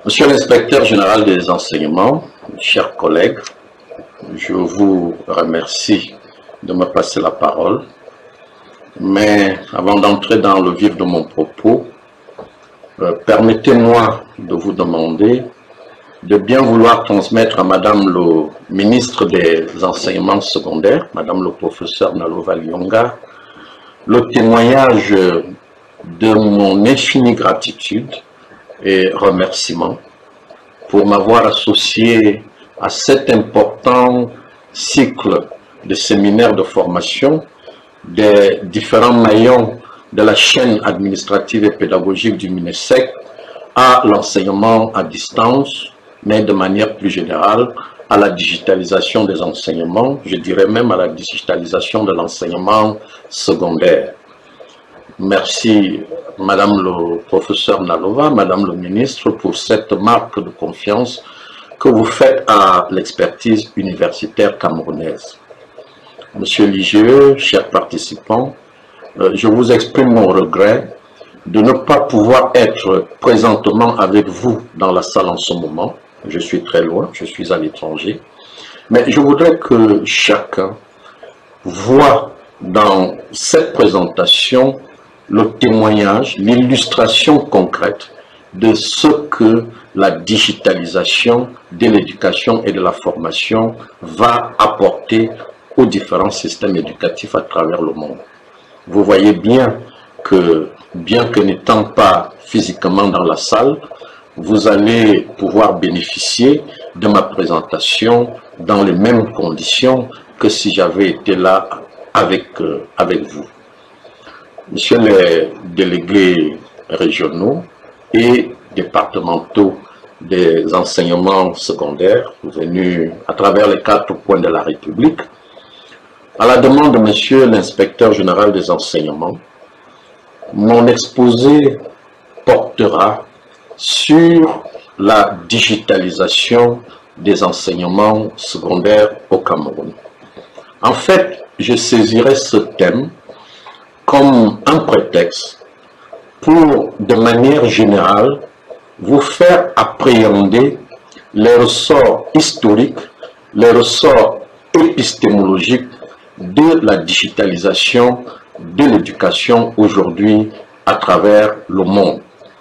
Monsieur l'inspecteur général des enseignements, chers collègues, je vous remercie de me passer la parole. Mais avant d'entrer dans le vif de mon propos, permettez-moi de vous demander de bien vouloir transmettre à Madame le ministre des Enseignements secondaires, Madame le professeur Nalova Lyonga, le témoignage de mon infinie gratitude et remerciement pour m'avoir associé à cet important cycle de séminaires de formation des différents maillons de la chaîne administrative et pédagogique du MINESEC à l'enseignement à distance, mais de manière plus générale à la digitalisation des enseignements, je dirais même à la digitalisation de l'enseignement secondaire. Merci Madame le professeur Nalova, Madame le ministre, pour cette marque de confiance que vous faites à l'expertise universitaire camerounaise. Monsieur l'IGE, chers participants, je vous exprime mon regret de ne pas pouvoir être présentement avec vous dans la salle en ce moment. Je suis très loin, je suis à l'étranger. Mais je voudrais que chacun voit dans cette présentation le témoignage, l'illustration concrète de ce que la digitalisation de l'éducation et de la formation va apporter aux différents systèmes éducatifs à travers le monde. Vous voyez bien que n'étant pas physiquement dans la salle, vous allez pouvoir bénéficier de ma présentation dans les mêmes conditions que si j'avais été là avec vous. Messieurs les délégués régionaux et départementaux des enseignements secondaires venus à travers les 4 coins de la République, à la demande de Monsieur l'inspecteur général des enseignements, mon exposé portera sur la digitalisation des enseignements secondaires au Cameroun. En fait, je saisirai ce thème comme un prétexte pour, de manière générale, vous faire appréhender les ressorts historiques, les ressorts épistémologiques de la digitalisation de l'éducation aujourd'hui à travers le monde.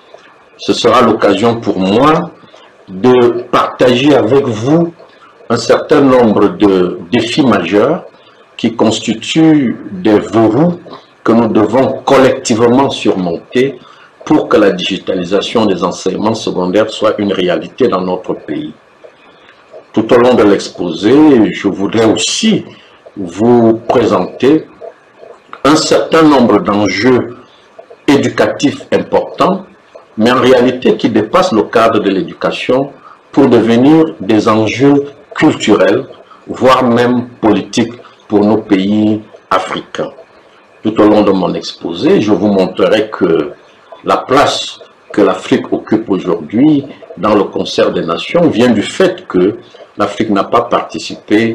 Ce sera l'occasion pour moi de partager avec vous un certain nombre de défis majeurs qui constituent des verrous que nous devons collectivement surmonter pour que la digitalisation des enseignements secondaires soit une réalité dans notre pays. Tout au long de l'exposé, je voudrais aussi vous présenter un certain nombre d'enjeux éducatifs importants, mais en réalité qui dépassent le cadre de l'éducation pour devenir des enjeux culturels, voire même politiques pour nos pays africains. Tout au long de mon exposé, je vous montrerai que la place que l'Afrique occupe aujourd'hui dans le concert des nations vient du fait que l'Afrique n'a pas participé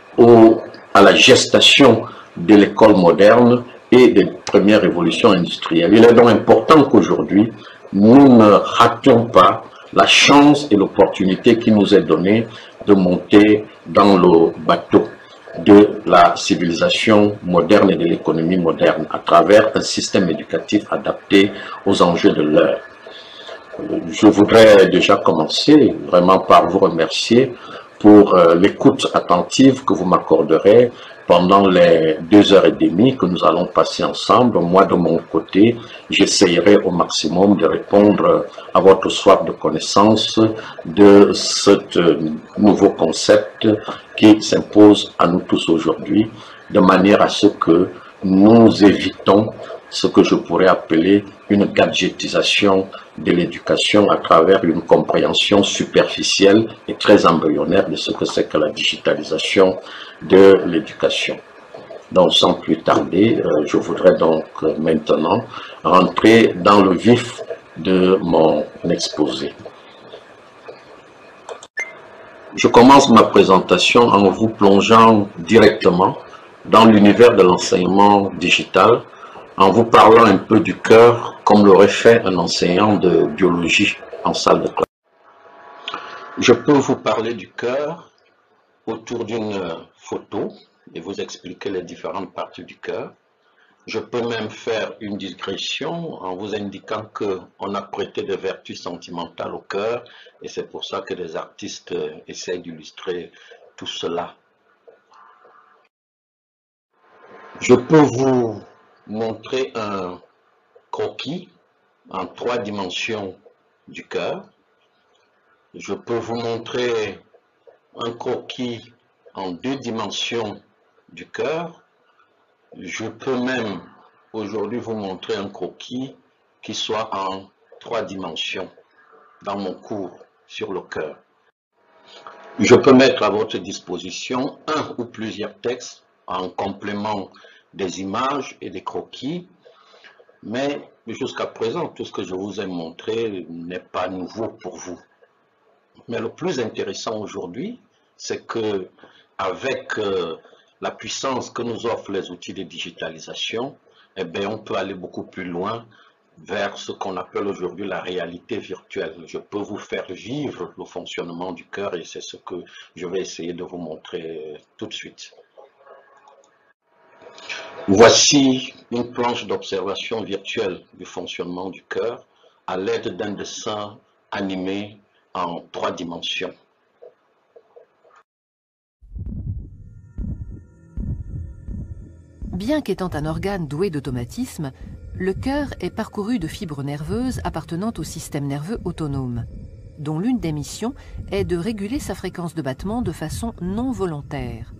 à la gestation de l'école moderne et des premières révolutions industrielles. Il est donc important qu'aujourd'hui, nous ne rations pas la chance et l'opportunité qui nous est donnée de monter dans le bateau de la civilisation moderne et de l'économie moderne à travers un système éducatif adapté aux enjeux de l'heure. Je voudrais déjà commencer vraiment par vous remercier pour l'écoute attentive que vous m'accorderez pendant les 2h30 que nous allons passer ensemble. Moi, de mon côté, j'essayerai au maximum de répondre à votre soif de connaissance de ce nouveau concept qui s'impose à nous tous aujourd'hui, de manière à ce que nous évitons ce que je pourrais appeler une gadgetisation de l'éducation à travers une compréhension superficielle et très embryonnaire de ce que c'est que la digitalisation de l'éducation. Donc sans plus tarder, je voudrais donc maintenant rentrer dans le vif de mon exposé. Je commence ma présentation en vous plongeant directement dans l'univers de l'enseignement digital, en vous parlant un peu du cœur, comme l'aurait fait un enseignant de biologie en salle de classe. Je peux vous parler du cœur autour d'une photo et vous expliquer les différentes parties du cœur. Je peux même faire une digression en vous indiquant qu'on a prêté des vertus sentimentales au cœur et c'est pour ça que les artistes essayent d'illustrer tout cela. Je peux vous montrer un croquis en 3 dimensions du cœur. Je peux vous montrer un croquis en 2 dimensions du cœur. Je peux même aujourd'hui vous montrer un croquis qui soit en 3 dimensions dans mon cours sur le cœur. Je peux mettre à votre disposition un ou plusieurs textes en complément des images et des croquis, mais jusqu'à présent, tout ce que je vous ai montré n'est pas nouveau pour vous. Mais le plus intéressant aujourd'hui, c'est que avec la puissance que nous offrent les outils de digitalisation, eh bien, on peut aller beaucoup plus loin vers ce qu'on appelle aujourd'hui la réalité virtuelle. Je peux vous faire vivre le fonctionnement du cœur et c'est ce que je vais essayer de vous montrer tout de suite. Voici une planche d'observation virtuelle du fonctionnement du cœur à l'aide d'un dessin animé en 3 dimensions. Bien qu'étant un organe doué d'automatisme, le cœur est parcouru de fibres nerveuses appartenant au système nerveux autonome, dont l'une des missions est de réguler sa fréquence de battement de façon non volontaire.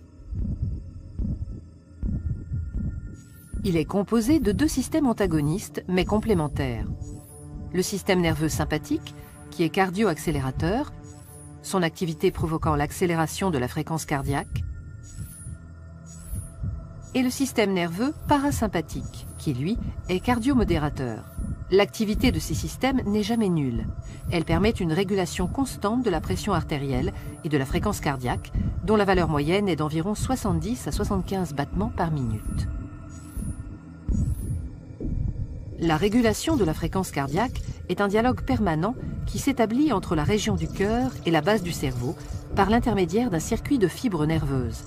Il est composé de 2 systèmes antagonistes mais complémentaires. Le système nerveux sympathique, qui est cardio-accélérateur, son activité provoquant l'accélération de la fréquence cardiaque, et le système nerveux parasympathique, qui lui est cardiomodérateur. L'activité de ces systèmes n'est jamais nulle. Elle permet une régulation constante de la pression artérielle et de la fréquence cardiaque, dont la valeur moyenne est d'environ 70 à 75 battements par minute. La régulation de la fréquence cardiaque est un dialogue permanent qui s'établit entre la région du cœur et la base du cerveau par l'intermédiaire d'un circuit de fibres nerveuses.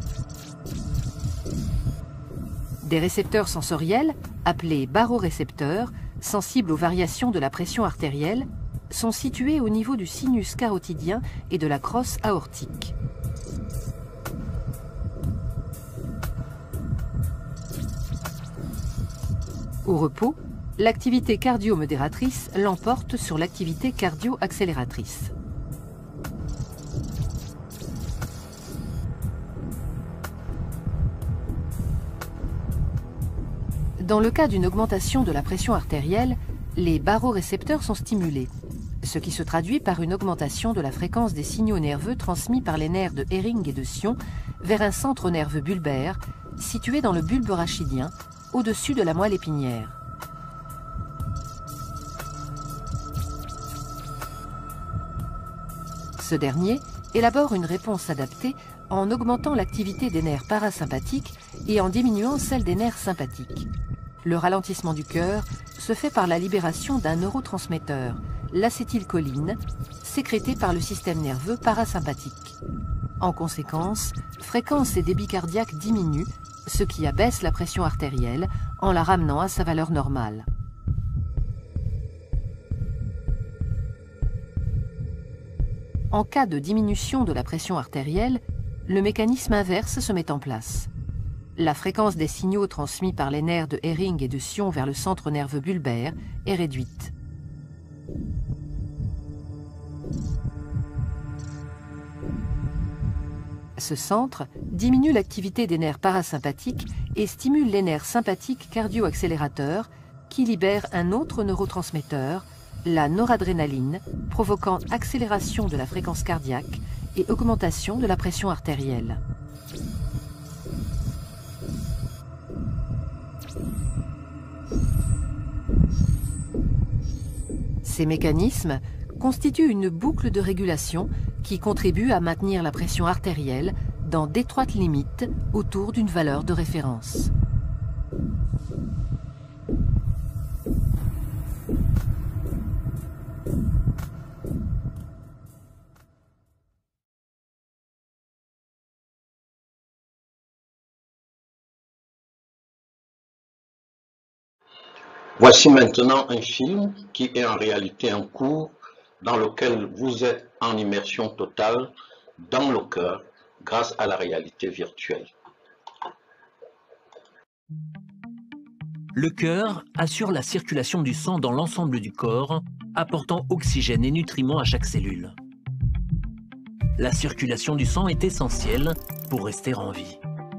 Des récepteurs sensoriels, appelés barorécepteurs, sensibles aux variations de la pression artérielle, sont situés au niveau du sinus carotidien et de la crosse aortique. Au repos, l'activité cardio-modératrice l'emporte sur l'activité cardio-accélératrice. Dans le cas d'une augmentation de la pression artérielle, les barorécepteurs sont stimulés, ce qui se traduit par une augmentation de la fréquence des signaux nerveux transmis par les nerfs de Hering et de Sion vers un centre nerveux bulbaire situé dans le bulbe rachidien, au-dessus de la moelle épinière. Ce dernier élabore une réponse adaptée en augmentant l'activité des nerfs parasympathiques et en diminuant celle des nerfs sympathiques. Le ralentissement du cœur se fait par la libération d'un neurotransmetteur, l'acétylcholine, sécrété par le système nerveux parasympathique. En conséquence, fréquence et débit cardiaque diminuent, ce qui abaisse la pression artérielle en la ramenant à sa valeur normale. En cas de diminution de la pression artérielle, le mécanisme inverse se met en place. La fréquence des signaux transmis par les nerfs de Hering et de Sion vers le centre nerveux bulbaire est réduite. Ce centre diminue l'activité des nerfs parasympathiques et stimule les nerfs sympathiques cardio-accélérateurs qui libèrent un autre neurotransmetteur, la noradrénaline, provoquant accélération de la fréquence cardiaque et augmentation de la pression artérielle. Ces mécanismes constituent une boucle de régulation qui contribue à maintenir la pression artérielle dans d'étroites limites autour d'une valeur de référence. Voici maintenant un film qui est en réalité un cours dans lequel vous êtes en immersion totale dans le cœur grâce à la réalité virtuelle. Le cœur assure la circulation du sang dans l'ensemble du corps, apportant oxygène et nutriments à chaque cellule. La circulation du sang est essentielle pour rester en vie.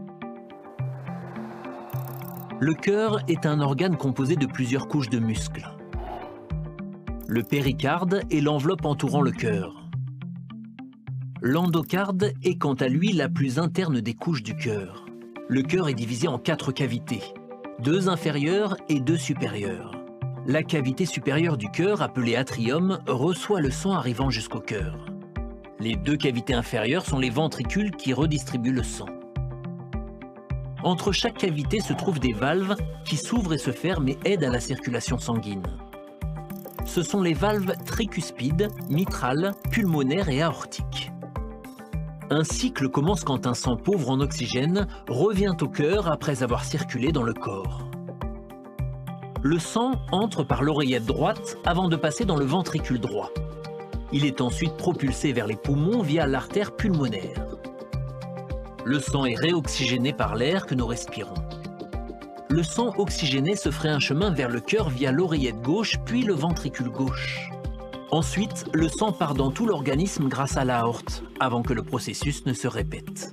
Le cœur est un organe composé de plusieurs couches de muscles. Le péricarde est l'enveloppe entourant le cœur. L'endocarde est quant à lui la plus interne des couches du cœur. Le cœur est divisé en 4 cavités, 2 inférieures et 2 supérieures. La cavité supérieure du cœur, appelée atrium, reçoit le sang arrivant jusqu'au cœur. Les 2 cavités inférieures sont les ventricules qui redistribuent le sang. Entre chaque cavité se trouvent des valves qui s'ouvrent et se ferment et aident à la circulation sanguine. Ce sont les valves tricuspides, mitrales, pulmonaires et aortiques. Un cycle commence quand un sang pauvre en oxygène revient au cœur après avoir circulé dans le corps. Le sang entre par l'oreillette droite avant de passer dans le ventricule droit. Il est ensuite propulsé vers les poumons via l'artère pulmonaire. Le sang est réoxygéné par l'air que nous respirons. Le sang oxygéné se ferait un chemin vers le cœur via l'oreillette gauche puis le ventricule gauche. Ensuite, le sang part dans tout l'organisme grâce à l'aorte, avant que le processus ne se répète.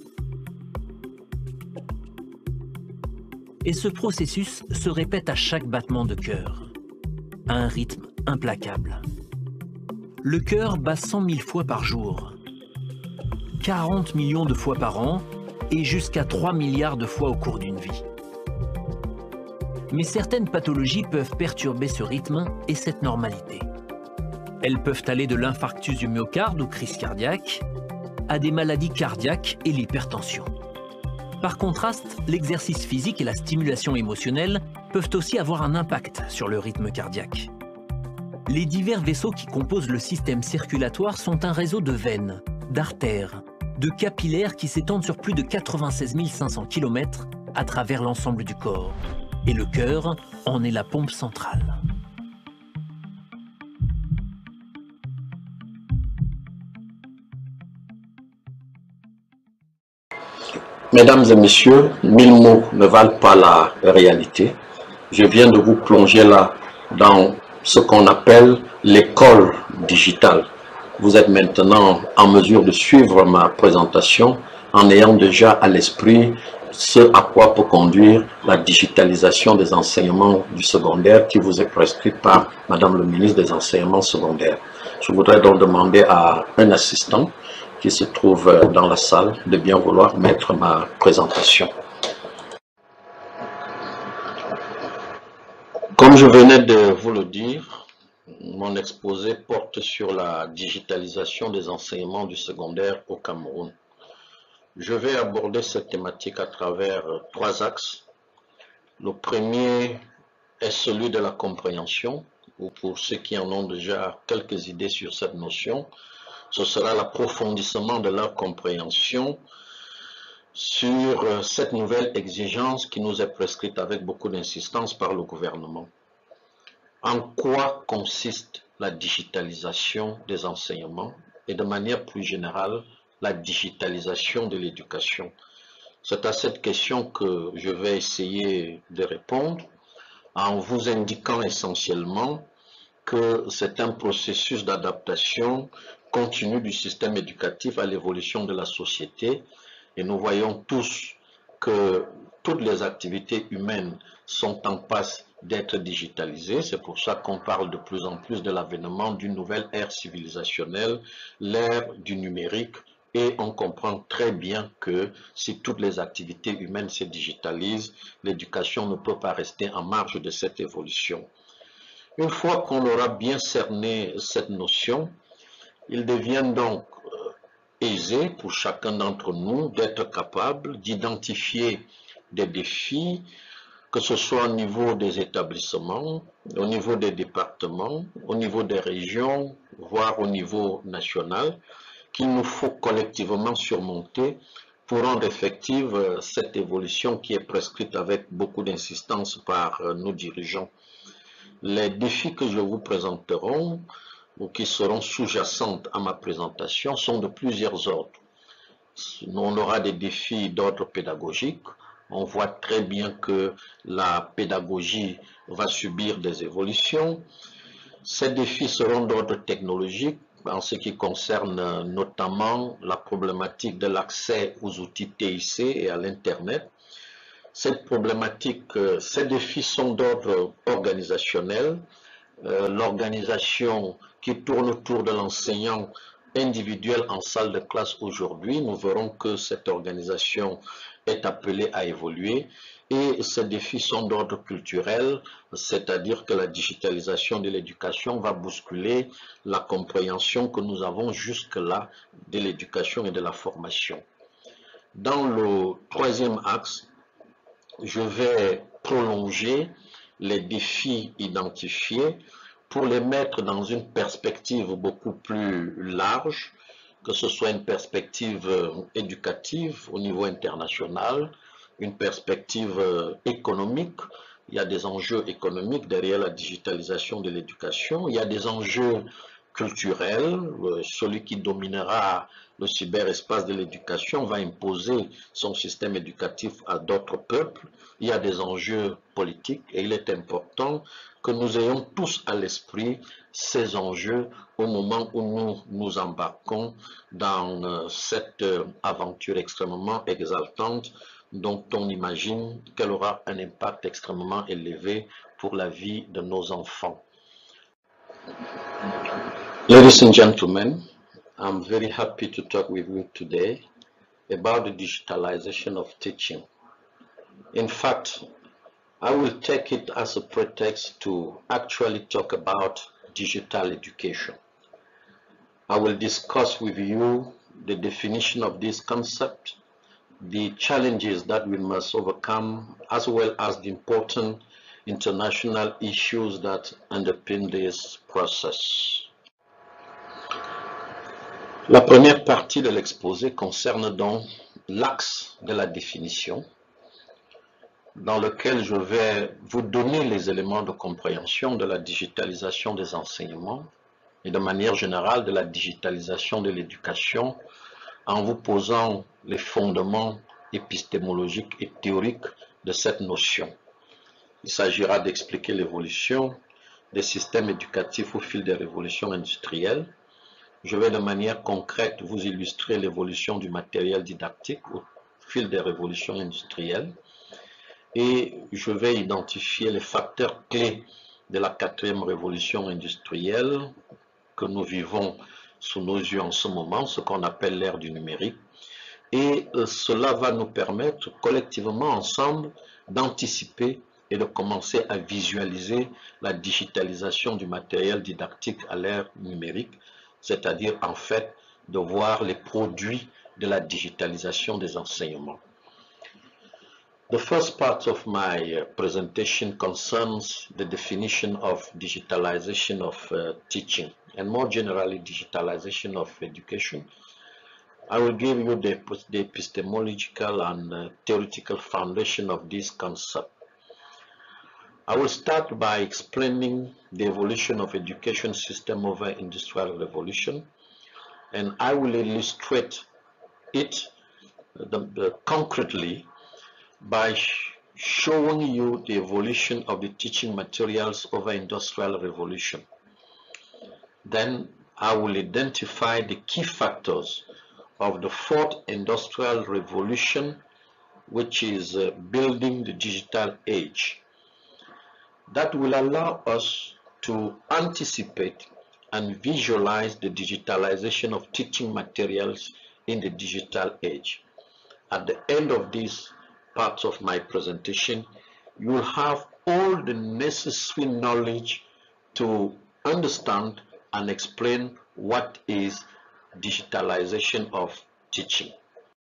Et ce processus se répète à chaque battement de cœur, à un rythme implacable. Le cœur bat 100 000 fois par jour, 40 millions de fois par an et jusqu'à 3 milliards de fois au cours d'une vie. Mais certaines pathologies peuvent perturber ce rythme et cette normalité. Elles peuvent aller de l'infarctus du myocarde ou crise cardiaque à des maladies cardiaques et l'hypertension. Par contraste, l'exercice physique et la stimulation émotionnelle peuvent aussi avoir un impact sur le rythme cardiaque. Les divers vaisseaux qui composent le système circulatoire sont un réseau de veines, d'artères, de capillaires qui s'étendent sur plus de 96 500 km à travers l'ensemble du corps. Et le cœur en est la pompe centrale. Mesdames et messieurs, 1000 mots ne valent pas la réalité. Je viens de vous plonger là dans ce qu'on appelle l'école digitale. Vous êtes maintenant en mesure de suivre ma présentation en ayant déjà à l'esprit ce à quoi peut conduire la digitalisation des enseignements du secondaire qui vous est prescrite par Madame le ministre des Enseignements secondaires. Je voudrais donc demander à un assistant qui se trouve dans la salle de bien vouloir mettre ma présentation. Comme je venais de vous le dire, mon exposé porte sur la digitalisation des enseignements du secondaire au Cameroun. Je vais aborder cette thématique à travers 3 axes. Le premier est celui de la compréhension, ou pour ceux qui en ont déjà quelques idées sur cette notion, ce sera l'approfondissement de leur compréhension sur cette nouvelle exigence qui nous est prescrite avec beaucoup d'insistance par le gouvernement. En quoi consiste la digitalisation des enseignements et de manière plus générale, la digitalisation de l'éducation? C'est à cette question que je vais essayer de répondre en vous indiquant essentiellement que c'est un processus d'adaptation continue du système éducatif à l'évolution de la société et nous voyons tous que toutes les activités humaines sont en passe d'être digitalisées. C'est pour ça qu'on parle de plus en plus de l'avènement d'une nouvelle ère civilisationnelle, l'ère du numérique, et on comprend très bien que si toutes les activités humaines se digitalisent, l'éducation ne peut pas rester en marge de cette évolution. Une fois qu'on aura bien cerné cette notion, il devient donc aisé pour chacun d'entre nous d'être capable d'identifier des défis, que ce soit au niveau des établissements, au niveau des départements, au niveau des régions, voire au niveau national, qu'il nous faut collectivement surmonter pour rendre effective cette évolution qui est prescrite avec beaucoup d'insistance par nos dirigeants. Les défis que je vous présenterai ou qui seront sous-jacents à ma présentation sont de plusieurs ordres. On aura des défis d'ordre pédagogique. On voit très bien que la pédagogie va subir des évolutions. Ces défis seront d'ordre technologique en ce qui concerne notamment la problématique de l'accès aux outils TIC et à l'Internet. Cette problématique, ces défis sont d'ordre organisationnel. L'organisation qui tourne autour de l'enseignant individuel en salle de classe aujourd'hui, nous verrons que cette organisation est appelée à évoluer. Et ces défis sont d'ordre culturel, c'est-à-dire que la digitalisation de l'éducation va bousculer la compréhension que nous avons jusque-là de l'éducation et de la formation. Dans le troisième axe, je vais prolonger les défis identifiés pour les mettre dans une perspective beaucoup plus large, que ce soit une perspective éducative au niveau international, une perspective économique. Il y a des enjeux économiques derrière la digitalisation de l'éducation. Il y a des enjeux culturels. Celui qui dominera le cyberespace de l'éducation va imposer son système éducatif à d'autres peuples. Il y a des enjeux politiques et il est important que nous ayons tous à l'esprit ces enjeux au moment où nous nous embarquons dans cette aventure extrêmement exaltante dont on imagine qu'elle aura un impact extrêmement élevé pour la vie de nos enfants. Ladies and gentlemen, I'm very happy to talk with you today about the digitalization of teaching. In fact, I will take it as a pretext to actually talk about digital education. I will discuss with you the definition of this concept, the challenges that we must overcome, as well as the important international issues that underpin this process. La première partie de l'exposé concerne donc l'axe de la définition, dans lequel je vais vous donner les éléments de compréhension de la digitalisation des enseignements et de manière générale de la digitalisation de l'éducation, en vous posant les fondements épistémologiques et théoriques de cette notion. Il s'agira d'expliquer l'évolution des systèmes éducatifs au fil des révolutions industrielles. Je vais de manière concrète vous illustrer l'évolution du matériel didactique au fil des révolutions industrielles et je vais identifier les facteurs clés de la 4e révolution industrielle que nous vivons sous nos yeux en ce moment, ce qu'on appelle l'ère du numérique. Et cela va nous permettre collectivement ensemble d'anticiper et de commencer à visualiser la digitalisation du matériel didactique à l'ère numérique, c'est-à-dire en fait de voir les produits de la digitalisation des enseignements. The first part of my presentation concerns the definition of digitalization of teaching and more generally digitalization of education. I will give you the epistemological and theoretical foundation of this concept. I will start by explaining the evolution of education system over industrial revolution, and I will illustrate it concretely by showing you the evolution of the teaching materials over industrial revolution. Then I will identify the key factors of the 4th industrial revolution, which is building the digital age. That will allow us to anticipate and visualize the digitalization of teaching materials in the digital age. At the end of this part of my presentation, you will have all the necessary knowledge to understand and explain what is digitalization of teaching.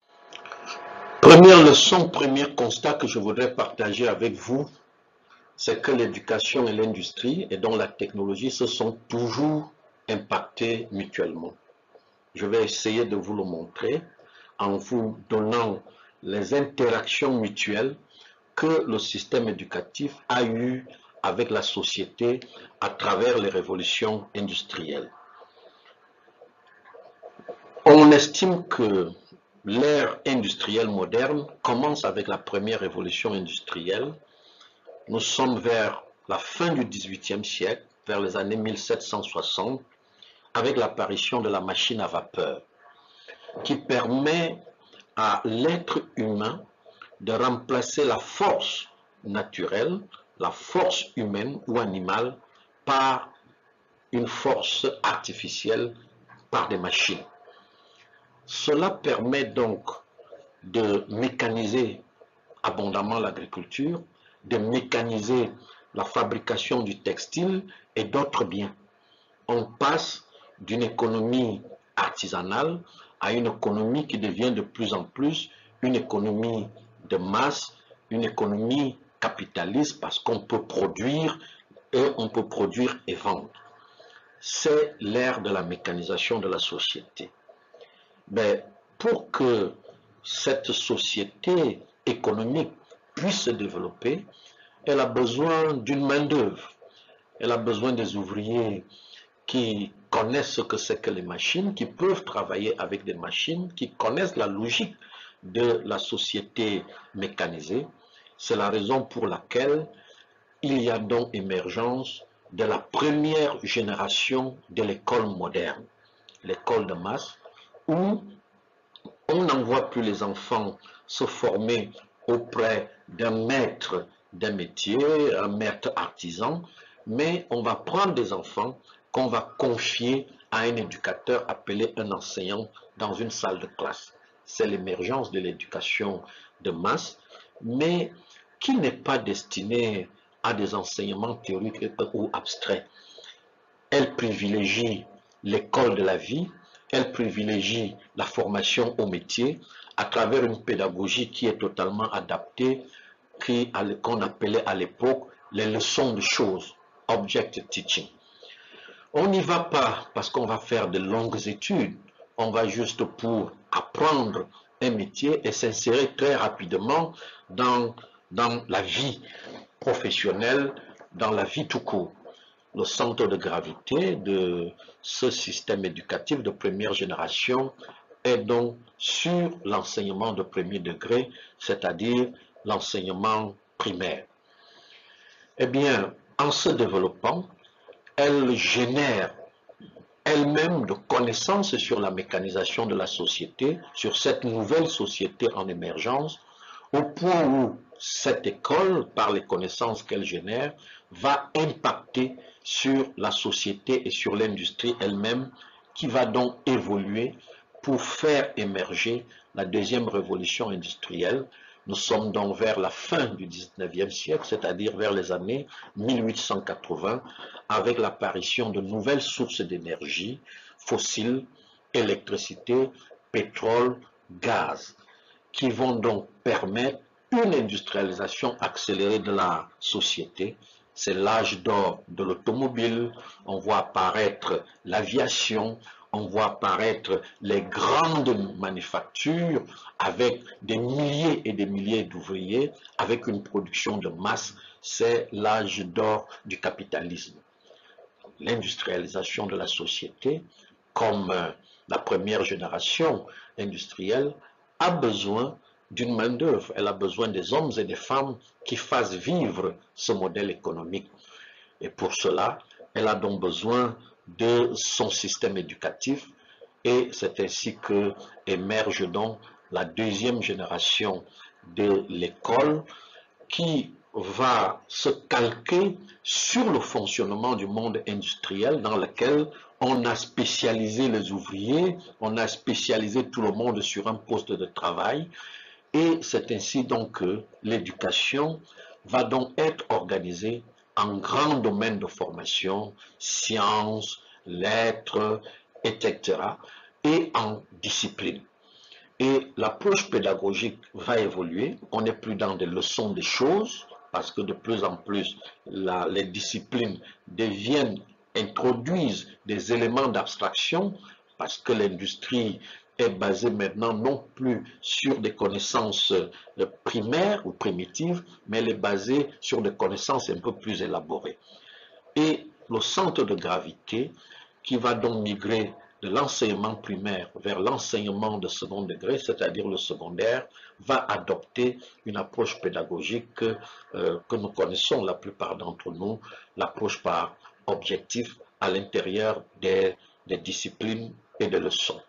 Première leçon, premier constat que je voudrais partager avec vous, c'est que l'éducation et l'industrie et donc la technologie se sont toujours impactés mutuellement. Je vais essayer de vous le montrer en vous donnant les interactions mutuelles que le système éducatif a eu avec la société à travers les révolutions industrielles. On estime que l'ère industrielle moderne commence avec la première révolution industrielle. Nous sommes vers la fin du XVIIIe siècle, vers les années 1760, avec l'apparition de la machine à vapeur, qui permet à l'être humain de remplacer la force naturelle, la force humaine ou animale, par une force artificielle, par des machines. Cela permet donc de mécaniser abondamment l'agriculture, de mécaniser la fabrication du textile et d'autres biens. On passe d'une économie artisanale à une économie qui devient de plus en plus une économie de masse, une économie capitaliste, parce qu'on peut produire et vendre. C'est l'ère de la mécanisation de la société. Mais pour que cette société économique puisse se développer, elle a besoin d'une main-d'œuvre. Elle a besoin des ouvriers qui connaissent ce que c'est que les machines, qui peuvent travailler avec des machines, qui connaissent la logique de la société mécanisée. C'est la raison pour laquelle il y a donc émergence de la première génération de l'école moderne, l'école de masse, où on n'envoie plus les enfants se former auprès d'un maître d'un métier, un maître artisan, mais on va prendre des enfants qu'on va confier à un éducateur appelé un enseignant dans une salle de classe. C'est l'émergence de l'éducation de masse, mais qui n'est pas destinée à des enseignements théoriques ou abstraits. Elle privilégie l'école de la vie, elle privilégie la formation au métier à travers une pédagogie qui est totalement adaptée, qu'on appelait à l'époque les leçons de choses, object teaching. On n'y va pas parce qu'on va faire de longues études, on va juste pour apprendre un métier et s'insérer très rapidement dans la vie professionnelle, dans la vie tout court. Le centre de gravité de ce système éducatif de première génération est donc sur l'enseignement de premier degré, c'est-à-dire l'enseignement primaire. Eh bien, en se développant, elle génère elle-même de connaissances sur la mécanisation de la société, sur cette nouvelle société en émergence, au point où cette école, par les connaissances qu'elle génère, va impacter sur la société et sur l'industrie elle-même, qui va donc évoluer pour faire émerger la deuxième révolution industrielle. Nous sommes donc vers la fin du 19e siècle, c'est-à-dire vers les années 1880, avec l'apparition de nouvelles sources d'énergie fossiles, électricité, pétrole, gaz, qui vont donc permettre une industrialisation accélérée de la société. C'est l'âge d'or de l'automobile, on voit apparaître l'aviation, on voit apparaître les grandes manufactures avec des milliers et des milliers d'ouvriers, avec une production de masse. C'est l'âge d'or du capitalisme. L'industrialisation de la société, comme la première génération industrielle, a besoin d'une main-d'œuvre. Elle a besoin des hommes et des femmes qui fassent vivre ce modèle économique. Et pour cela, elle a donc besoin de son système éducatif, et c'est ainsi que émerge donc la deuxième génération de l'école qui va se calquer sur le fonctionnement du monde industriel dans lequel on a spécialisé les ouvriers, on a spécialisé tout le monde sur un poste de travail, et c'est ainsi donc que l'éducation va donc être organisée en grands domaines de formation, sciences, lettres, etc., et en discipline. Et l'approche pédagogique va évoluer, on n'est plus dans des leçons des choses, parce que de plus en plus, les disciplines introduisent des éléments d'abstraction, parce que l'industrie est basé maintenant non plus sur des connaissances primaires ou primitives, mais elle est basée sur des connaissances un peu plus élaborées. Et le centre de gravité qui va donc migrer de l'enseignement primaire vers l'enseignement de second degré, c'est-à-dire le secondaire, va adopter une approche pédagogique que nous connaissons la plupart d'entre nous, l'approche par objectif à l'intérieur des disciplines et des leçons.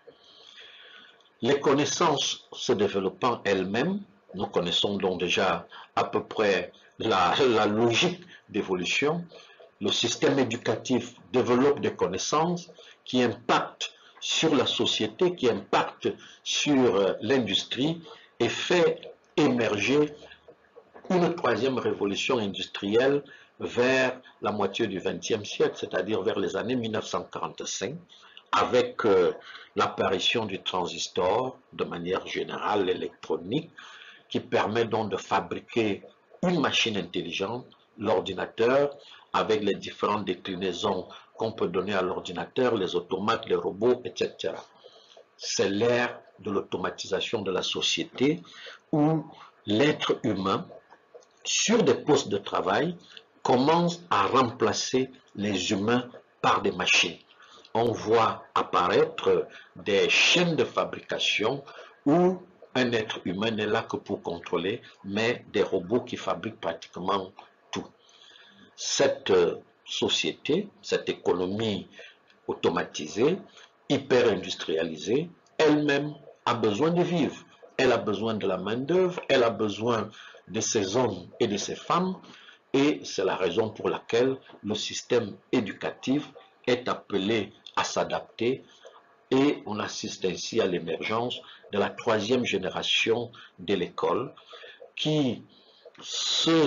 Les connaissances se développant elles-mêmes, nous connaissons donc déjà à peu près la logique d'évolution. Le système éducatif développe des connaissances qui impactent sur la société, qui impactent sur l'industrie et fait émerger une troisième révolution industrielle vers la moitié du XXe siècle, c'est-à-dire vers les années 1945, avec l'apparition du transistor de manière générale, l'électronique, qui permet donc de fabriquer une machine intelligente, l'ordinateur, avec les différentes déclinaisons qu'on peut donner à l'ordinateur, les automates, les robots, etc. C'est l'ère de l'automatisation de la société où l'être humain, sur des postes de travail, commence à remplacer les humains par des machines. On voit apparaître des chaînes de fabrication où un être humain n'est là que pour contrôler, mais des robots qui fabriquent pratiquement tout. Cette société, cette économie automatisée, hyper industrialisée, elle-même a besoin de vivre. Elle a besoin de la main-d'œuvre, elle a besoin de ces hommes et de ces femmes, et c'est la raison pour laquelle le système éducatif est appelé à s'adapter, et on assiste ainsi à l'émergence de la troisième génération de l'école qui se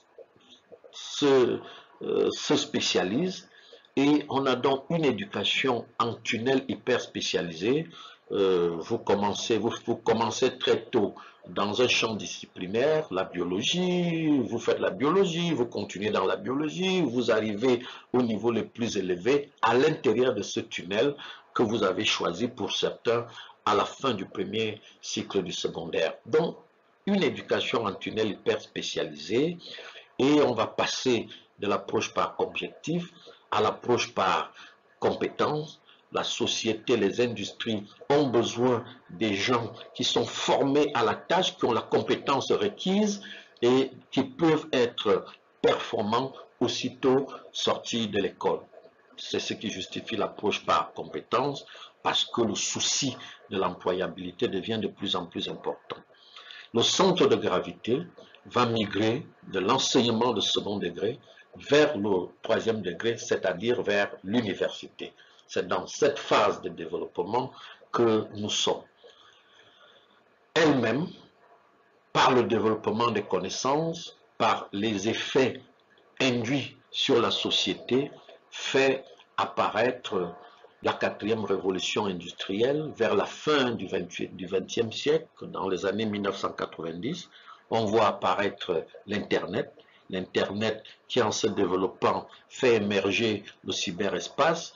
spécialise, et on a donc une éducation en tunnel hyper spécialisé. Vous commencez très tôt dans un champ disciplinaire, la biologie, vous faites la biologie, vous continuez dans la biologie, vous arrivez au niveau le plus élevé à l'intérieur de ce tunnel que vous avez choisi pour certains à la fin du premier cycle du secondaire. Donc, une éducation en tunnel hyper spécialisée, et on va passer de l'approche par objectif à l'approche par compétence. La société, les industries ont besoin des gens qui sont formés à la tâche, qui ont la compétence requise et qui peuvent être performants aussitôt sortis de l'école. C'est ce qui justifie l'approche par compétence, parce que le souci de l'employabilité devient de plus en plus important. Le centre de gravité va migrer de l'enseignement de second degré vers le troisième degré, c'est-à-dire vers l'université. C'est dans cette phase de développement que nous sommes. Elle-même, par le développement des connaissances, par les effets induits sur la société, fait apparaître la quatrième révolution industrielle vers la fin du XXe siècle, dans les années 1990. On voit apparaître l'Internet. L'Internet qui, en se développant, fait émerger le cyberespace,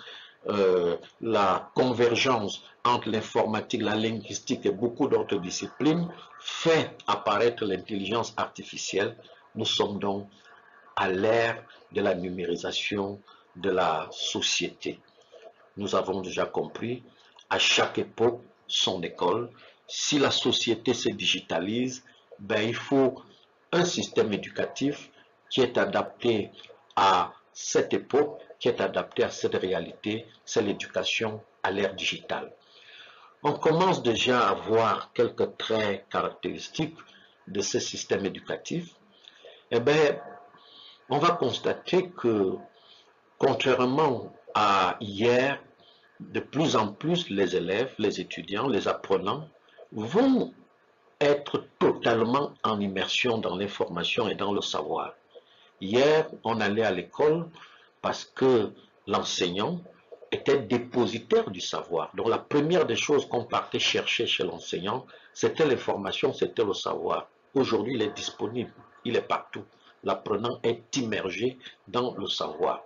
la convergence entre l'informatique, la linguistique et beaucoup d'autres disciplines fait apparaître l'intelligence artificielle. Nous sommes donc à l'ère de la numérisation de la société. Nous avons déjà compris, à chaque époque, son école. Si la société se digitalise, ben, il faut un système éducatif qui est adapté à cette époque, qui est adapté à cette réalité, c'est l'éducation à l'ère digitale. On commence déjà à voir quelques traits caractéristiques de ce système éducatif. Eh bien, on va constater que, contrairement à hier, de plus en plus les élèves, les étudiants, les apprenants vont être totalement en immersion dans l'information et dans le savoir. Hier, on allait à l'école parce que l'enseignant était dépositaire du savoir. Donc la première des choses qu'on partait chercher chez l'enseignant, c'était l'information, c'était le savoir. Aujourd'hui, il est disponible, il est partout. L'apprenant est immergé dans le savoir.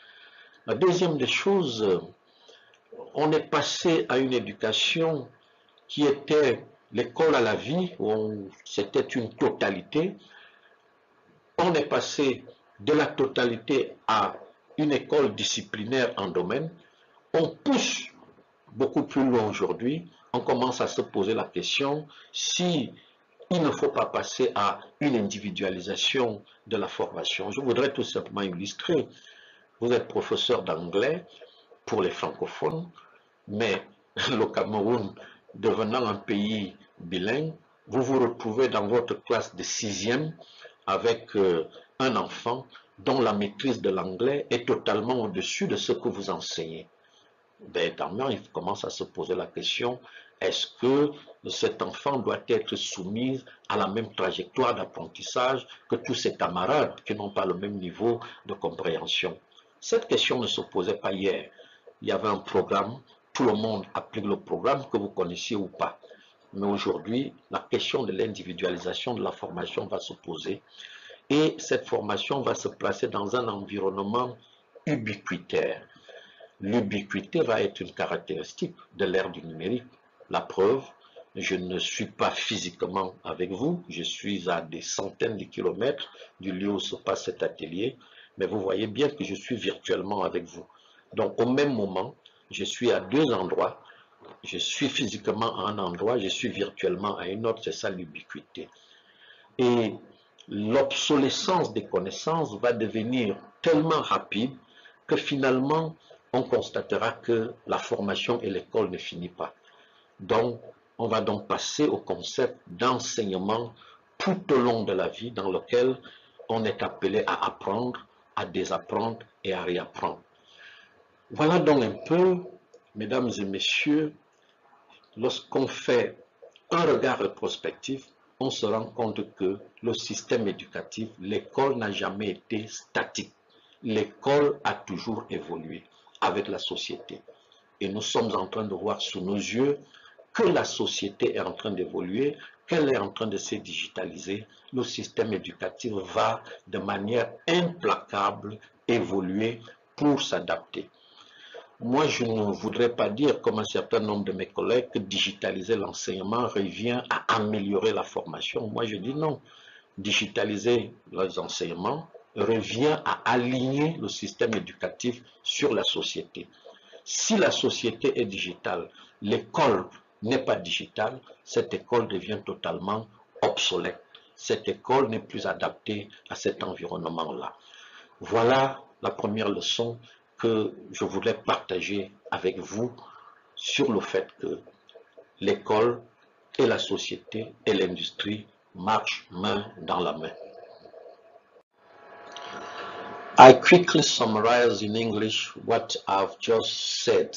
La deuxième des choses, on est passé à une éducation qui était l'école à la vie, où c'était une totalité, on est passé de la totalité à une école disciplinaire en domaine, on pousse beaucoup plus loin aujourd'hui, on commence à se poser la question si il ne faut pas passer à une individualisation de la formation. Je voudrais tout simplement illustrer. Vous êtes professeur d'anglais pour les francophones, mais le Cameroun devenant un pays bilingue, vous vous retrouvez dans votre classe de 6e avec un enfant dont la maîtrise de l'anglais est totalement au-dessus de ce que vous enseignez. Évidemment, il commence à se poser la question, est-ce que cet enfant doit être soumis à la même trajectoire d'apprentissage que tous ses camarades qui n'ont pas le même niveau de compréhension? Cette question ne se posait pas hier. Il y avait un programme, tout le monde applique le programme, que vous connaissiez ou pas. Mais aujourd'hui, la question de l'individualisation de la formation va se poser et cette formation va se placer dans un environnement ubiquitaire. L'ubiquité va être une caractéristique de l'ère du numérique. La preuve, je ne suis pas physiquement avec vous, je suis à des centaines de kilomètres du lieu où se passe cet atelier, mais vous voyez bien que je suis virtuellement avec vous. Donc au même moment, je suis à deux endroits, je suis physiquement à un endroit, je suis virtuellement à un autre, c'est ça l'ubiquité. Et l'obsolescence des connaissances va devenir tellement rapide que finalement, on constatera que la formation et l'école ne finit pas. Donc, on va donc passer au concept d'enseignement tout au long de la vie dans lequel on est appelé à apprendre, à désapprendre et à réapprendre. Voilà donc un peu, mesdames et messieurs, lorsqu'on fait un regard rétrospectif, on se rend compte que le système éducatif, l'école n'a jamais été statique. L'école a toujours évolué avec la société. Et nous sommes en train de voir sous nos yeux que la société est en train d'évoluer, qu'elle est en train de se digitaliser. Le système éducatif va de manière implacable évoluer pour s'adapter. Moi, je ne voudrais pas dire, comme un certain nombre de mes collègues, que digitaliser l'enseignement revient à améliorer la formation. Moi, je dis non. Digitaliser les enseignements revient à aligner le système éducatif sur la société. Si la société est digitale, l'école n'est pas digitale, cette école devient totalement obsolète. Cette école n'est plus adaptée à cet environnement-là. Voilà la première leçon que je voulais partager avec vous sur le fait que l'école et la société et l'industrie marchent main dans la main. I quickly summarize in English what I've just said,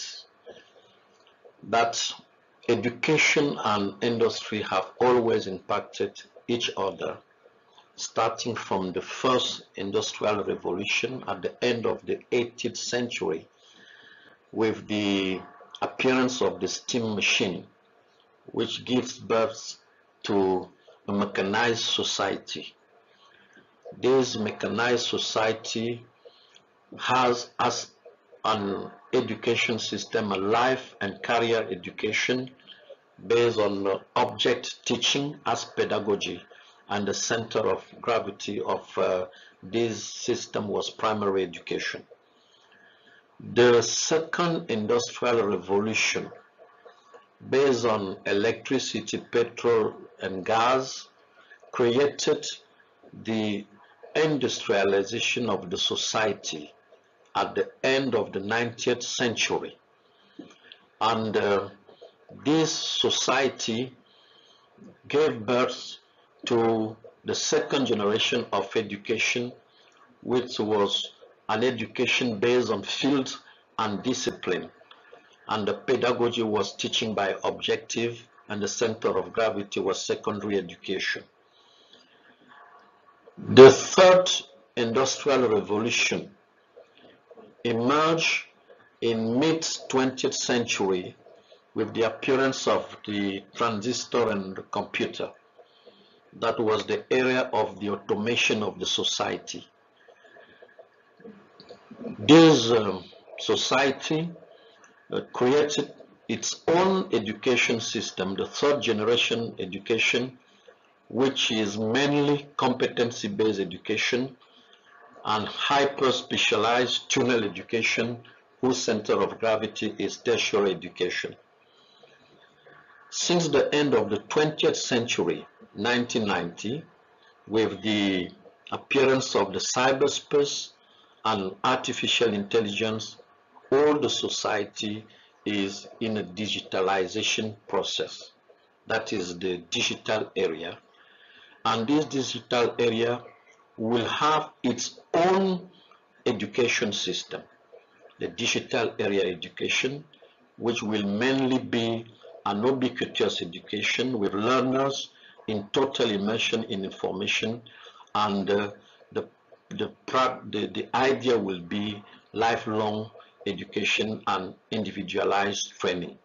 that education and industry have always impacted each other, starting from the first industrial revolution at the end of the 18th century with the appearance of the steam machine, which gives birth to a mechanized society. This mechanized society has as an education system a life and career education based on object teaching as pedagogy, and the center of gravity of this system was primary education. The second industrial revolution, based on electricity, petrol, and gas, created the industrialization of the society at the end of the 19th century. And this society gave birth to the second generation of education, which was an education based on field and discipline. And the pedagogy was teaching by objective, and the center of gravity was secondary education. The third industrial revolution emerged in mid-20th century with the appearance of the transistor and the computer. That was the area of the automation of the society. This society created its own education system, the third generation education, which is mainly competency-based education and hyper-specialized tunnel education, whose center of gravity is tertiary education. Since the end of the 20th century, 1990, with the appearance of the cyberspace and artificial intelligence, all the society is in a digitalization process. That is the digital area. And this digital area will have its own education system, the digital area education, which will mainly be an ubiquitous education with learners in total immersion in information, and the idea will be lifelong education and individualized training.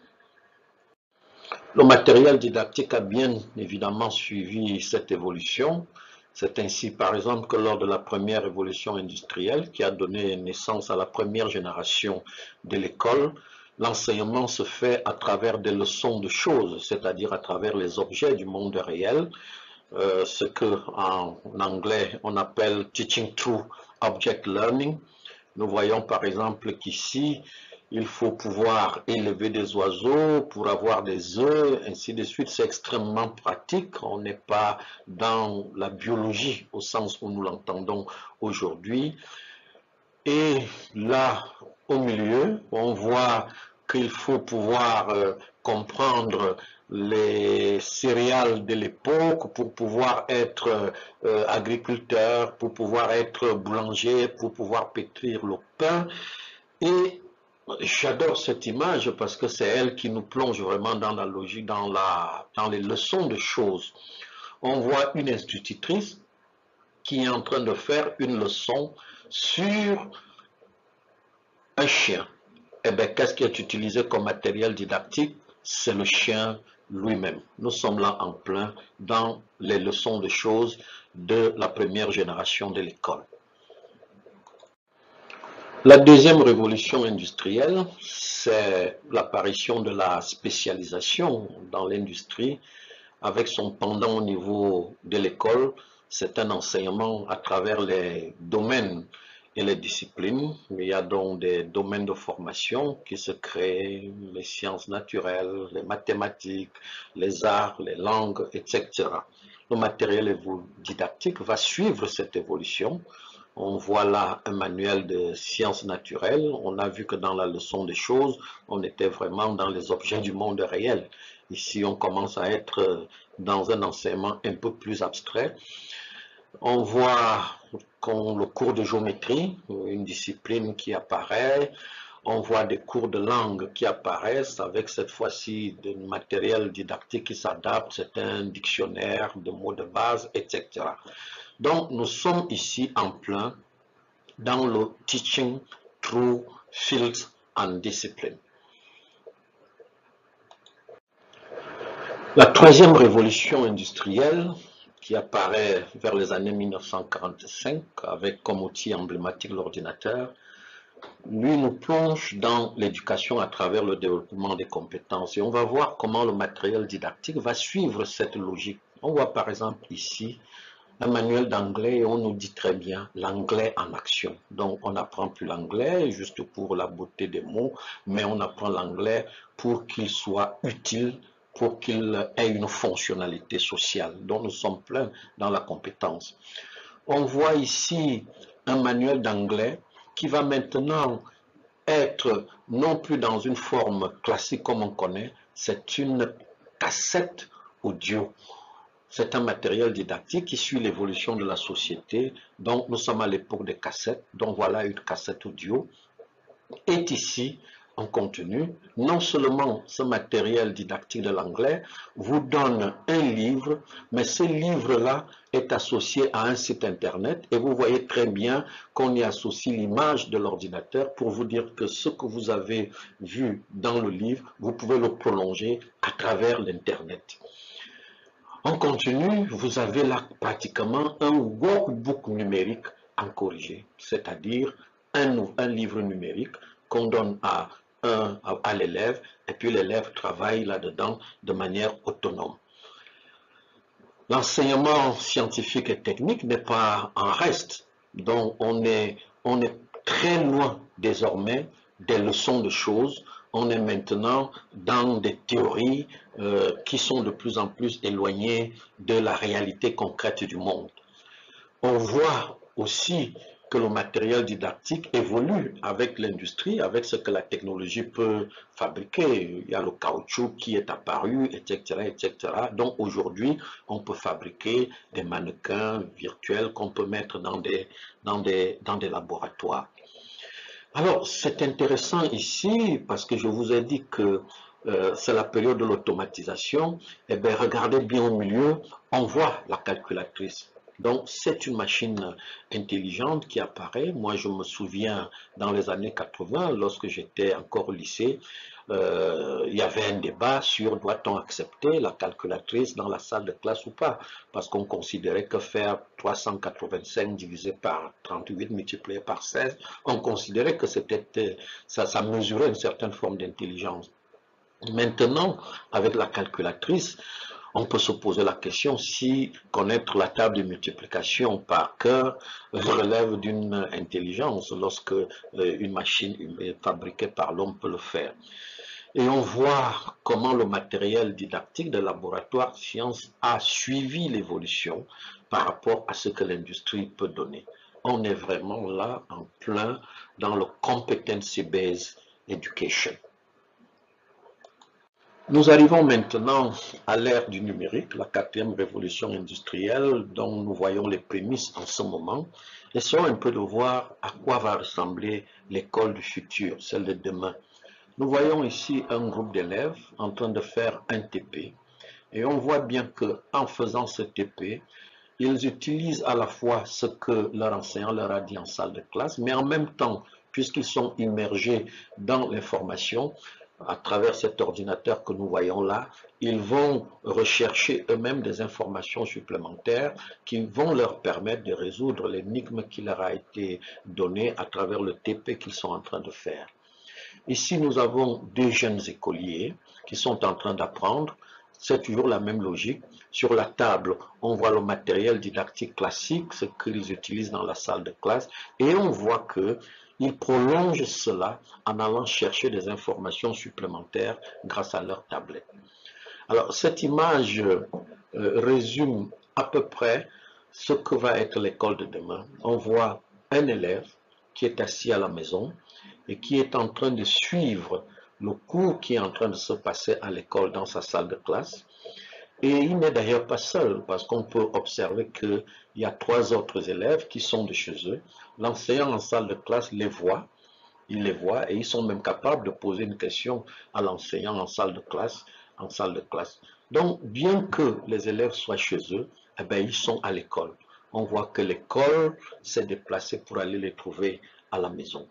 Le matériel didactique a bien évidemment suivi cette évolution. C'est ainsi par exemple que lors de la première révolution industrielle qui a donné naissance à la première génération de l'école, l'enseignement se fait à travers des leçons de choses, c'est-à-dire à travers les objets du monde réel, ce que en anglais on appelle teaching through object learning. Nous voyons par exemple qu'ici, il faut pouvoir élever des oiseaux pour avoir des œufs, ainsi de suite. C'est extrêmement pratique. On n'est pas dans la biologie au sens où nous l'entendons aujourd'hui. Et là, au milieu, on voit qu'il faut pouvoir comprendre les céréales de l'époque pour pouvoir être agriculteur, pour pouvoir être boulanger, pour pouvoir pétrir le pain. Et j'adore cette image parce que c'est elle qui nous plonge vraiment dans la logique, dans les leçons de choses. On voit une institutrice qui est en train de faire une leçon sur un chien. Eh bien, qu'est-ce qui est utilisé comme matériel didactique? C'est le chien lui-même. Nous sommes là en plein dans les leçons de choses de la première génération de l'école. La deuxième révolution industrielle, c'est l'apparition de la spécialisation dans l'industrie avec son pendant au niveau de l'école. C'est un enseignement à travers les domaines et les disciplines. Il y a donc des domaines de formation qui se créent, les sciences naturelles, les mathématiques, les arts, les langues, etc. Le matériel didactique va suivre cette évolution. On voit là un manuel de sciences naturelles. On a vu que dans la leçon des choses, on était vraiment dans les objets du monde réel. Ici, on commence à être dans un enseignement un peu plus abstrait. On voit le cours de géométrie, une discipline qui apparaît. On voit des cours de langue qui apparaissent avec cette fois-ci du matériel didactique qui s'adapte. C'est un dictionnaire de mots de base, etc. Donc, nous sommes ici en plein dans le teaching through fields and discipline. La troisième révolution industrielle qui apparaît vers les années 1945 avec comme outil emblématique l'ordinateur, lui nous plonge dans l'éducation à travers le développement des compétences. Et on va voir comment le matériel didactique va suivre cette logique. On voit par exemple ici un manuel d'anglais et on nous dit très bien l'anglais en action. Donc on n'apprend plus l'anglais juste pour la beauté des mots, mais on apprend l'anglais pour qu'il soit utile, pour qu'il ait une fonctionnalité sociale. Donc nous sommes pleins dans la compétence. On voit ici un manuel d'anglais qui va maintenant être non plus dans une forme classique comme on connaît, c'est une cassette audio. C'est un matériel didactique qui suit l'évolution de la société. Donc, nous sommes à l'époque des cassettes. Donc, voilà une cassette audio. Est ici en contenu. Non seulement ce matériel didactique de l'anglais vous donne un livre, mais ce livre-là est associé à un site internet. Et vous voyez très bien qu'on y associe l'image de l'ordinateur pour vous dire que ce que vous avez vu dans le livre, vous pouvez le prolonger à travers l'internet. En continu, vous avez là pratiquement un workbook numérique en corrigé, c'est-à-dire un livre numérique qu'on donne à à l'élève, et puis l'élève travaille là-dedans de manière autonome. L'enseignement scientifique et technique n'est pas en reste, donc on est très loin désormais des leçons de choses. On est maintenant dans des théories qui sont de plus en plus éloignées de la réalité concrète du monde. On voit aussi que le matériel didactique évolue avec l'industrie, avec ce que la technologie peut fabriquer. Il y a le caoutchouc qui est apparu, etc., etc. Donc aujourd'hui, on peut fabriquer des mannequins virtuels qu'on peut mettre dans des laboratoires. Alors, c'est intéressant ici parce que je vous ai dit que c'est la période de l'automatisation. Eh bien, regardez bien au milieu, on voit la calculatrice. Donc, c'est une machine intelligente qui apparaît. Moi, je me souviens, dans les années 80, lorsque j'étais encore au lycée, il y avait un débat sur doit-on accepter la calculatrice dans la salle de classe ou pas, parce qu'on considérait que faire 385 divisé par 38 multiplié par 16, on considérait que ça mesurait une certaine forme d'intelligence. Maintenant, avec la calculatrice, on peut se poser la question si connaître la table de multiplication par cœur relève d'une intelligence lorsque une machine fabriquée par l'homme peut le faire. Et on voit comment le matériel didactique de laboratoire sciences a suivi l'évolution par rapport à ce que l'industrie peut donner. On est vraiment là en plein dans le competency-based education. Nous arrivons maintenant à l'ère du numérique, la 4e révolution industrielle dont nous voyons les prémices en ce moment. Essayons un peu de voir à quoi va ressembler l'école du futur, celle de demain. Nous voyons ici un groupe d'élèves en train de faire un TP et on voit bien qu'en faisant ce TP, ils utilisent à la fois ce que leur enseignant leur a dit en salle de classe, mais en même temps, puisqu'ils sont immergés dans l'information, à travers cet ordinateur que nous voyons là, ils vont rechercher eux-mêmes des informations supplémentaires qui vont leur permettre de résoudre l'énigme qui leur a été donnée à travers le TP qu'ils sont en train de faire. Ici, nous avons deux jeunes écoliers qui sont en train d'apprendre. C'est toujours la même logique. Sur la table, on voit le matériel didactique classique, ce qu'ils utilisent dans la salle de classe, et on voit qu'ils prolongent cela en allant chercher des informations supplémentaires grâce à leur tablette. Alors, cette image résume à peu près ce que va être l'école de demain. On voit un élève qui est assis à la maison et qui est en train de suivre le cours qui est en train de se passer à l'école dans sa salle de classe. Et il n'est d'ailleurs pas seul, parce qu'on peut observer qu'il y a 3 autres élèves qui sont de chez eux. L'enseignant en salle de classe les voit, il les voit, et ils sont même capables de poser une question à l'enseignant en salle de classe. Donc, bien que les élèves soient chez eux, eh bien, ils sont à l'école. On voit que l'école s'est déplacée pour aller les trouver à la maison.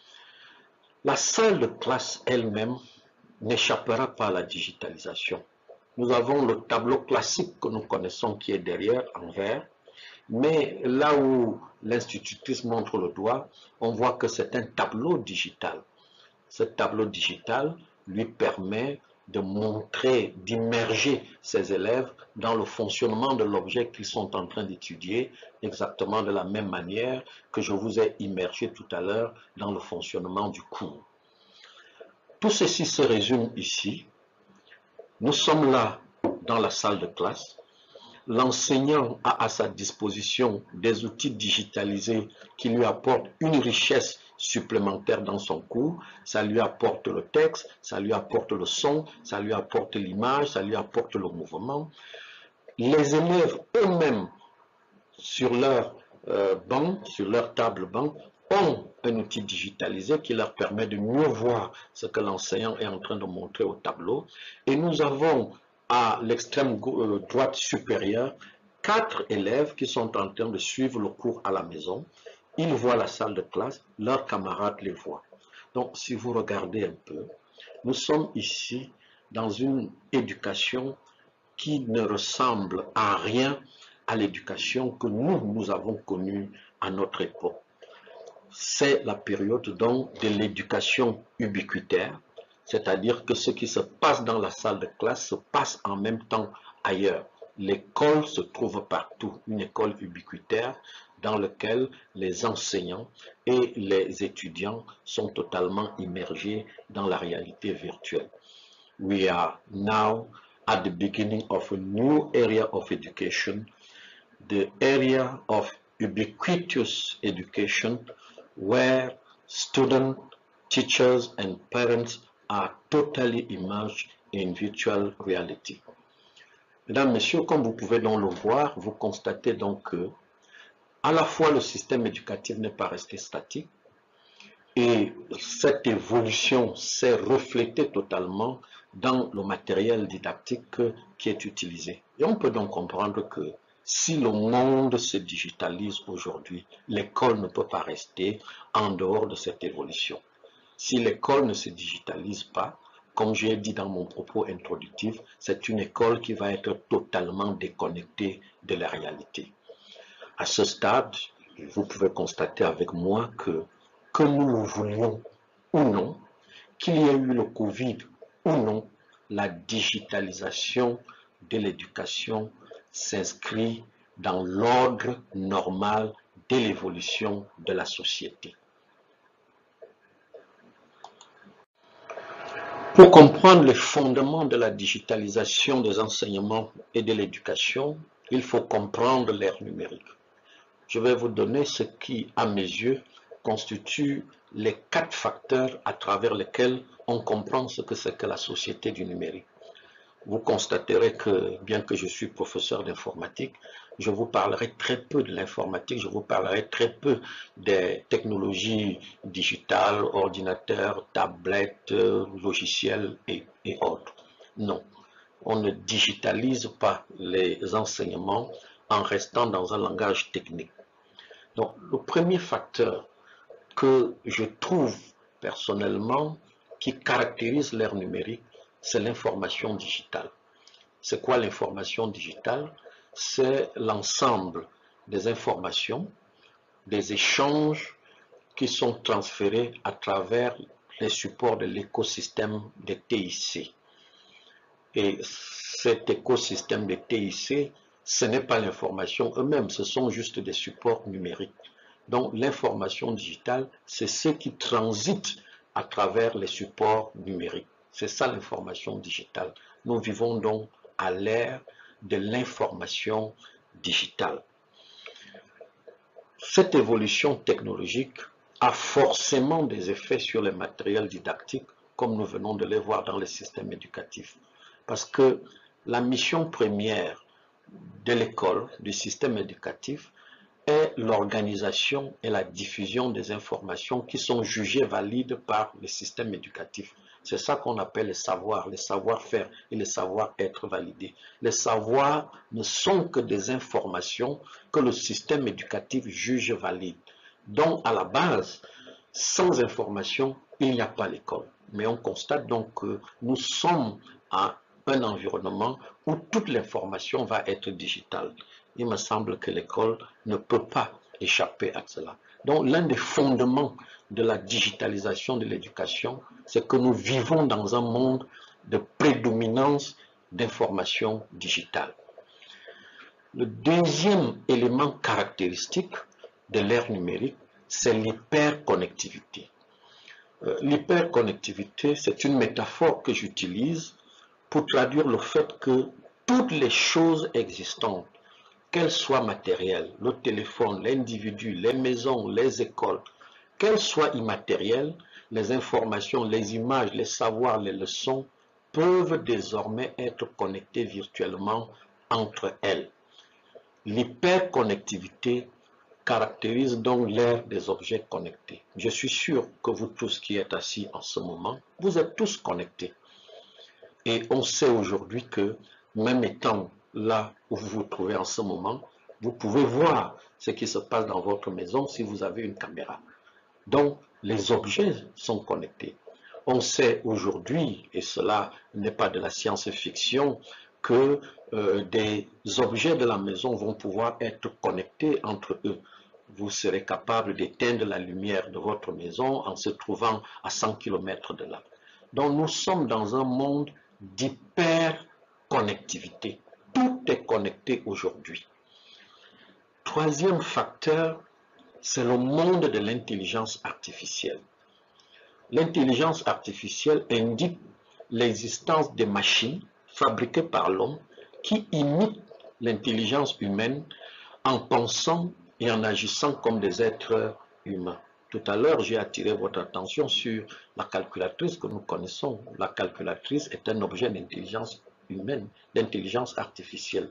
La salle de classe elle-même n'échappera pas à la digitalisation. Nous avons le tableau classique que nous connaissons qui est derrière en vert, mais là où l'institutrice montre le doigt, on voit que c'est un tableau digital. Ce tableau digital lui permet de montrer, d'immerger ses élèves dans le fonctionnement de l'objet qu'ils sont en train d'étudier, exactement de la même manière que je vous ai immergé tout à l'heure dans le fonctionnement du cours. Tout ceci se résume ici. Nous sommes là dans la salle de classe. L'enseignant a à sa disposition des outils digitalisés qui lui apportent une richesse supplémentaire dans son cours. Ça lui apporte le texte, ça lui apporte le son, ça lui apporte l'image, ça lui apporte le mouvement. Les élèves eux-mêmes, sur leur banc, sur leur table-banc, ont un outil digitalisé qui leur permet de mieux voir ce que l'enseignant est en train de montrer au tableau. Et nous avons à l'extrême droite supérieure 4 élèves qui sont en train de suivre le cours à la maison. Ils voient la salle de classe, leurs camarades les voient. Donc, si vous regardez un peu, nous sommes ici dans une éducation qui ne ressemble à rien à l'éducation que nous avons connue à notre époque. c'est la période donc de l'éducation ubiquitaire, c'est-à-dire que ce qui se passe dans la salle de classe se passe en même temps ailleurs. L'école se trouve partout, une école ubiquitaire dans laquelle les enseignants et les étudiants sont totalement immergés dans la réalité virtuelle. We are now at the beginning of a new area of education, the area of ubiquitous education, where students, teachers, and parents are totally immersed in virtual reality. Mesdames, Messieurs, comme vous pouvez donc le voir, vous constatez donc que à la fois le système éducatif n'est pas resté statique et cette évolution s'est reflétée totalement dans le matériel didactique qui est utilisé. Et on peut donc comprendre que si le monde se digitalise aujourd'hui, l'école ne peut pas rester en dehors de cette évolution. Si l'école ne se digitalise pas, comme j'ai dit dans mon propos introductif, c'est une école qui va être totalement déconnectée de la réalité. À ce stade, vous pouvez constater avec moi que nous le voulions ou non, qu'il y ait eu le Covid ou non, la digitalisation de l'éducation s'inscrit dans l'ordre normal de l'évolution de la société. Pour comprendre les fondements de la digitalisation des enseignements et de l'éducation, il faut comprendre l'ère numérique. Je vais vous donner ce qui, à mes yeux, constitue les 4 facteurs à travers lesquels on comprend ce que c'est que la société du numérique. Vous constaterez que, bien que je suis professeur d'informatique, je vous parlerai très peu de l'informatique, je vous parlerai très peu des technologies digitales, ordinateurs, tablettes, logiciels et autres. Non, on ne digitalise pas les enseignements en restant dans un langage technique. Donc, le premier facteur que je trouve personnellement qui caractérise l'ère numérique, c'est l'information digitale. C'est quoi l'information digitale? C'est l'ensemble des informations, des échanges qui sont transférés à travers les supports de l'écosystème des TIC. Et cet écosystème des TIC, ce n'est pas l'information eux-mêmes, ce sont juste des supports numériques. Donc l'information digitale, c'est ce qui transite à travers les supports numériques. C'est ça l'information digitale. Nous vivons donc à l'ère de l'information digitale. Cette évolution technologique a forcément des effets sur les matériels didactiques, comme nous venons de les voir dans le système éducatif. Parce que la mission première de l'école, du système éducatif, est l'organisation et la diffusion des informations qui sont jugées valides par le système éducatif. C'est ça qu'on appelle les savoir-faire et les savoir-être validés. Les savoirs ne sont que des informations que le système éducatif juge valides. Donc, à la base, sans information, il n'y a pas l'école. Mais on constate donc que nous sommes à un environnement où toute l'information va être digitale. Il me semble que l'école ne peut pas échapper à cela. Donc l'un des fondements de la digitalisation de l'éducation, c'est que nous vivons dans un monde de prédominance d'informations digitales. Le deuxième élément caractéristique de l'ère numérique, c'est l'hyperconnectivité. L'hyperconnectivité, c'est une métaphore que j'utilise pour traduire le fait que toutes les choses existantes, qu'elles soient matérielles, le téléphone, l'individu, les maisons, les écoles, qu'elles soient immatérielles, les informations, les images, les savoirs, les leçons peuvent désormais être connectées virtuellement entre elles. L'hyperconnectivité caractérise donc l'ère des objets connectés. Je suis sûr que vous tous qui êtes assis en ce moment, vous êtes tous connectés. Et on sait aujourd'hui que même étant là où vous vous trouvez en ce moment, vous pouvez voir ce qui se passe dans votre maison si vous avez une caméra. Donc, les objets sont connectés. On sait aujourd'hui, et cela n'est pas de la science-fiction, que des objets de la maison vont pouvoir être connectés entre eux. vous serez capable d'éteindre la lumière de votre maison en se trouvant à 100 km de là. Donc nous sommes dans un monde d'hyper-connectivité. Tout est connecté aujourd'hui. Troisième facteur, c'est le monde de l'intelligence artificielle. L'intelligence artificielle indique l'existence de machines fabriquées par l'homme qui imitent l'intelligence humaine en pensant et en agissant comme des êtres humains. Tout à l'heure, j'ai attiré votre attention sur la calculatrice que nous connaissons. La calculatrice est un objet d'intelligence humaine, d'intelligence artificielle.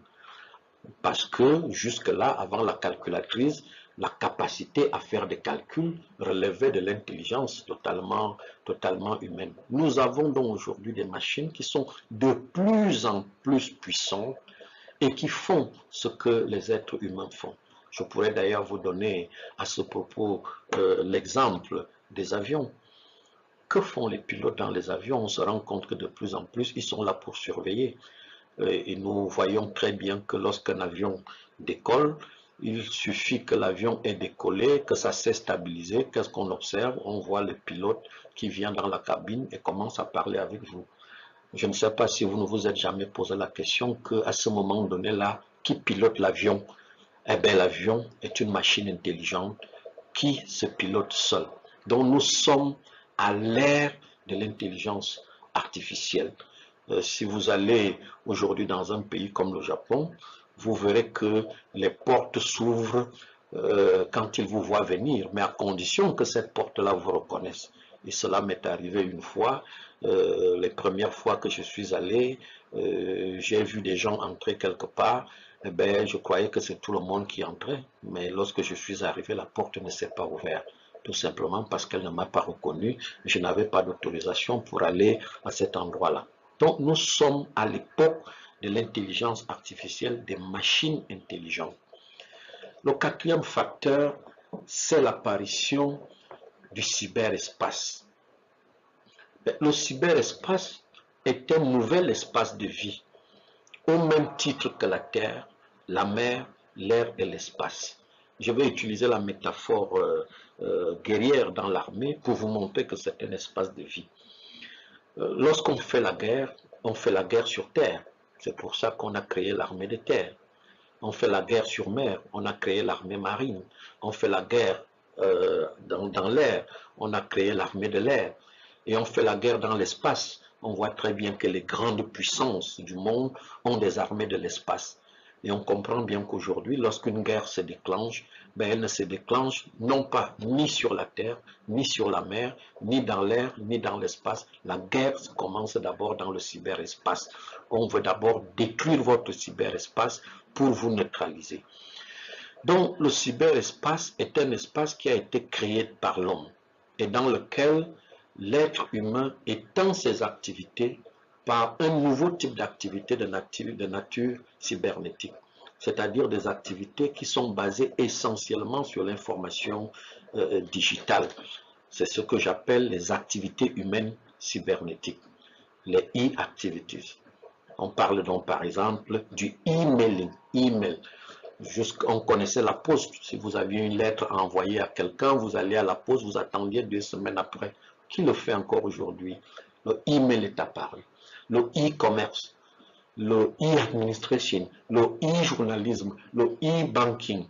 Parce que jusque-là, avant la calculatrice, la capacité à faire des calculs relevait de l'intelligence totalement humaine. Nous avons donc aujourd'hui des machines qui sont de plus en plus puissantes et qui font ce que les êtres humains font. Je pourrais d'ailleurs vous donner à ce propos l'exemple des avions. Que font les pilotes dans les avions? On se rend compte que de plus en plus, ils sont là pour surveiller. Et nous voyons très bien que lorsqu'un avion décolle, il suffit que l'avion ait décollé, que ça s'est stabilisé. Qu'est-ce qu'on observe? On voit le pilote qui vient dans la cabine et commence à parler avec vous. Je ne sais pas si vous ne vous êtes jamais posé la question qu'à ce moment donné-là, qui pilote l'avion? Eh bien, l'avion est une machine intelligente qui se pilote seule. Donc, nous sommes à l'ère de l'intelligence artificielle. Si vous allez aujourd'hui dans un pays comme le Japon, vous verrez que les portes s'ouvrent quand ils vous voient venir, mais à condition que cette porte-là vous reconnaisse. Et cela m'est arrivé une fois, les premières fois que je suis allé, j'ai vu des gens entrer quelque part, eh bien, je croyais que c'est tout le monde qui entrait, mais lorsque je suis arrivé, la porte ne s'est pas ouverte. Tout simplement parce qu'elle ne m'a pas reconnu, je n'avais pas d'autorisation pour aller à cet endroit-là. Donc nous sommes à l'époque de l'intelligence artificielle, des machines intelligentes. Le quatrième facteur, c'est l'apparition du cyberespace. Le cyberespace est un nouvel espace de vie, au même titre que la Terre, la mer, l'air et l'espace. Je vais utiliser la métaphore guerrière dans l'armée pour vous montrer que c'est un espace de vie. Lorsqu'on fait la guerre, on fait la guerre sur terre. C'est pour ça qu'on a créé l'armée de terre. On fait la guerre sur mer, on a créé l'armée marine. On fait la guerre dans l'air, on a créé l'armée de l'air. Et on fait la guerre dans l'espace. On voit très bien que les grandes puissances du monde ont des armées de l'espace. Et on comprend bien qu'aujourd'hui, lorsqu'une guerre se déclenche, ben elle ne se déclenche non pas ni sur la terre, ni sur la mer, ni dans l'air, ni dans l'espace. La guerre commence d'abord dans le cyberespace. On veut d'abord détruire votre cyberespace pour vous neutraliser. Donc le cyberespace est un espace qui a été créé par l'homme et dans lequel l'être humain étend ses activités par un nouveau type d'activité de nature cybernétique, c'est-à-dire des activités qui sont basées essentiellement sur l'information digitale. C'est ce que j'appelle les activités humaines cybernétiques, les e-activities. On parle donc par exemple du e-mailing, email. On connaissait la poste. Si vous aviez une lettre à envoyer à quelqu'un, vous allez à la poste, vous attendiez 2 semaines après. Qui le fait encore aujourd'hui? Le email est apparu. Le e-commerce, le e-administration, le e-journalisme, le e-banking.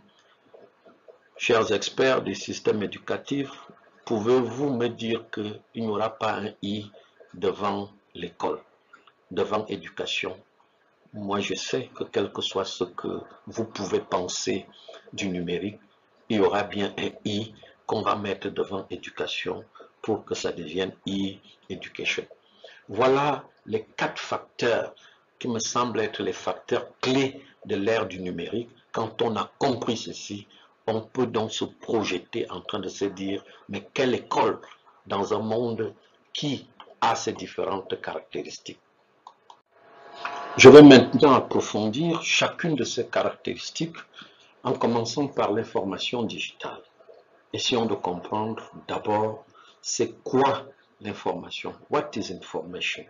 Chers experts des systèmes éducatifs, pouvez-vous me dire qu'il n'y aura pas un i devant l'école, devant éducation? Moi, je sais que quel que soit ce que vous pouvez penser du numérique, il y aura bien un i qu'on va mettre devant éducation pour que ça devienne e-education. Voilà les 4 facteurs qui me semblent être les facteurs clés de l'ère du numérique. Quand on a compris ceci, on peut donc se projeter en train de se dire, mais quelle école dans un monde qui a ces différentes caractéristiques? Je vais maintenant approfondir chacune de ces caractéristiques en commençant par l'information digitale. Essayons de comprendre d'abord c'est quoi l'information. What is information?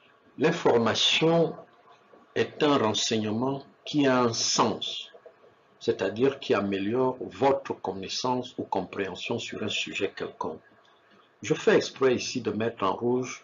L'information est un renseignement qui a un sens c'est-à-dire qui améliore votre connaissance ou compréhension sur un sujet quelconque. Je fais exprès ici de mettre en rouge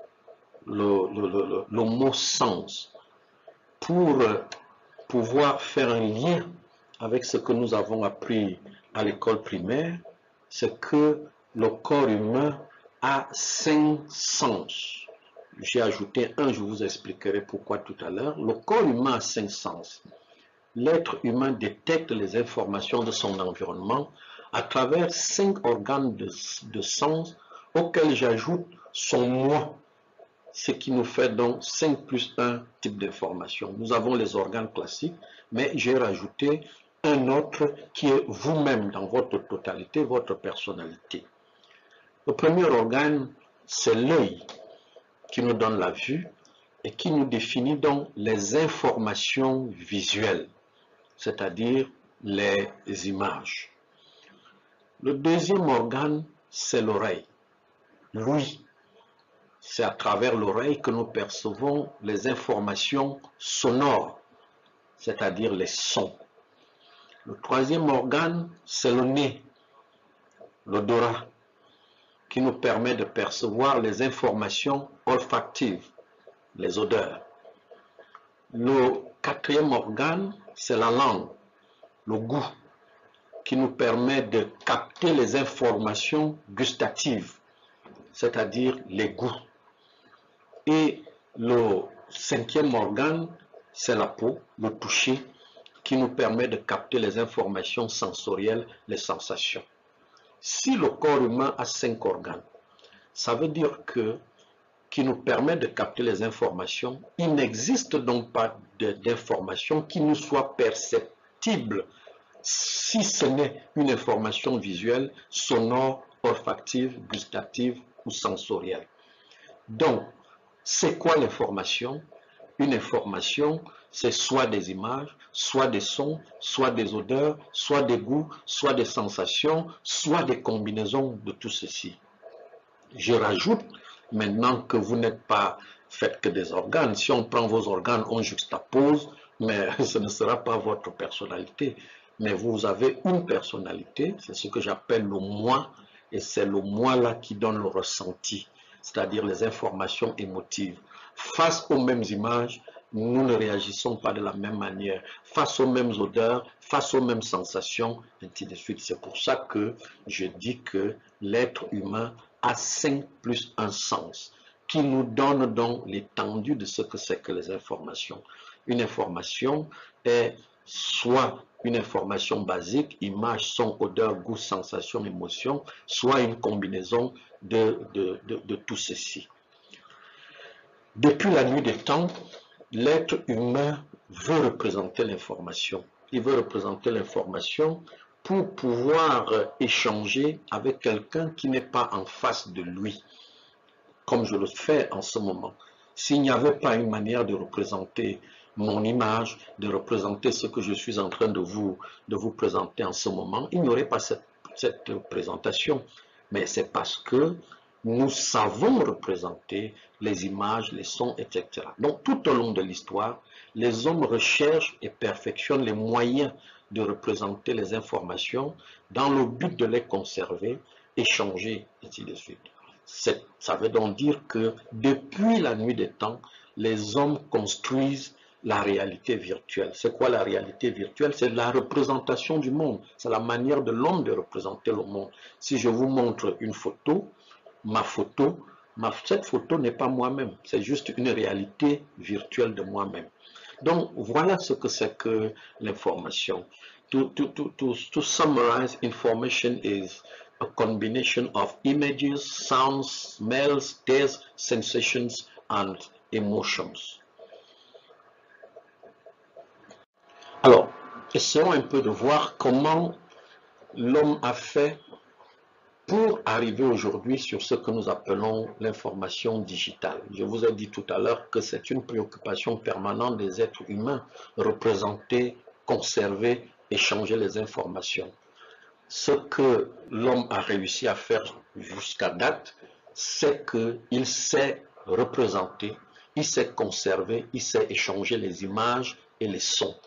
le mot sens pour pouvoir faire un lien avec ce que nous avons appris à l'école primaire, c'est que le corps humain a 5 sens. J'ai ajouté un, je vous expliquerai pourquoi tout à l'heure. Le corps humain a 5 sens. L'être humain détecte les informations de son environnement à travers 5 organes de sens auxquels j'ajoute son moi, ce qui nous fait donc 5 plus 1 type d'information. Nous avons les organes classiques, mais j'ai rajouté un autre qui est vous-même dans votre totalité, votre personnalité. Le premier organe, c'est l'œil qui nous donne la vue et qui nous définit donc les informations visuelles, c'est-à-dire les images. Le deuxième organe, c'est l'oreille. L'ouïe. C'est à travers l'oreille que nous percevons les informations sonores, c'est-à-dire les sons. Le troisième organe, c'est le nez, l'odorat, qui nous permet de percevoir les informations olfactives, les odeurs. Le quatrième organe, c'est la langue, le goût, qui nous permet de capter les informations gustatives, c'est-à-dire les goûts. Et le cinquième organe, c'est la peau, le toucher, qui nous permet de capter les informations sensorielles, les sensations. Si le corps humain a 5 organes, ça veut dire que qui nous permet de capter les informations, il n'existe donc pas d'information qui nous soit perceptible si ce n'est une information visuelle, sonore, olfactive, gustative ou sensorielle. Donc, c'est quoi l'information? Une information, c'est soit des images, soit des sons, soit des odeurs, soit des goûts, soit des sensations, soit des combinaisons de tout ceci. Je rajoute, maintenant que vous n'êtes pas fait que des organes, si on prend vos organes, on juxtapose, mais ce ne sera pas votre personnalité. Mais vous avez une personnalité, c'est ce que j'appelle le moi, et c'est le moi-là qui donne le ressenti, c'est-à-dire les informations émotives. Face aux mêmes images, nous ne réagissons pas de la même manière. Face aux mêmes odeurs, face aux mêmes sensations, ainsi de suite. C'est pour ça que je dis que l'être humain a 5 plus 1 sens, qui nous donne donc l'étendue de ce que c'est que les informations. Une information est soit une information basique, image, son, odeur, goût, sensation, émotion, soit une combinaison de tout ceci. Depuis la nuit des temps, l'être humain veut représenter l'information. Il veut représenter l'information pour pouvoir échanger avec quelqu'un qui n'est pas en face de lui, comme je le fais en ce moment. S'il n'y avait pas une manière de représenter mon image, de représenter ce que je suis en train de vous présenter en ce moment, il n'y aurait pas cette présentation. Mais c'est parce que nous savons représenter les images, les sons, etc. Donc tout au long de l'histoire, les hommes recherchent et perfectionnent les moyens de représenter les informations dans le but de les conserver, échanger, et ainsi de suite. Ça veut donc dire que depuis la nuit des temps, les hommes construisent la réalité virtuelle. C'est quoi la réalité virtuelle? C'est la représentation du monde. C'est la manière de l'homme de représenter le monde. Si je vous montre une photo, cette photo n'est pas moi-même. C'est juste une réalité virtuelle de moi-même. Donc, voilà ce que c'est que l'information. To summarize, information is a combination of images, sounds, smells, tastes, sensations, and emotions. Alors, essayons un peu de voir comment l'homme a fait pour arriver aujourd'hui sur ce que nous appelons l'information digitale. Je vous ai dit tout à l'heure que c'est une préoccupation permanente des êtres humains, représenter, conserver, échanger les informations. Ce que l'homme a réussi à faire jusqu'à date, c'est qu'il sait représenter, il sait conserver, il sait échanger les images et les sons.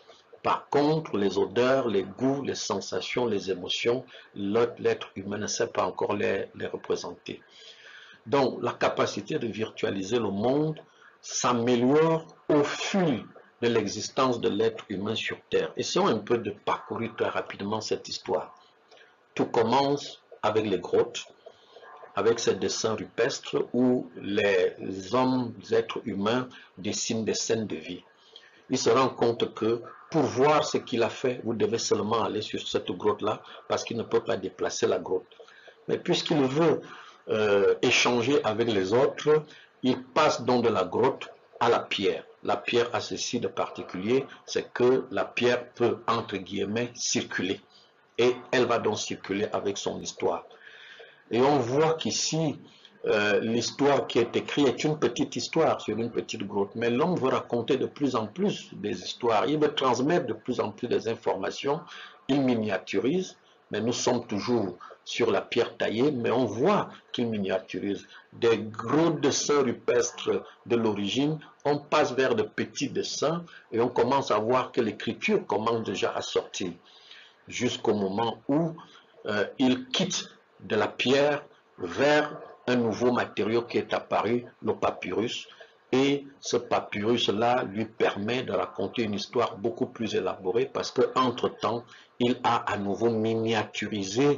Par contre, les odeurs, les goûts, les sensations, les émotions, l'être humain ne sait pas encore les représenter. Donc, la capacité de virtualiser le monde s'améliore au fil de l'existence de l'être humain sur Terre. Essayons un peu de parcourir très rapidement cette histoire. Tout commence avec les grottes, avec ces dessins rupestres où les hommes, les êtres humains dessinent des scènes de vie. Il se rend compte que pour voir ce qu'il a fait, vous devez seulement aller sur cette grotte-là parce qu'il ne peut pas déplacer la grotte. Mais puisqu'il veut échanger avec les autres, il passe donc de la grotte à la pierre. La pierre a ceci de particulier, c'est que la pierre peut, entre guillemets, circuler. Et elle va donc circuler avec son histoire. Et on voit qu'ici, l'histoire qui est écrite est une petite histoire sur une petite grotte. Mais l'homme veut raconter de plus en plus des histoires. Il veut transmettre de plus en plus des informations. Il miniaturise, mais nous sommes toujours sur la pierre taillée, mais on voit qu'il miniaturise. Des gros dessins rupestres de l'origine, on passe vers de petits dessins et on commence à voir que l'écriture commence déjà à sortir. Jusqu'au moment où il quitte de la pierre vers un nouveau matériau qui est apparu, le papyrus. Et ce papyrus-là lui permet de raconter une histoire beaucoup plus élaborée parce qu'entre-temps, il a à nouveau miniaturisé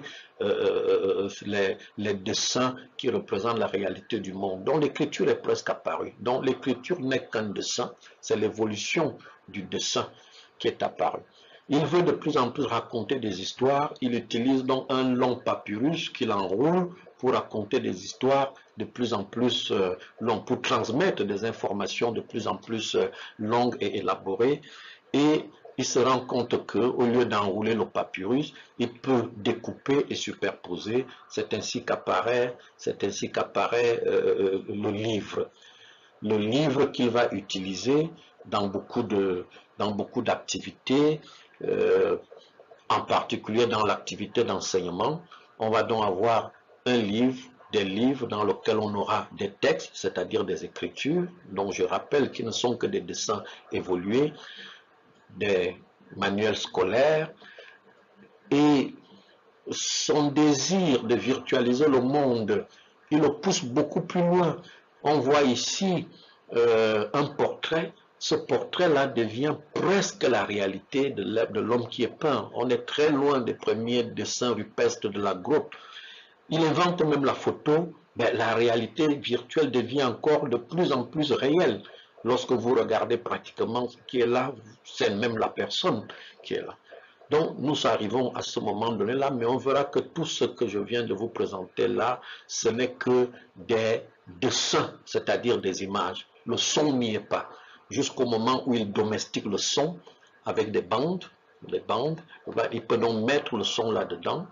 les dessins qui représentent la réalité du monde. Donc l'écriture est presque apparue. Donc l'écriture n'est qu'un dessin, c'est l'évolution du dessin qui est apparue. Il veut de plus en plus raconter des histoires. Il utilise donc un long papyrus qu'il enroule pour raconter des histoires de plus en plus longues, pour transmettre des informations de plus en plus longues et élaborées. Et il se rend compte qu'au lieu d'enrouler le papyrus, il peut découper et superposer. C'est ainsi qu'apparaît le livre. Le livre qu'il va utiliser dans beaucoup d'activités, en particulier dans l'activité d'enseignement. On va donc avoir des livres dans lesquels on aura des textes, c'est-à-dire des écritures, dont je rappelle qu'ils ne sont que des dessins évolués, des manuels scolaires, et son désir de virtualiser le monde, il le pousse beaucoup plus loin. On voit ici un portrait. Ce portrait-là devient presque la réalité de l'homme qui est peint. On est très loin des premiers dessins rupestres de la grotte. Il invente même la photo, mais la réalité virtuelle devient encore de plus en plus réelle. Lorsque vous regardez pratiquement ce qui est là, c'est même la personne qui est là. Donc nous arrivons à ce moment donné-là, mais on verra que tout ce que je viens de vous présenter là, ce n'est que des dessins, c'est-à-dire des images. Le son n'y est pas. Jusqu'au moment où il domestique le son avec des bandes, il peut donc mettre le son là-dedans,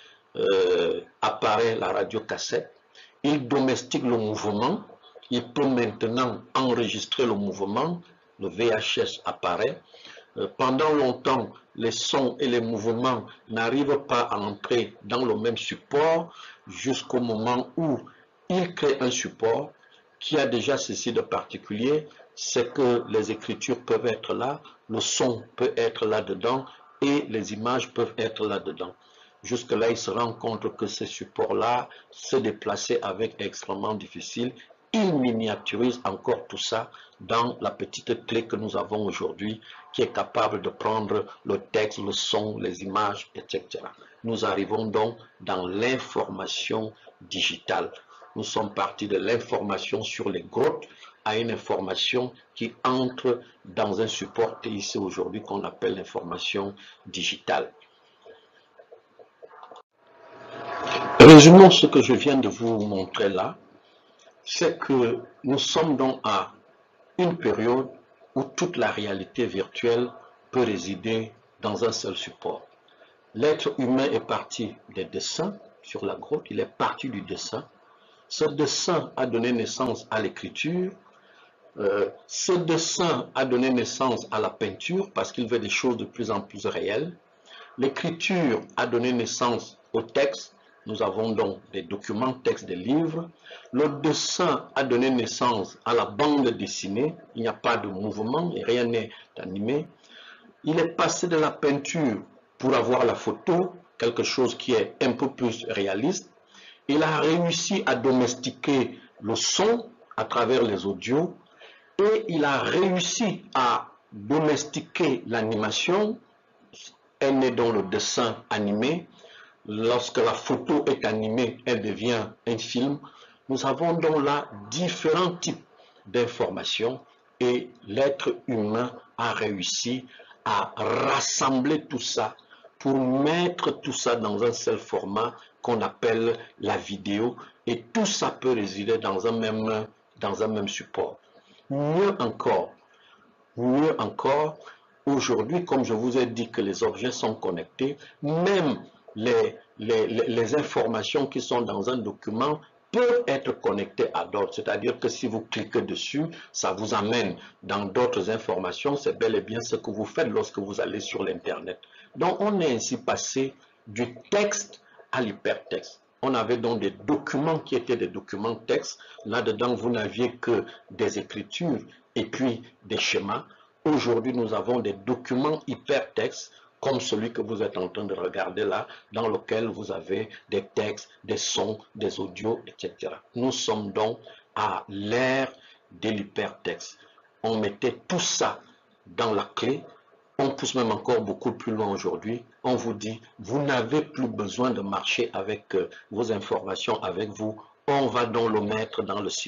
apparaît la radiocassette, il domestique le mouvement, il peut maintenant enregistrer le mouvement, le VHS apparaît. Pendant longtemps, les sons et les mouvements n'arrivent pas à entrer dans le même support jusqu'au moment où il crée un support qui a déjà ceci de particulier, c'est que les écritures peuvent être là, le son peut être là-dedans et les images peuvent être là-dedans. Jusque-là, il se rend compte que ces supports-là, se déplacer avec est extrêmement difficile. Il miniaturise encore tout ça dans la petite clé que nous avons aujourd'hui, qui est capable de prendre le texte, le son, les images, etc. Nous arrivons donc dans l'information digitale. Nous sommes partis de l'information sur les grottes à une information qui entre dans un support ici aujourd'hui qu'on appelle l'information digitale. Résumons ce que je viens de vous montrer là, c'est que nous sommes donc à une période où toute la réalité virtuelle peut résider dans un seul support. L'être humain est parti des dessins sur la grotte, il est parti du dessin. Ce dessin a donné naissance à l'écriture. Ce dessin a donné naissance à la peinture parce qu'il veut des choses de plus en plus réelles. L'écriture a donné naissance au texte. Nous avons donc des documents, textes, des livres. Le dessin a donné naissance à la bande dessinée. Il n'y a pas de mouvement et rien n'est animé. Il est passé de la peinture pour avoir la photo, quelque chose qui est un peu plus réaliste. Il a réussi à domestiquer le son à travers les audios et il a réussi à domestiquer l'animation. Elle est dans le dessin animé. Lorsque la photo est animée, elle devient un film. Nous avons donc là différents types d'informations et l'être humain a réussi à rassembler tout ça pour mettre tout ça dans un seul format qu'on appelle la vidéo, et tout ça peut résider dans un même support. Mieux encore, aujourd'hui, comme je vous ai dit que les objets sont connectés, même les informations qui sont dans un document peuvent être connectées à d'autres. C'est-à-dire que si vous cliquez dessus, ça vous amène dans d'autres informations. C'est bel et bien ce que vous faites lorsque vous allez sur l'Internet. Donc, on est ainsi passé du texte à l'hypertexte. On avait donc des documents qui étaient des documents texte. Là-dedans, vous n'aviez que des écritures et puis des schémas. Aujourd'hui, nous avons des documents hypertextes comme celui que vous êtes en train de regarder là, dans lequel vous avez des textes, des sons, des audios, etc. Nous sommes donc à l'ère de l'hypertexte. On mettait tout ça dans la clé. On pousse même encore beaucoup plus loin aujourd'hui. On vous dit, vous n'avez plus besoin de marcher avec vos informations avec vous. On va donc le mettre dans le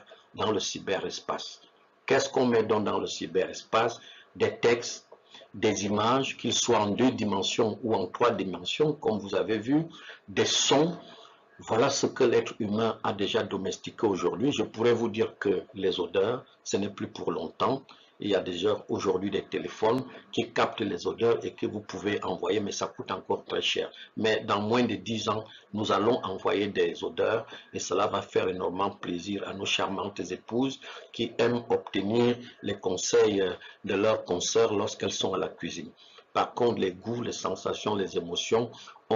cyberespace. Qu'est-ce qu'on met donc dans le cyberespace? Des textes, des images, qu'ils soient en 2 dimensions ou en 3 dimensions, comme vous avez vu, des sons. Voilà ce que l'être humain a déjà domestiqué aujourd'hui. Je pourrais vous dire que les odeurs, ce n'est plus pour longtemps. Il y a déjà aujourd'hui des téléphones qui captent les odeurs et que vous pouvez envoyer, mais ça coûte encore très cher. Mais dans moins de 10 ans, nous allons envoyer des odeurs et cela va faire énormément plaisir à nos charmantes épouses qui aiment obtenir les conseils de leurs consoeurs lorsqu'elles sont à la cuisine. Par contre, les goûts, les sensations, les émotions,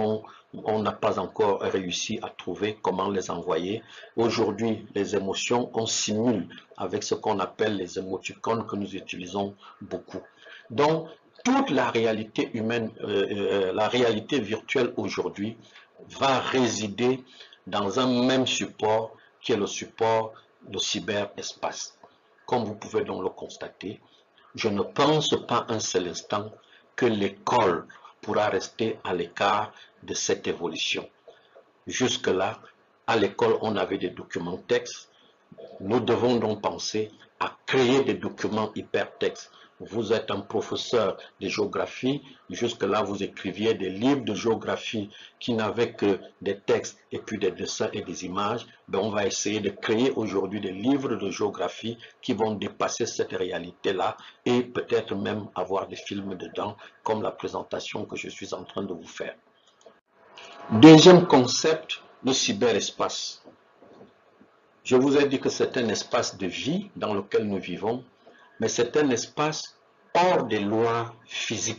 on n'a pas encore réussi à trouver comment les envoyer. Aujourd'hui, les émotions, on simule avec ce qu'on appelle les émoticônes que nous utilisons beaucoup. Donc, toute la réalité humaine, la réalité virtuelle aujourd'hui va résider dans un même support qui est le support de cyberespace. Comme vous pouvez donc le constater, je ne pense pas un seul instant que l'école pourra rester à l'écart de cette évolution. Jusque-là, à l'école, on avait des documents textes. Nous devons donc penser à créer des documents hypertextes. Vous êtes un professeur de géographie, jusque-là vous écriviez des livres de géographie qui n'avaient que des textes et puis des dessins et des images. Ben, on va essayer de créer aujourd'hui des livres de géographie qui vont dépasser cette réalité-là et peut-être même avoir des films dedans, comme la présentation que je suis en train de vous faire. Deuxième concept, le cyberespace. Je vous ai dit que c'est un espace de vie dans lequel nous vivons, mais c'est un espace hors des lois physiques.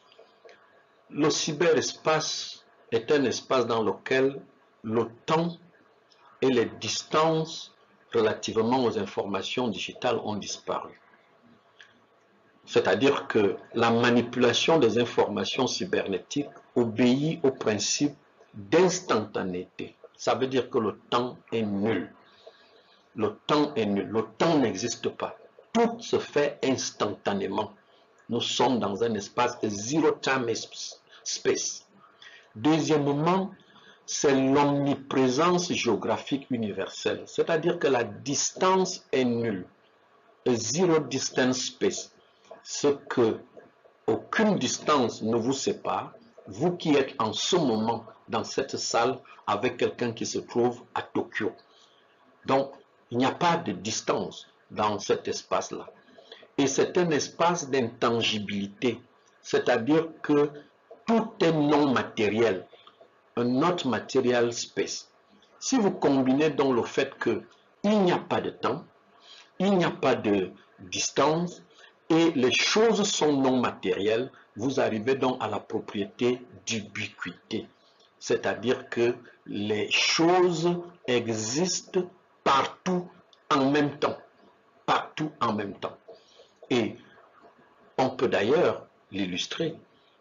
Le cyberespace est un espace dans lequel le temps et les distances relativement aux informations digitales ont disparu. C'est-à-dire que la manipulation des informations cybernétiques obéit au principe d'instantanéité. Ça veut dire que le temps est nul. Le temps est nul. Le temps n'existe pas. Tout se fait instantanément. Nous sommes dans un espace de zero time space. Deuxièmement, c'est l'omniprésence géographique universelle. C'est-à-dire que la distance est nulle. A zero distance space. Ce que aucune distance ne vous sépare, vous qui êtes en ce moment dans cette salle avec quelqu'un qui se trouve à Tokyo. Donc, il n'y a pas de distance dans cet espace-là. Et c'est un espace d'intangibilité, c'est-à-dire que tout est non matériel, un not material space. Si vous combinez donc le fait qu'il n'y a pas de temps, il n'y a pas de distance, et les choses sont non matérielles, vous arrivez donc à la propriété d'ubiquité. C'est-à-dire que les choses existent partout en même temps. Partout en même temps. Et on peut d'ailleurs l'illustrer.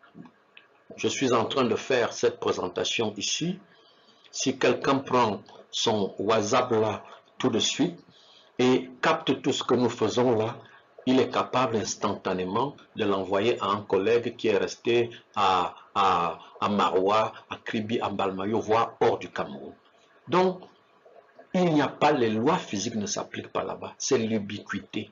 Je suis en train de faire cette présentation ici. Si quelqu'un prend son WhatsApp là tout de suite et capte tout ce que nous faisons là, il est capable instantanément de l'envoyer à un collègue qui est resté à Maroua, à Kribi, à Balmayo, voire hors du Cameroun. Donc, il n'y a pas, les lois physiques ne s'appliquent pas là-bas. C'est l'ubiquité.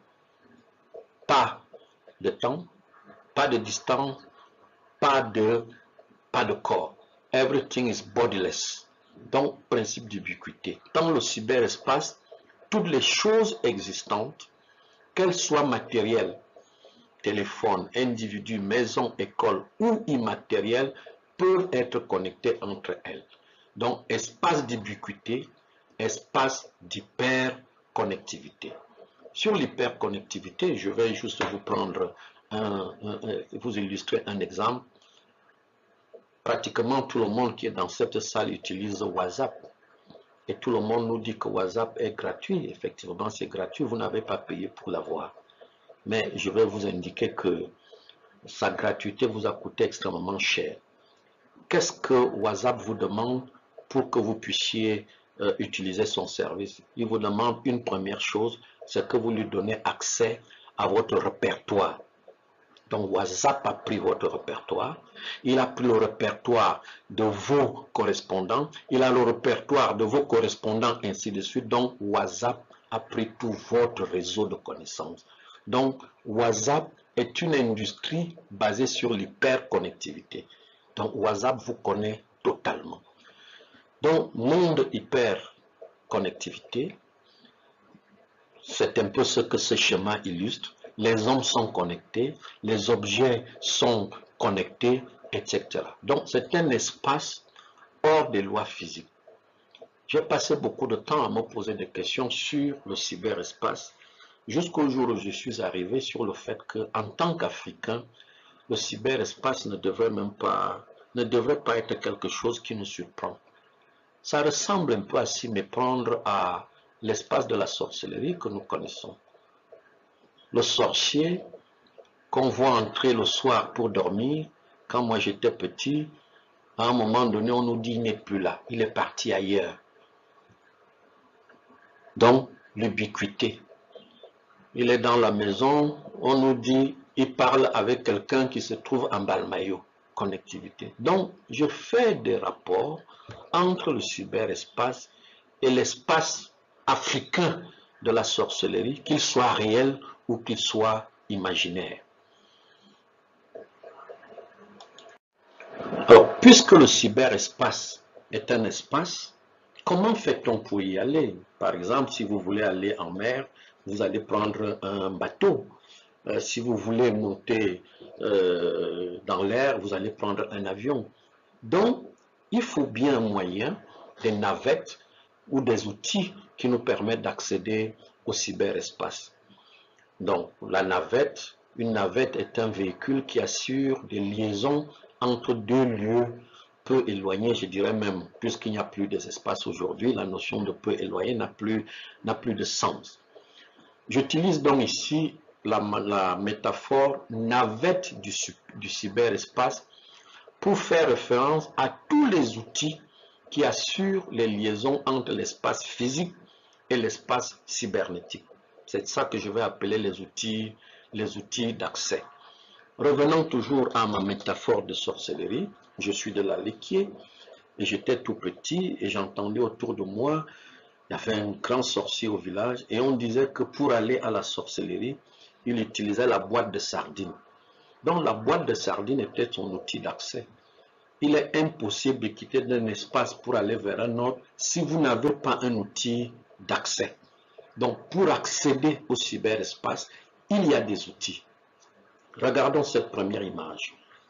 Pas de temps, pas de distance, pas de corps. Everything is bodiless. Donc, principe d'ubiquité. Dans le cyberespace, toutes les choses existantes, qu'elles soient matérielles, téléphone, individu, maison, école ou immatérielles, peuvent être connectées entre elles. Donc, espace d'ubiquité, espace d'hyperconnectivité. Sur l'hyperconnectivité, je vais juste vous prendre vous illustrer un exemple. Pratiquement tout le monde qui est dans cette salle utilise WhatsApp. Et tout le monde nous dit que WhatsApp est gratuit. Effectivement, c'est gratuit. Vous n'avez pas payé pour l'avoir. Mais je vais vous indiquer que sa gratuité vous a coûté extrêmement cher. Qu'est-ce que WhatsApp vous demande pour que vous puissiez utiliser son service? Il vous demande une première chose, c'est que vous lui donnez accès à votre répertoire. Donc WhatsApp a pris votre répertoire, il a pris le répertoire de vos correspondants, il a le répertoire de vos correspondants, ainsi de suite. Donc WhatsApp a pris tout votre réseau de connaissances. Donc WhatsApp est une industrie basée sur l'hyperconnectivité. Donc WhatsApp vous connaît totalement. Donc monde hyperconnectivité, c'est un peu ce que ce schéma illustre. Les hommes sont connectés, les objets sont connectés, etc. Donc, c'est un espace hors des lois physiques. J'ai passé beaucoup de temps à me poser des questions sur le cyberespace, jusqu'au jour où je suis arrivé sur le fait qu'en tant qu'Africain, le cyberespace ne devrait pas être quelque chose qui nous surprend. Ça ressemble un peu à s'y méprendre à l'espace de la sorcellerie que nous connaissons. Le sorcier qu'on voit entrer le soir pour dormir, quand moi j'étais petit, à un moment donné, on nous dit il n'est plus là, il est parti ailleurs. Donc, l'ubiquité. Il est dans la maison, on nous dit il parle avec quelqu'un qui se trouve en Balmayo. Connectivité. Donc, je fais des rapports entre le cyberespace et l'espace africain de la sorcellerie, qu'il soit réel ou qu'il soit imaginaire. Alors, puisque le cyberespace est un espace, comment fait-on pour y aller? Par exemple, si vous voulez aller en mer, vous allez prendre un bateau. Si vous voulez monter dans l'air, vous allez prendre un avion. Donc, il faut bien un moyen, des navettes ou des outils qui nous permettent d'accéder au cyberespace. Donc, une navette est un véhicule qui assure des liaisons entre deux lieux peu éloignés, je dirais même, puisqu'il n'y a plus d'espace aujourd'hui, la notion de peu éloigné n'a plus de sens. J'utilise donc ici la métaphore navette du cyberespace pour faire référence à tous les outils qui assurent les liaisons entre l'espace physique et l'espace cybernétique. C'est ça que je vais appeler les outils d'accès. Revenons toujours à ma métaphore de sorcellerie. Je suis de la Liquier et j'étais tout petit et j'entendais autour de moi, il y avait un grand sorcier au village et on disait que pour aller à la sorcellerie, il utilisait la boîte de sardines. Donc la boîte de sardines était son outil d'accès. Il est impossible de quitter d'un espace pour aller vers un autre si vous n'avez pas un outil d'accès. Donc pour accéder au cyberespace, il y a des outils. Regardons cette première image.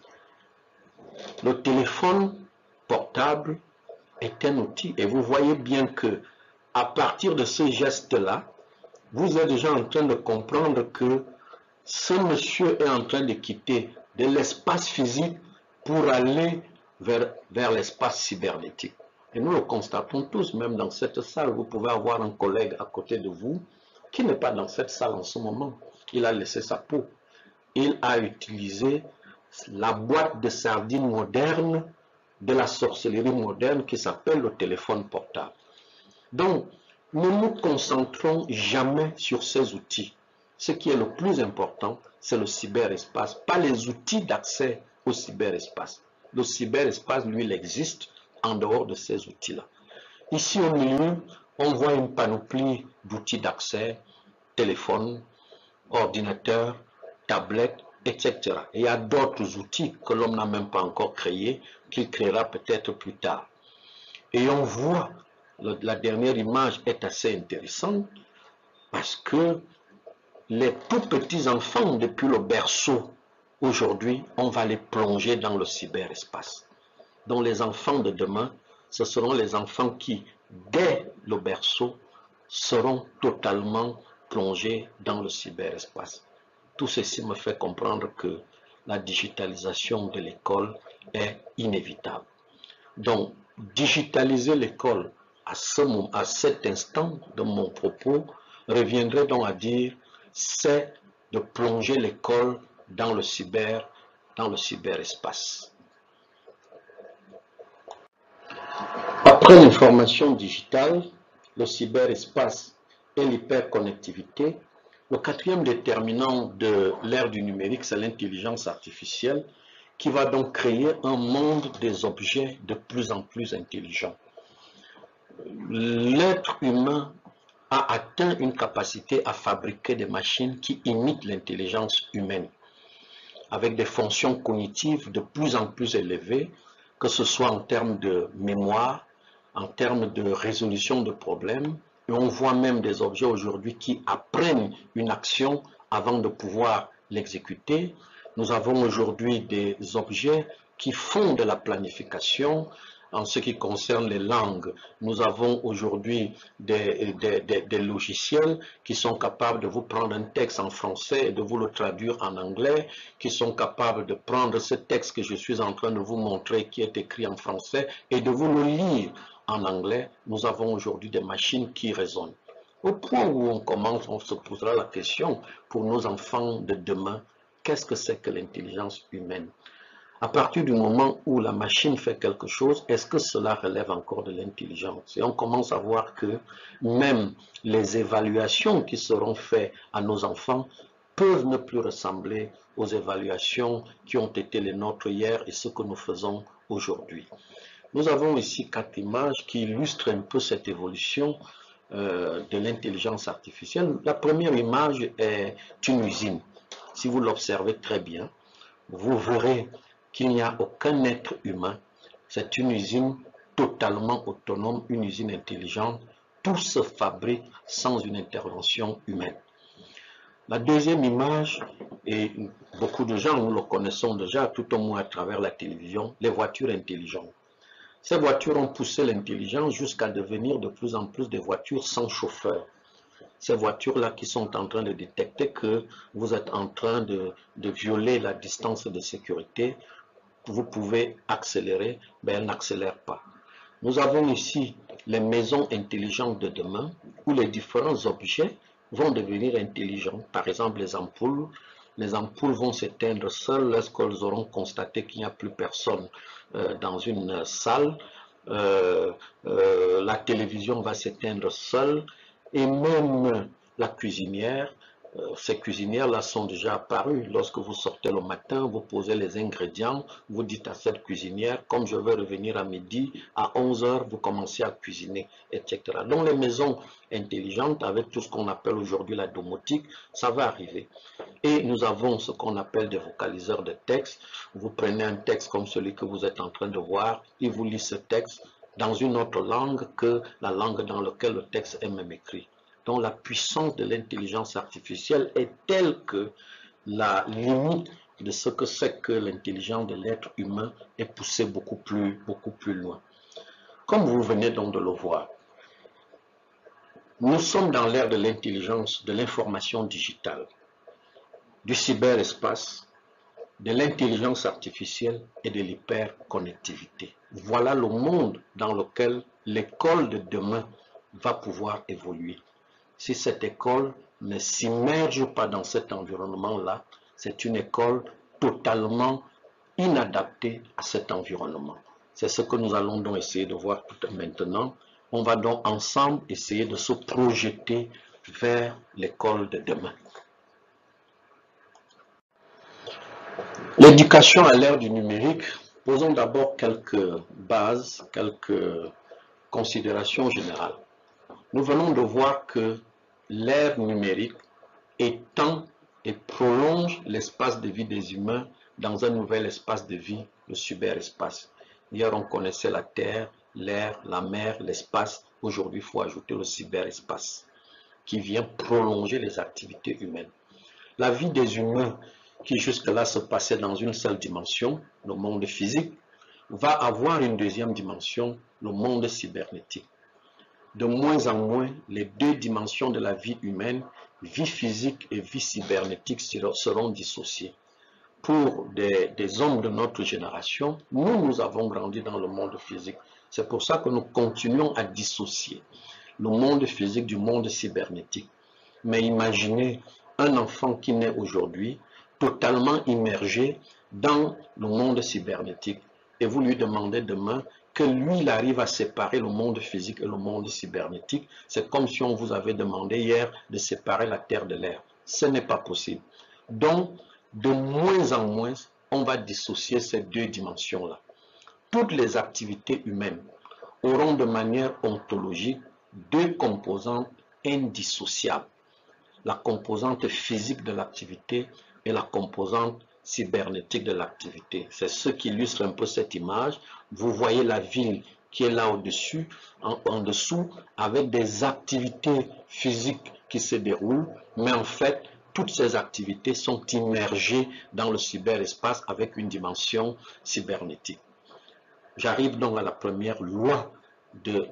Le téléphone portable est un outil et vous voyez bien que à partir de ce geste-là, vous êtes déjà en train de comprendre que ce monsieur est en train de quitter de l'espace physique pour aller vers l'espace cybernétique. Et nous le constatons tous, même dans cette salle, vous pouvez avoir un collègue à côté de vous qui n'est pas dans cette salle en ce moment. Il a laissé sa peau. Il a utilisé la boîte de sardines moderne, de la sorcellerie moderne qui s'appelle le téléphone portable. Donc, ne nous concentrons jamais sur ces outils. Ce qui est le plus important, c'est le cyberespace, pas les outils d'accès au cyberespace. Le cyberespace, lui, il existe en dehors de ces outils-là. Ici, au milieu, on voit une panoplie d'outils d'accès, téléphone, ordinateur, tablette, etc. Et il y a d'autres outils que l'homme n'a même pas encore créés, qu'il créera peut-être plus tard. Et on voit, la dernière image est assez intéressante, parce que les tout petits enfants, depuis le berceau, aujourd'hui, on va les plonger dans le cyberespace. Donc les enfants de demain, ce seront les enfants qui, dès le berceau, seront totalement plongés dans le cyberespace. Tout ceci me fait comprendre que la digitalisation de l'école est inévitable. Donc, digitaliser l'école à cet instant de mon propos reviendrait donc à dire c'est de plonger l'école dans le cyberespace. Après l'information digitale, le cyberespace et l'hyperconnectivité, le quatrième déterminant de l'ère du numérique, c'est l'intelligence artificielle qui va donc créer un monde des objets de plus en plus intelligents. L'être humain a atteint une capacité à fabriquer des machines qui imitent l'intelligence humaine, avec des fonctions cognitives de plus en plus élevées, que ce soit en termes de mémoire, en termes de résolution de problèmes, et on voit même des objets aujourd'hui qui apprennent une action avant de pouvoir l'exécuter. Nous avons aujourd'hui des objets qui font de la planification. En ce qui concerne les langues, nous avons aujourd'hui des logiciels qui sont capables de vous prendre un texte en français et de vous le traduire en anglais, qui sont capables de prendre ce texte que je suis en train de vous montrer, qui est écrit en français, et de vous le lire en anglais. Nous avons aujourd'hui des machines qui raisonnent. Au point où on commence, on se posera la question pour nos enfants de demain, qu'est-ce que c'est que l'intelligence humaine? À partir du moment où la machine fait quelque chose, est-ce que cela relève encore de l'intelligence? Et on commence à voir que même les évaluations qui seront faites à nos enfants peuvent ne plus ressembler aux évaluations qui ont été les nôtres hier et ce que nous faisons aujourd'hui. Nous avons ici 4 images qui illustrent un peu cette évolution de l'intelligence artificielle. La première image est une usine. Si vous l'observez très bien, vous verrez qu'il n'y a aucun être humain. C'est une usine totalement autonome, une usine intelligente. Tout se fabrique sans une intervention humaine. La deuxième image, et beaucoup de gens nous le connaissons déjà, tout au moins à travers la télévision, les voitures intelligentes. Ces voitures ont poussé l'intelligence jusqu'à devenir de plus en plus des voitures sans chauffeur. Ces voitures-là qui sont en train de détecter que vous êtes en train de violer la distance de sécurité, vous pouvez accélérer, mais elles n'accélèrent pas. Nous avons ici les maisons intelligentes de demain, où les différents objets vont devenir intelligents. Par exemple, les ampoules vont s'éteindre seules lorsqu'elles auront constaté qu'il n'y a plus personne dans une salle. La télévision va s'éteindre seule, et même la cuisinière. Ces cuisinières-là sont déjà apparues. Lorsque vous sortez le matin, vous posez les ingrédients, vous dites à cette cuisinière, comme je vais revenir à midi, à 11 h, vous commencez à cuisiner, etc. Donc les maisons intelligentes, avec tout ce qu'on appelle aujourd'hui la domotique, ça va arriver. Et nous avons ce qu'on appelle des vocaliseurs de texte. Vous prenez un texte comme celui que vous êtes en train de voir, il vous lit ce texte dans une autre langue que la langue dans laquelle le texte est même écrit. Donc la puissance de l'intelligence artificielle est telle que la limite de ce que c'est que l'intelligence de l'être humain est poussée beaucoup plus loin. Comme vous venez donc de le voir, nous sommes dans l'ère de l'intelligence, de l'information digitale, du cyberespace, de l'intelligence artificielle et de l'hyperconnectivité. Voilà le monde dans lequel l'école de demain va pouvoir évoluer. Si cette école ne s'immerge pas dans cet environnement-là, c'est une école totalement inadaptés à cet environnement. C'est ce que nous allons donc essayer de voir tout maintenant. On va donc ensemble essayer de se projeter vers l'école de demain. L'éducation à l'ère du numérique, posons d'abord quelques bases, quelques considérations générales. Nous venons de voir que l'ère numérique étend et prolonge l'espace de vie des humains dans un nouvel espace de vie, le cyberespace. Hier, on connaissait la Terre, l'air, la mer, l'espace. Aujourd'hui, il faut ajouter le cyberespace qui vient prolonger les activités humaines. La vie des humains qui jusque-là se passait dans une seule dimension, le monde physique, va avoir une deuxième dimension, le monde cybernétique. De moins en moins, les deux dimensions de la vie humaine, vie physique et vie cybernétique, seront dissociées. Pour des hommes de notre génération, nous avons grandi dans le monde physique. C'est pour ça que nous continuons à dissocier le monde physique du monde cybernétique. Mais imaginez un enfant qui naît aujourd'hui, totalement immergé dans le monde cybernétique. Et vous lui demandez demain que lui, il arrive à séparer le monde physique et le monde cybernétique. C'est comme si on vous avait demandé hier de séparer la terre de l'air. Ce n'est pas possible. Donc, de moins en moins, on va dissocier ces deux dimensions-là. Toutes les activités humaines auront de manière ontologique deux composantes indissociables. La composante physique de l'activité et la composante cybernétique de l'activité. C'est ce qui illustre un peu cette image. Vous voyez la ville qui est là au-dessus, en dessous, avec des activités physiques qui se déroulent, mais en fait, toutes ces activités sont immergées dans le cyberespace avec une dimension cybernétique. J'arrive donc à la première loi de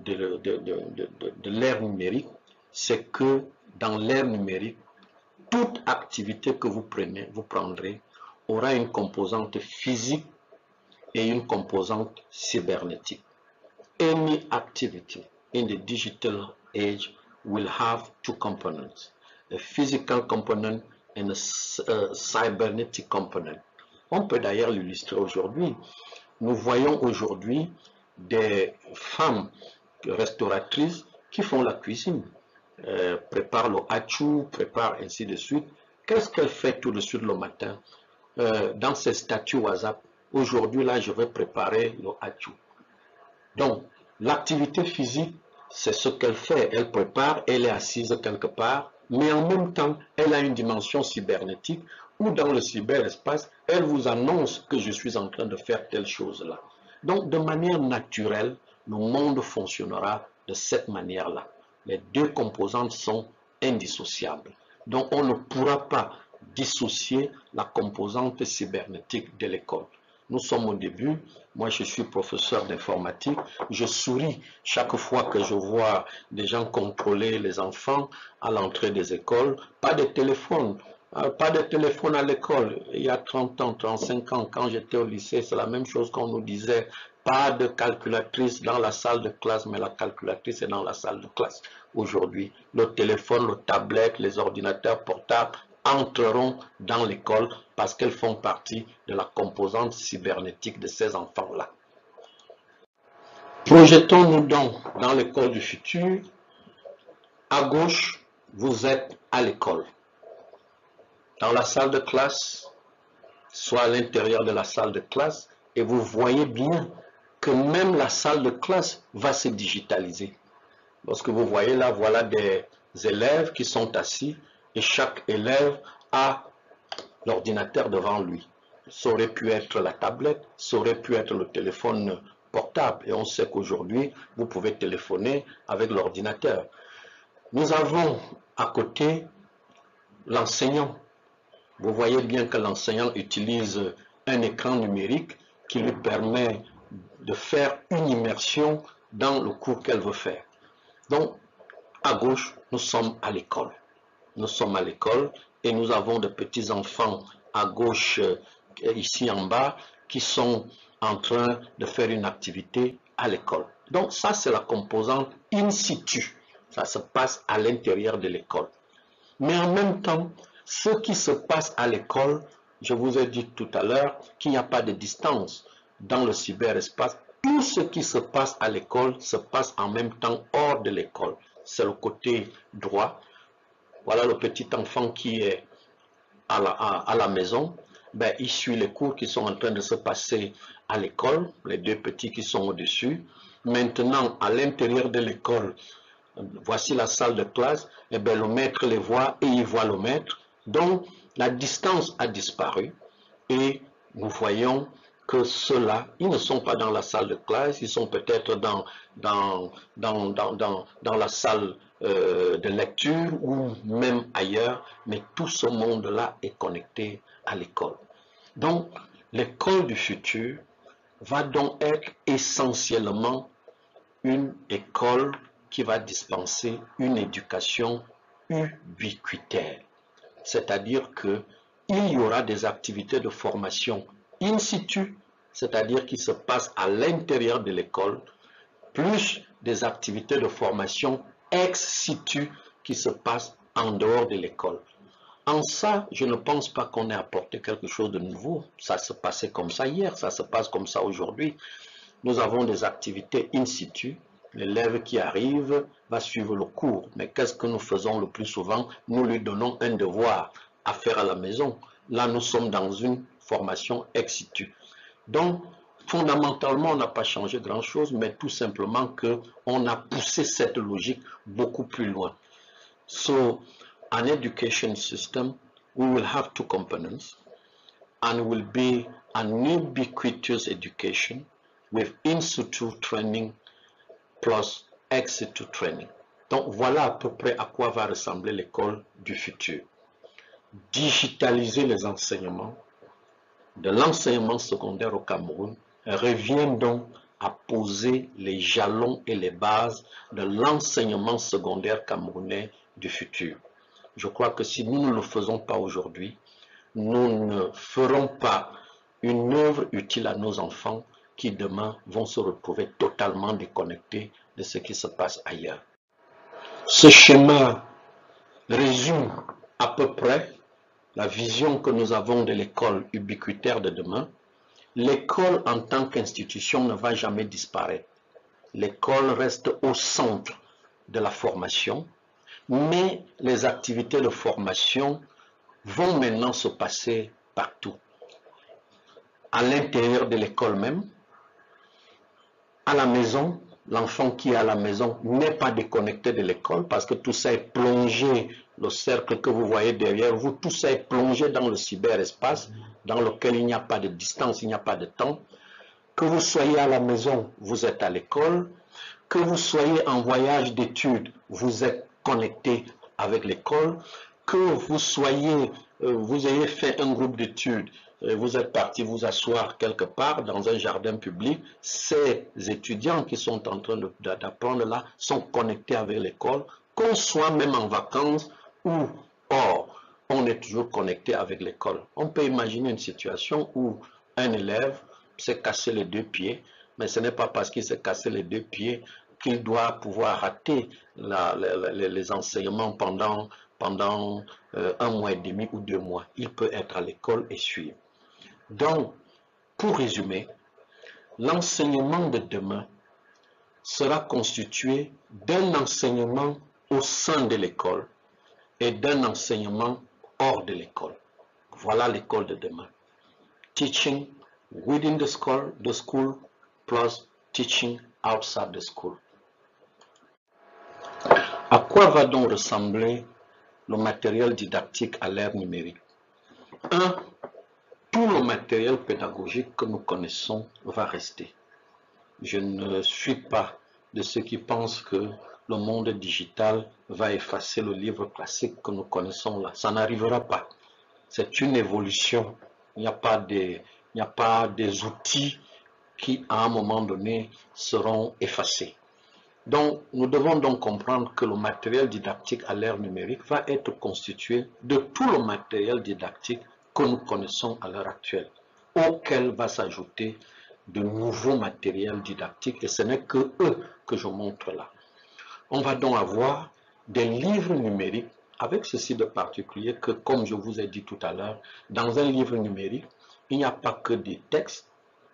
l'ère numérique, c'est que dans l'ère numérique, toute activité que vous prendrez aura une composante physique et une composante cybernétique. Any activity in the digital age will have two components, a physical component and a cybernetic component. On peut d'ailleurs l'illustrer aujourd'hui. Nous voyons aujourd'hui des femmes restauratrices qui font la cuisine, préparent le hachou, préparent ainsi de suite. Qu'est-ce qu'elles font tout de suite le matin? Dans ces statuts WhatsApp, aujourd'hui là je vais préparer le hachou. Donc l'activité physique, c'est ce qu'elle fait, elle prépare, elle est assise quelque part, mais en même temps elle a une dimension cybernétique où dans le cyberespace, elle vous annonce que je suis en train de faire telle chose là. Donc de manière naturelle, le monde fonctionnera de cette manière-là. Les deux composantes sont indissociables. Donc on ne pourra pas dissocier la composante cybernétique de l'école. Nous sommes au début, moi je suis professeur d'informatique, je souris chaque fois que je vois des gens contrôler les enfants à l'entrée des écoles, pas de téléphone. Pas de téléphone à l'école. Il y a 30 ans, 35 ans, quand j'étais au lycée, c'est la même chose qu'on nous disait. Pas de calculatrice dans la salle de classe, mais la calculatrice est dans la salle de classe. Aujourd'hui, le téléphone, le tablette, les ordinateurs portables entreront dans l'école parce qu'elles font partie de la composante cybernétique de ces enfants-là. Projetons-nous donc dans l'école du futur. À gauche, vous êtes à l'école. Dans la salle de classe, soit à l'intérieur de la salle de classe, et vous voyez bien que même la salle de classe va se digitaliser. Lorsque vous voyez là, voilà des élèves qui sont assis, et chaque élève a l'ordinateur devant lui. Ça aurait pu être la tablette, ça aurait pu être le téléphone portable, et on sait qu'aujourd'hui, vous pouvez téléphoner avec l'ordinateur. Nous avons à côté l'enseignant. Vous voyez bien que l'enseignant utilise un écran numérique qui lui permet de faire une immersion dans le cours qu'elle veut faire. Donc, à gauche, nous sommes à l'école. Nous sommes à l'école et nous avons de petits enfants à gauche, ici en bas, qui sont en train de faire une activité à l'école. Donc, ça, c'est la composante in situ. Ça se passe à l'intérieur de l'école. Mais en même temps, ce qui se passe à l'école je vous ai dit tout à l'heure qu'il n'y a pas de distance dans le cyberespace. Tout ce qui se passe à l'école se passe en même temps hors de l'école. C'est le côté droit. Voilà le petit enfant qui est à la maison. Ben, il suit les cours qui sont en train de se passer à l'école, les deux petits qui sont au-dessus. Maintenant, à l'intérieur de l'école, voici la salle de classe, et bien, le maître les voit et il voit le maître. Donc, la distance a disparu et nous voyons que ceux-là, ils ne sont pas dans la salle de classe, ils sont peut-être dans la salle de lecture ou même ailleurs, mais tout ce monde-là est connecté à l'école. Donc, l'école du futur va donc être essentiellement une école qui va dispenser une éducation ubiquitaire. C'est-à-dire qu'il y aura des activités de formation in situ, c'est-à-dire qui se passent à l'intérieur de l'école, plus des activités de formation ex situ qui se passent en dehors de l'école. En ça, je ne pense pas qu'on ait apporté quelque chose de nouveau. Ça se passait comme ça hier, ça se passe comme ça aujourd'hui. Nous avons des activités in situ. L'élève qui arrive va suivre le cours. Mais qu'est-ce que nous faisons le plus souvent? Nous lui donnons un devoir à faire à la maison. Là, nous sommes dans une formation ex situ. Donc, fondamentalement, on n'a pas changé grand-chose, mais tout simplement qu'on a poussé cette logique beaucoup plus loin. So, an education system, we will have two components, and will be an ubiquitous education with in-situ training plus ex-situ training. Donc voilà à peu près à quoi va ressembler l'école du futur. Digitaliser les enseignements de l'enseignement secondaire au Cameroun revient donc à poser les jalons et les bases de l'enseignement secondaire camerounais du futur. Je crois que si nous ne le faisons pas aujourd'hui, nous ne ferons pas une œuvre utile à nos enfants qui demain vont se retrouver totalement déconnectés de ce qui se passe ailleurs. Ce schéma résume à peu près la vision que nous avons de l'école ubiquitaire de demain. L'école en tant qu'institution ne va jamais disparaître. L'école reste au centre de la formation, mais les activités de formation vont maintenant se passer partout. À l'intérieur de l'école même, à la maison, l'enfant qui est à la maison n'est pas déconnecté de l'école parce que tout ça est plongé, le cercle que vous voyez derrière vous, tout ça est plongé dans le cyberespace dans lequel il n'y a pas de distance, il n'y a pas de temps. Que vous soyez à la maison, vous êtes à l'école. Que vous soyez en voyage d'études, vous êtes connecté avec l'école. Que vous soyez, vous ayez fait un groupe d'études, vous êtes parti vous asseoir quelque part dans un jardin public, ces étudiants qui sont en train d'apprendre là sont connectés avec l'école, qu'on soit même en vacances ou hors, on est toujours connecté avec l'école. On peut imaginer une situation où un élève s'est cassé les deux pieds, mais ce n'est pas parce qu'il s'est cassé les deux pieds qu'il doit pouvoir rater les enseignements pendant un mois et demi ou 2 mois. Il peut être à l'école et suivre. Donc, pour résumer, l'enseignement de demain sera constitué d'un enseignement au sein de l'école et d'un enseignement hors de l'école. Voilà l'école de demain. Teaching within the school plus teaching outside the school. À quoi va donc ressembler le matériel didactique à l'ère numérique? 1. Tout le matériel pédagogique que nous connaissons va rester. Je ne suis pas de ceux qui pensent que le monde digital va effacer le livre classique que nous connaissons là. Ça n'arrivera pas. C'est une évolution. Il n'y a pas des outils qui, à un moment donné, seront effacés. Donc, nous devons donc comprendre que le matériel didactique à l'ère numérique va être constitué de tout le matériel didactique que nous connaissons à l'heure actuelle, auquel va s'ajouter de nouveaux matériels didactiques, et ce n'est que eux que je montre là. On va donc avoir des livres numériques avec ceci de particulier que, comme je vous ai dit tout à l'heure, dans un livre numérique, il n'y a pas que des textes,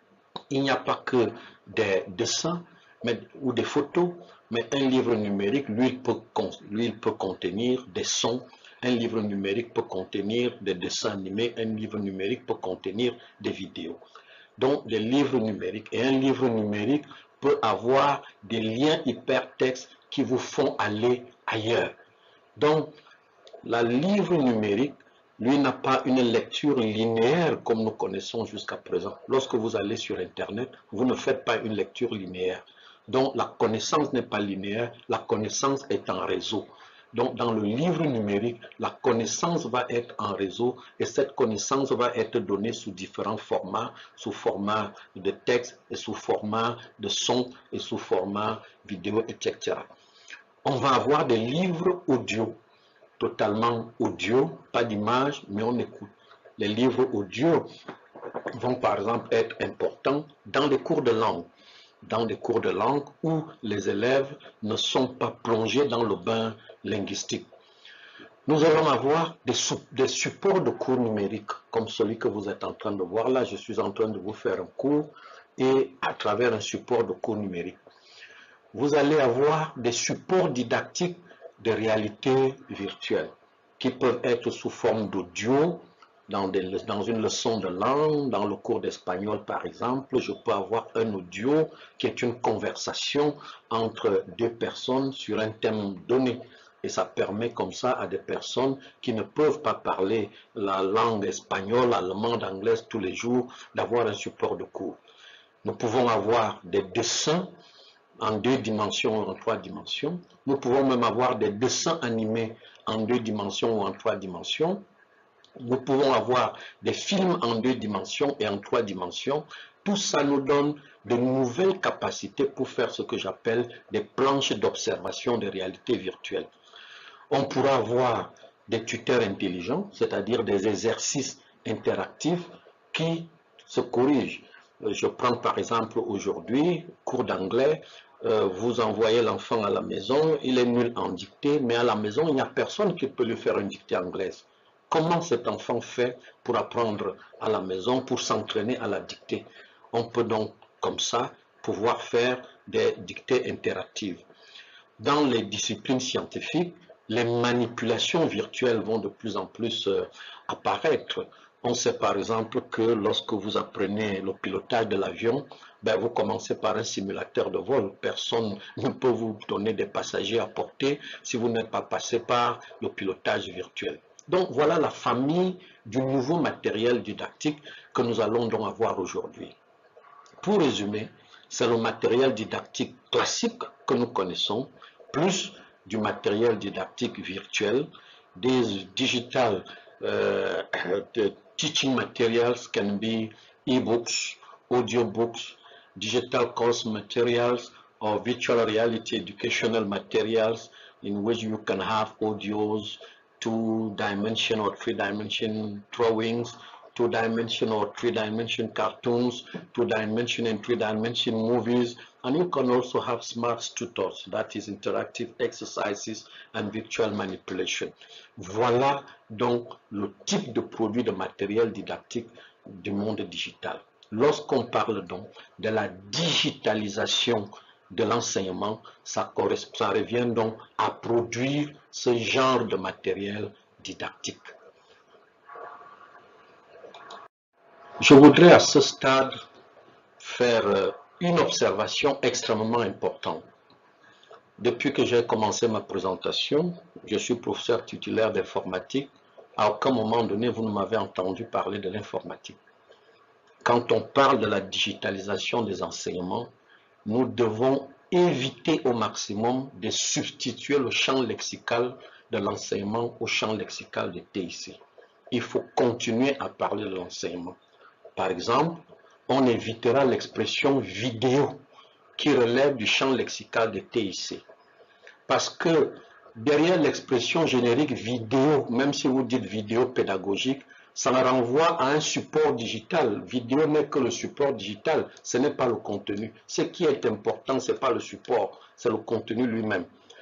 il n'y a pas que des dessins ou des photos, mais un livre numérique, lui, il peut contenir des sons. Un livre numérique peut contenir des dessins animés. Un livre numérique peut contenir des vidéos. Donc, des livres numériques. Et un livre numérique peut avoir des liens hypertextes qui vous font aller ailleurs. Donc, le livre numérique, lui, n'a pas une lecture linéaire comme nous connaissons jusqu'à présent. Lorsque vous allez sur Internet, vous ne faites pas une lecture linéaire. Donc, la connaissance n'est pas linéaire, la connaissance est en réseau. Donc, dans le livre numérique, la connaissance va être en réseau et cette connaissance va être donnée sous différents formats, sous format de texte et sous format de son et sous format vidéo, etc. On va avoir des livres audio, totalement audio, pas d'image, mais on écoute. Les livres audio vont par exemple être importants dans les cours de langue. Dans des cours de langue où les élèves ne sont pas plongés dans le bain linguistique. Nous allons avoir des supports de cours numériques, comme celui que vous êtes en train de voir là. Je suis en train de vous faire un cours et à travers un support de cours numérique. Vous allez avoir des supports didactiques de réalité virtuelle qui peuvent être sous forme d'audio, dans une leçon de langue, dans le cours d'espagnol par exemple, je peux avoir un audio qui est une conversation entre deux personnes sur un thème donné. Et ça permet comme ça à des personnes qui ne peuvent pas parler la langue espagnole, allemande, anglaise tous les jours, d'avoir un support de cours. Nous pouvons avoir des dessins en 2 dimensions ou en 3 dimensions. Nous pouvons même avoir des dessins animés en 2 dimensions ou en 3 dimensions. Nous pouvons avoir des films en 2 dimensions et en 3 dimensions. Tout ça nous donne de nouvelles capacités pour faire ce que j'appelle des planches d'observation de réalité virtuelle. On pourra avoir des tuteurs intelligents, c'est-à-dire des exercices interactifs qui se corrigent. Je prends par exemple aujourd'hui, cours d'anglais, vous envoyez l'enfant à la maison, il est nul en dictée, mais à la maison, il n'y a personne qui peut lui faire une dictée anglaise. Comment cet enfant fait pour apprendre à la maison, pour s'entraîner à la dictée? On peut donc, comme ça, pouvoir faire des dictées interactives. Dans les disciplines scientifiques, les manipulations virtuelles vont de plus en plus apparaître. On sait par exemple que lorsque vous apprenez le pilotage de l'avion, vous commencez par un simulateur de vol. Personne ne peut vous donner des passagers à porter si vous n'êtes pas passé par le pilotage virtuel. Donc voilà la famille du nouveau matériel didactique que nous allons donc avoir aujourd'hui. Pour résumer, c'est le matériel didactique classique que nous connaissons, plus du matériel didactique virtuel, des digital teaching materials can be e-books, audiobooks, digital course materials, or virtual reality educational materials in which you can have audios, 2-dimension or 3-dimension drawings, 2-dimension or 3-dimension cartoons, 2-dimension and 3-dimension movies, and you can also have smart tutors, that is interactive exercises and virtual manipulation. Voilà donc le type de produit de matériel didactique du monde digital. Lorsqu'on parle donc de la digitalisation de l'enseignement, ça revient donc à produire ce genre de matériel didactique. Je voudrais à ce stade faire une observation extrêmement importante. Depuis que j'ai commencé ma présentation, je suis professeur titulaire d'informatique. À aucun moment donné, vous ne m'avez entendu parler de l'informatique. Quand on parle de la digitalisation des enseignements, nous devons éviter au maximum de substituer le champ lexical de l'enseignement au champ lexical de TIC. Il faut continuer à parler de l'enseignement. Par exemple, on évitera l'expression vidéo qui relève du champ lexical de TIC. Parce que derrière l'expression générique vidéo, même si vous dites vidéo pédagogique, ça renvoie à un support digital. Vidéo n'est que le support digital, ce n'est pas le contenu. Ce qui est important, ce n'est pas le support, c'est le contenu lui-même.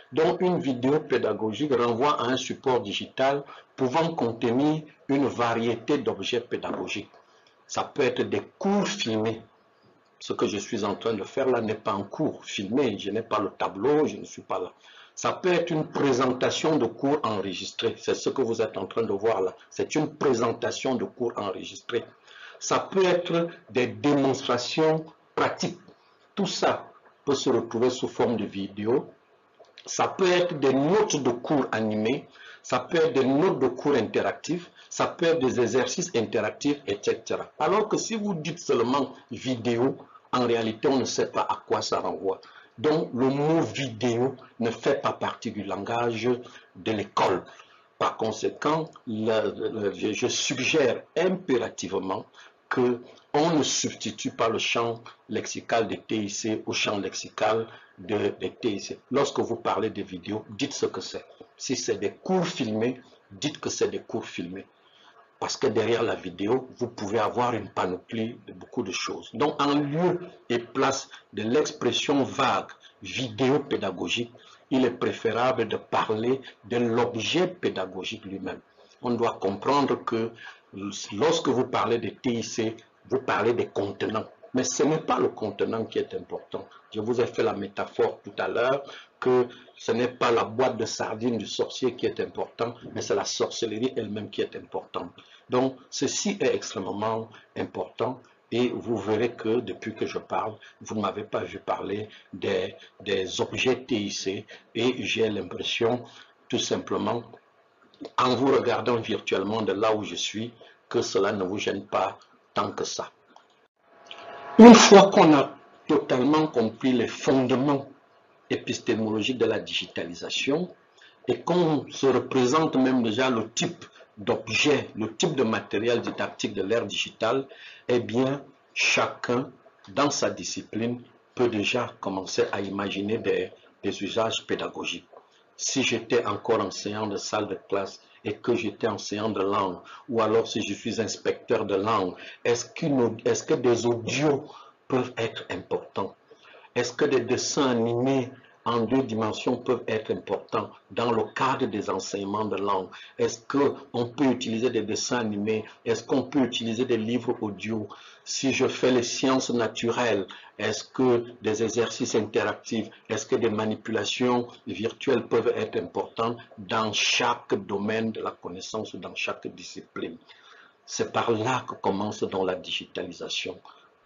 Donc, une vidéo pédagogique renvoie à un support digital pouvant contenir une variété d'objets pédagogiques. Ça peut être des cours filmés. Ce que je suis en train de faire là n'est pas un cours filmé. Je n'ai pas le tableau, je ne suis pas là. Ça peut être une présentation de cours enregistrée. C'est ce que vous êtes en train de voir là. C'est une présentation de cours enregistrée. Ça peut être des démonstrations pratiques. Tout ça peut se retrouver sous forme de vidéo. Ça peut être des notes de cours animées, ça peut être des notes de cours interactifs, ça peut être des exercices interactifs, etc. Alors que si vous dites seulement vidéo, en réalité, on ne sait pas à quoi ça renvoie. Donc, le mot vidéo ne fait pas partie du langage de l'école. Par conséquent, je suggère impérativement qu'on ne substitue pas le champ lexical des TIC au champ lexical des TIC. Lorsque vous parlez de vidéos, dites ce que c'est. Si c'est des cours filmés, dites que c'est des cours filmés. Parce que derrière la vidéo, vous pouvez avoir une panoplie de beaucoup de choses. Donc, en lieu et place de l'expression vague vidéo pédagogique, il est préférable de parler de l'objet pédagogique lui-même. On doit comprendre que lorsque vous parlez de TIC, vous parlez des contenants. Mais ce n'est pas le contenant qui est important. Je vous ai fait la métaphore tout à l'heure que ce n'est pas la boîte de sardines du sorcier qui est important, mais c'est la sorcellerie elle-même qui est importante. Donc, ceci est extrêmement important et vous verrez que depuis que je parle, vous ne m'avez pas vu parler des objets TIC et j'ai l'impression, tout simplement, en vous regardant virtuellement de là où je suis, que cela ne vous gêne pas tant que ça. Une fois qu'on a totalement compris les fondements épistémologiques de la digitalisation et qu'on se représente même déjà le type d'objet, le type de matériel didactique de l'ère digitale, eh bien, chacun, dans sa discipline, peut déjà commencer à imaginer des usages pédagogiques. Si j'étais encore enseignant de salle de classe et que j'étais enseignant de langue, ou alors si je suis inspecteur de langue, est-ce que des audios peuvent être importants? Est-ce que des dessins animés en 2 dimensions peuvent être importants dans le cadre des enseignements de langue? Est-ce qu'on peut utiliser des dessins animés? Est-ce qu'on peut utiliser des livres audio? Si je fais les sciences naturelles, est-ce que des exercices interactifs, est-ce que des manipulations virtuelles peuvent être importantes dans chaque domaine de la connaissance ou dans chaque discipline? C'est par là que commence donc la digitalisation.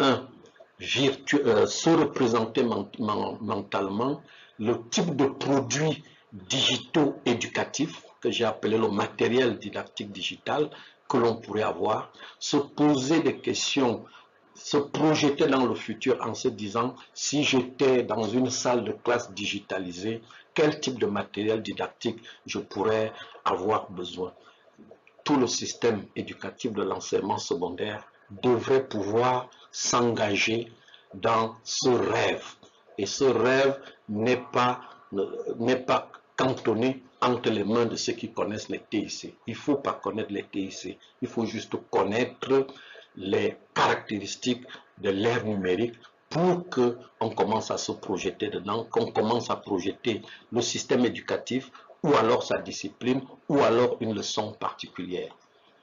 Se représenter mentalement le type de produits digitaux éducatifs que j'ai appelé le matériel didactique digital que l'on pourrait avoir, se poser des questions, se projeter dans le futur en se disant si j'étais dans une salle de classe digitalisée, quel type de matériel didactique je pourrais avoir besoin. Tout le système éducatif de l'enseignement secondaire devrait pouvoir s'engager dans ce rêve. Et ce rêve n'est pas cantonné entre les mains de ceux qui connaissent les TIC. Il ne faut pas connaître les TIC. Il faut juste connaître les caractéristiques de l'ère numérique pour qu'on commence à se projeter dedans, qu'on commence à projeter le système éducatif ou alors sa discipline ou alors une leçon particulière.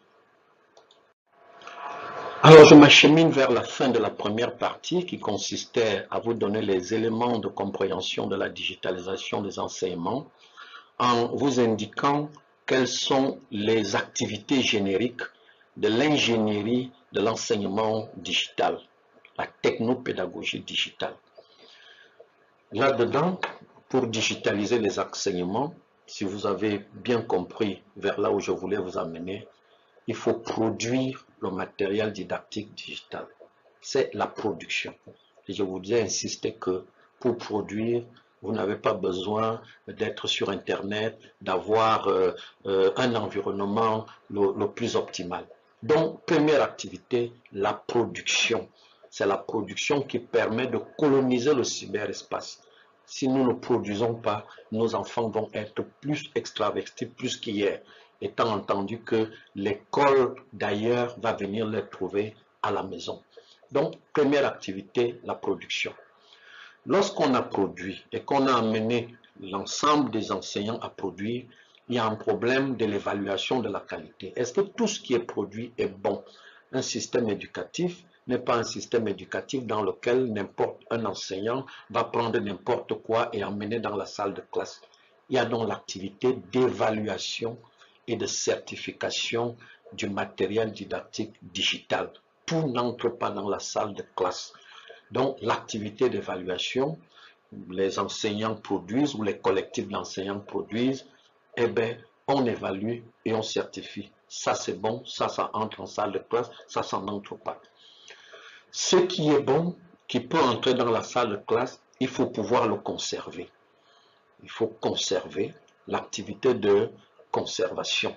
Alors, je m'achemine vers la fin de la première partie qui consistait à vous donner les éléments de compréhension de la digitalisation des enseignements en vous indiquant quelles sont les activités génériques de l'ingénierie de l'enseignement digital, la technopédagogie digitale. Là-dedans, pour digitaliser les enseignements, si vous avez bien compris vers là où je voulais vous amener, il faut produire le matériel didactique digital. C'est la production. Et je voudrais insister que pour produire, vous n'avez pas besoin d'être sur Internet, d'avoir un environnement le plus optimal. Donc, première activité, la production. C'est la production qui permet de coloniser le cyberespace. Si nous ne produisons pas, nos enfants vont être plus extravertis, plus qu'hier, étant entendu que l'école d'ailleurs va venir les trouver à la maison. Donc, première activité, la production. Lorsqu'on a produit et qu'on a amené l'ensemble des enseignants à produire, il y a un problème de l'évaluation de la qualité. Est-ce que tout ce qui est produit est bon? Un système éducatif n'est pas un système éducatif dans lequel n'importe un enseignant va prendre n'importe quoi et emmener dans la salle de classe. Il y a donc l'activité d'évaluation et de certification du matériel didactique digital. Tout n'entre pas dans la salle de classe. Donc, l'activité d'évaluation, les enseignants produisent ou les collectifs d'enseignants produisent, eh bien, on évalue et on certifie. Ça, c'est bon, ça entre en salle de classe, ça n'entre pas. Ce qui est bon, qui peut entrer dans la salle de classe, il faut pouvoir le conserver. Il faut conserver l'activité de conservation.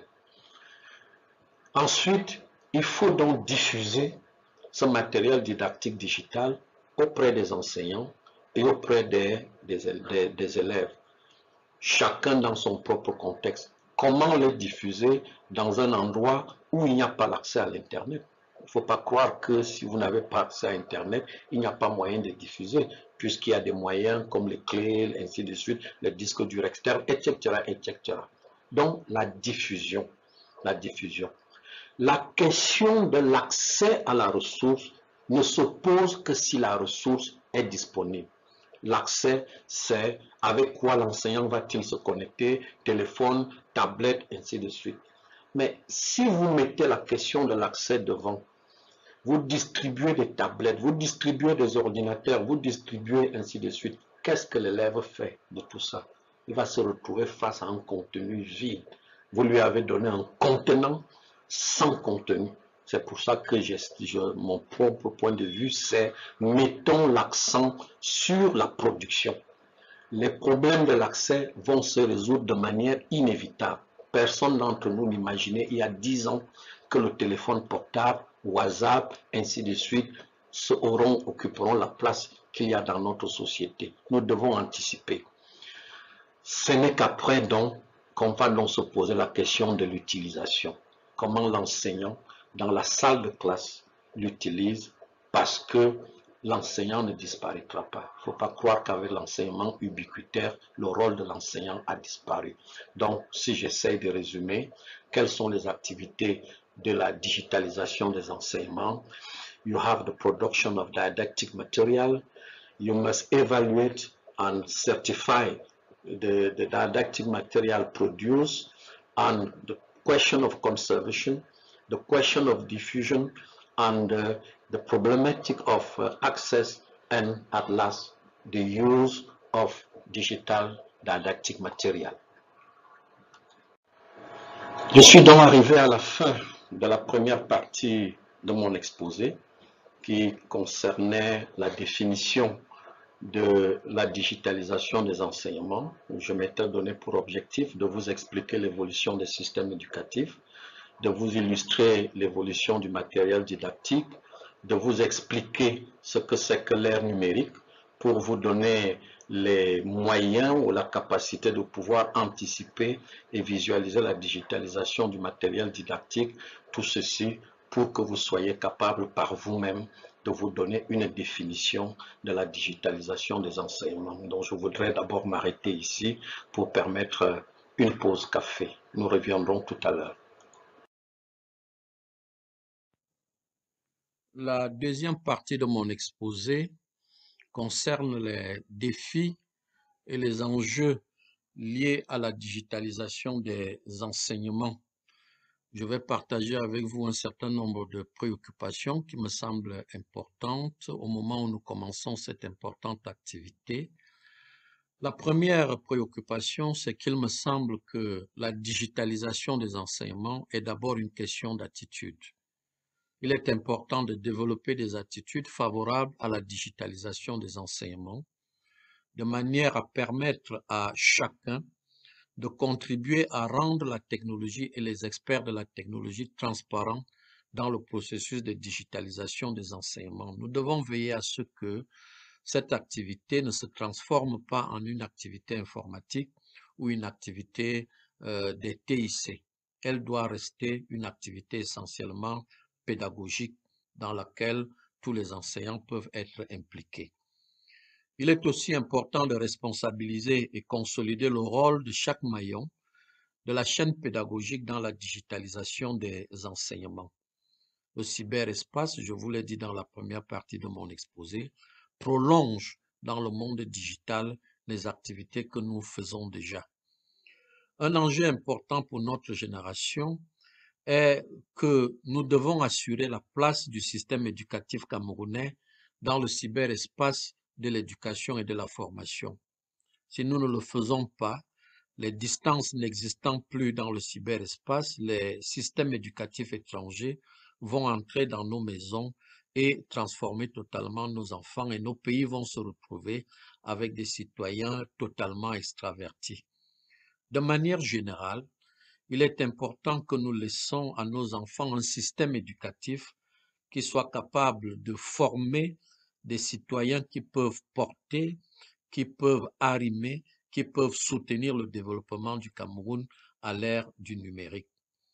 Ensuite, il faut donc diffuser ce matériel didactique digital auprès des enseignants et auprès des élèves, chacun dans son propre contexte. Comment le diffuser dans un endroit où il n'y a pas l'accès à l'Internet? Il ne faut pas croire que si vous n'avez pas accès à Internet, il n'y a pas moyen de diffuser, puisqu'il y a des moyens comme les clés, ainsi de suite, les disques durs externes, etc., etc. Donc, la diffusion. La diffusion. La question de l'accès à la ressource ne se pose que si la ressource est disponible. L'accès, c'est avec quoi l'enseignant va-t-il se connecter, téléphone, tablette, ainsi de suite. Mais si vous mettez la question de l'accès devant, vous distribuez des tablettes, vous distribuez des ordinateurs, vous distribuez ainsi de suite. Qu'est-ce que l'élève fait de tout ça? Il va se retrouver face à un contenu vide. Vous lui avez donné un contenant sans contenu. C'est pour ça que mon propre point de vue, c'est mettons l'accent sur la production. Les problèmes de l'accès vont se résoudre de manière inévitable. Personne d'entre nous n'imaginait il y a 10 ans que le téléphone portable, WhatsApp, ainsi de suite, occuperont la place qu'il y a dans notre société. Nous devons anticiper. Ce n'est qu'après donc qu'on va donc se poser la question de l'utilisation. Comment l'enseignant, dans la salle de classe, l'utilise, parce que l'enseignant ne disparaîtra pas. Il ne faut pas croire qu'avec l'enseignement ubiquitaire, le rôle de l'enseignant a disparu. Donc, si j'essaie de résumer, quelles sont les activités de la digitalisation des enseignements? You have the production of didactic material. You must evaluate and certify the didactic material produced, and the question of conservation, the question of diffusion, and the problematic of access, and at last, the use of digital didactic material. Je suis donc arrivé à la fin de la première partie de mon exposé qui concernait la définition de la digitalisation des enseignements. Je m'étais donné pour objectif de vous expliquer l'évolution des systèmes éducatifs, de vous illustrer l'évolution du matériel didactique, de vous expliquer ce que c'est que l'ère numérique pour vous donner les moyens ou la capacité de pouvoir anticiper et visualiser la digitalisation du matériel didactique, tout ceci pour que vous soyez capable par vous-même de vous donner une définition de la digitalisation des enseignements. Donc je voudrais d'abord m'arrêter ici pour permettre une pause café. Nous reviendrons tout à l'heure. La deuxième partie de mon exposé concerne les défis et les enjeux liés à la digitalisation des enseignements. Je vais partager avec vous un certain nombre de préoccupations qui me semblent importantes au moment où nous commençons cette importante activité. La première préoccupation, c'est qu'il me semble que la digitalisation des enseignements est d'abord une question d'attitude. Il est important de développer des attitudes favorables à la digitalisation des enseignements, de manière à permettre à chacun de contribuer à rendre la technologie et les experts de la technologie transparents dans le processus de digitalisation des enseignements. Nous devons veiller à ce que cette activité ne se transforme pas en une activité informatique ou une activité des TIC. Elle doit rester une activité essentiellement pédagogique dans laquelle tous les enseignants peuvent être impliqués. Il est aussi important de responsabiliser et consolider le rôle de chaque maillon de la chaîne pédagogique dans la digitalisation des enseignements. Le cyberespace, je vous l'ai dit dans la première partie de mon exposé, prolonge dans le monde digital les activités que nous faisons déjà. Un enjeu important pour notre génération est que nous devons assurer la place du système éducatif camerounais dans le cyberespace de l'éducation et de la formation. Si nous ne le faisons pas, les distances n'existant plus dans le cyberespace, les systèmes éducatifs étrangers vont entrer dans nos maisons et transformer totalement nos enfants et nos pays vont se retrouver avec des citoyens totalement extravertis. De manière générale, il est important que nous laissons à nos enfants un système éducatif qui soit capable de former des citoyens qui peuvent porter, qui peuvent arrimer, qui peuvent soutenir le développement du Cameroun à l'ère du numérique.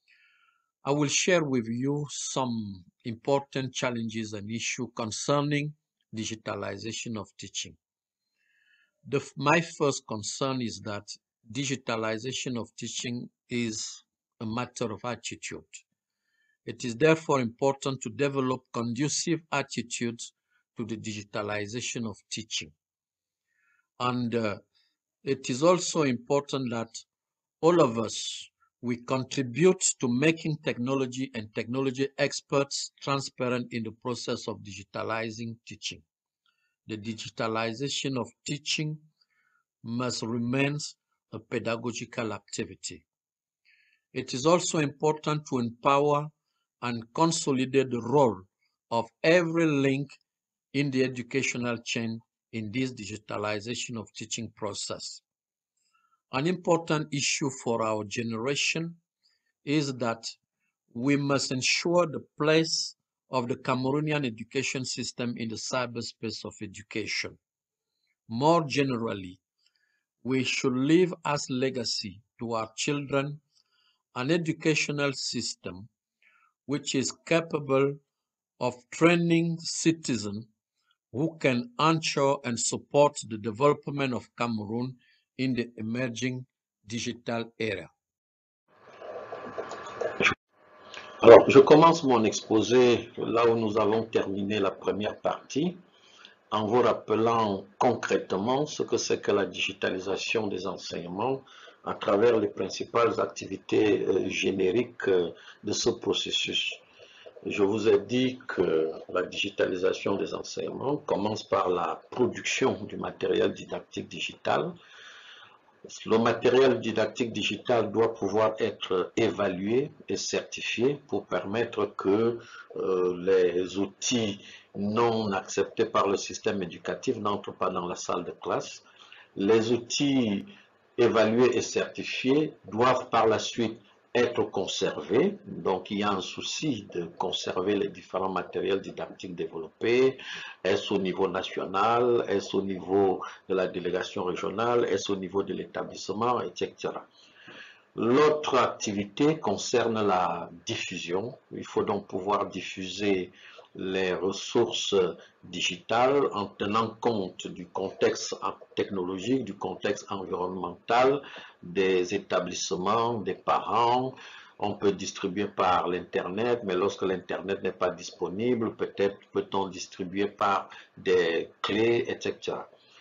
I will share with you some important challenges and issues concerning digitalization of teaching. My first concern is that digitalization of teaching is a matter of attitude. It is therefore important to develop conducive attitudes to the digitalization of teaching. And it is also important that all of us, we contribute to making technology and technology experts transparent in the process of digitalizing teaching. The digitalization of teaching must remain a pedagogical activity. It is also important to empower and consolidate the role of every link in the educational chain in this digitalization of teaching process. An important issue for our generation is that we must ensure the place of the Cameroonian education system in the cyberspace of education. More generally, we should leave as legacy to our children an educational system which is capable of training citizens who can ensure and support the development of Cameroon in the emerging digital era. Alors, je commence mon exposé là où nous avons terminé la première partie, en vous rappelant concrètement ce que c'est que la digitalisation des enseignements à travers les principales activités génériques de ce processus. Je vous ai dit que la digitalisation des enseignements commence par la production du matériel didactique digital. Le matériel didactique digital doit pouvoir être évalué et certifié pour permettre que les outils non acceptés par le système éducatif n'entrent pas dans la salle de classe. Les outils évalués et certifiés doivent par la suite être conservés. Donc, il y a un souci de conserver les différents matériels didactiques développés. Est-ce au niveau national? Est-ce au niveau de la délégation régionale? Est-ce au niveau de l'établissement, etc. L'autre activité concerne la diffusion. Il faut donc pouvoir diffuser les ressources digitales en tenant compte du contexte technologique, du contexte environnemental, des établissements, des parents. On peut distribuer par l'Internet, mais lorsque l'Internet n'est pas disponible, peut-être peut-on distribuer par des clés, etc.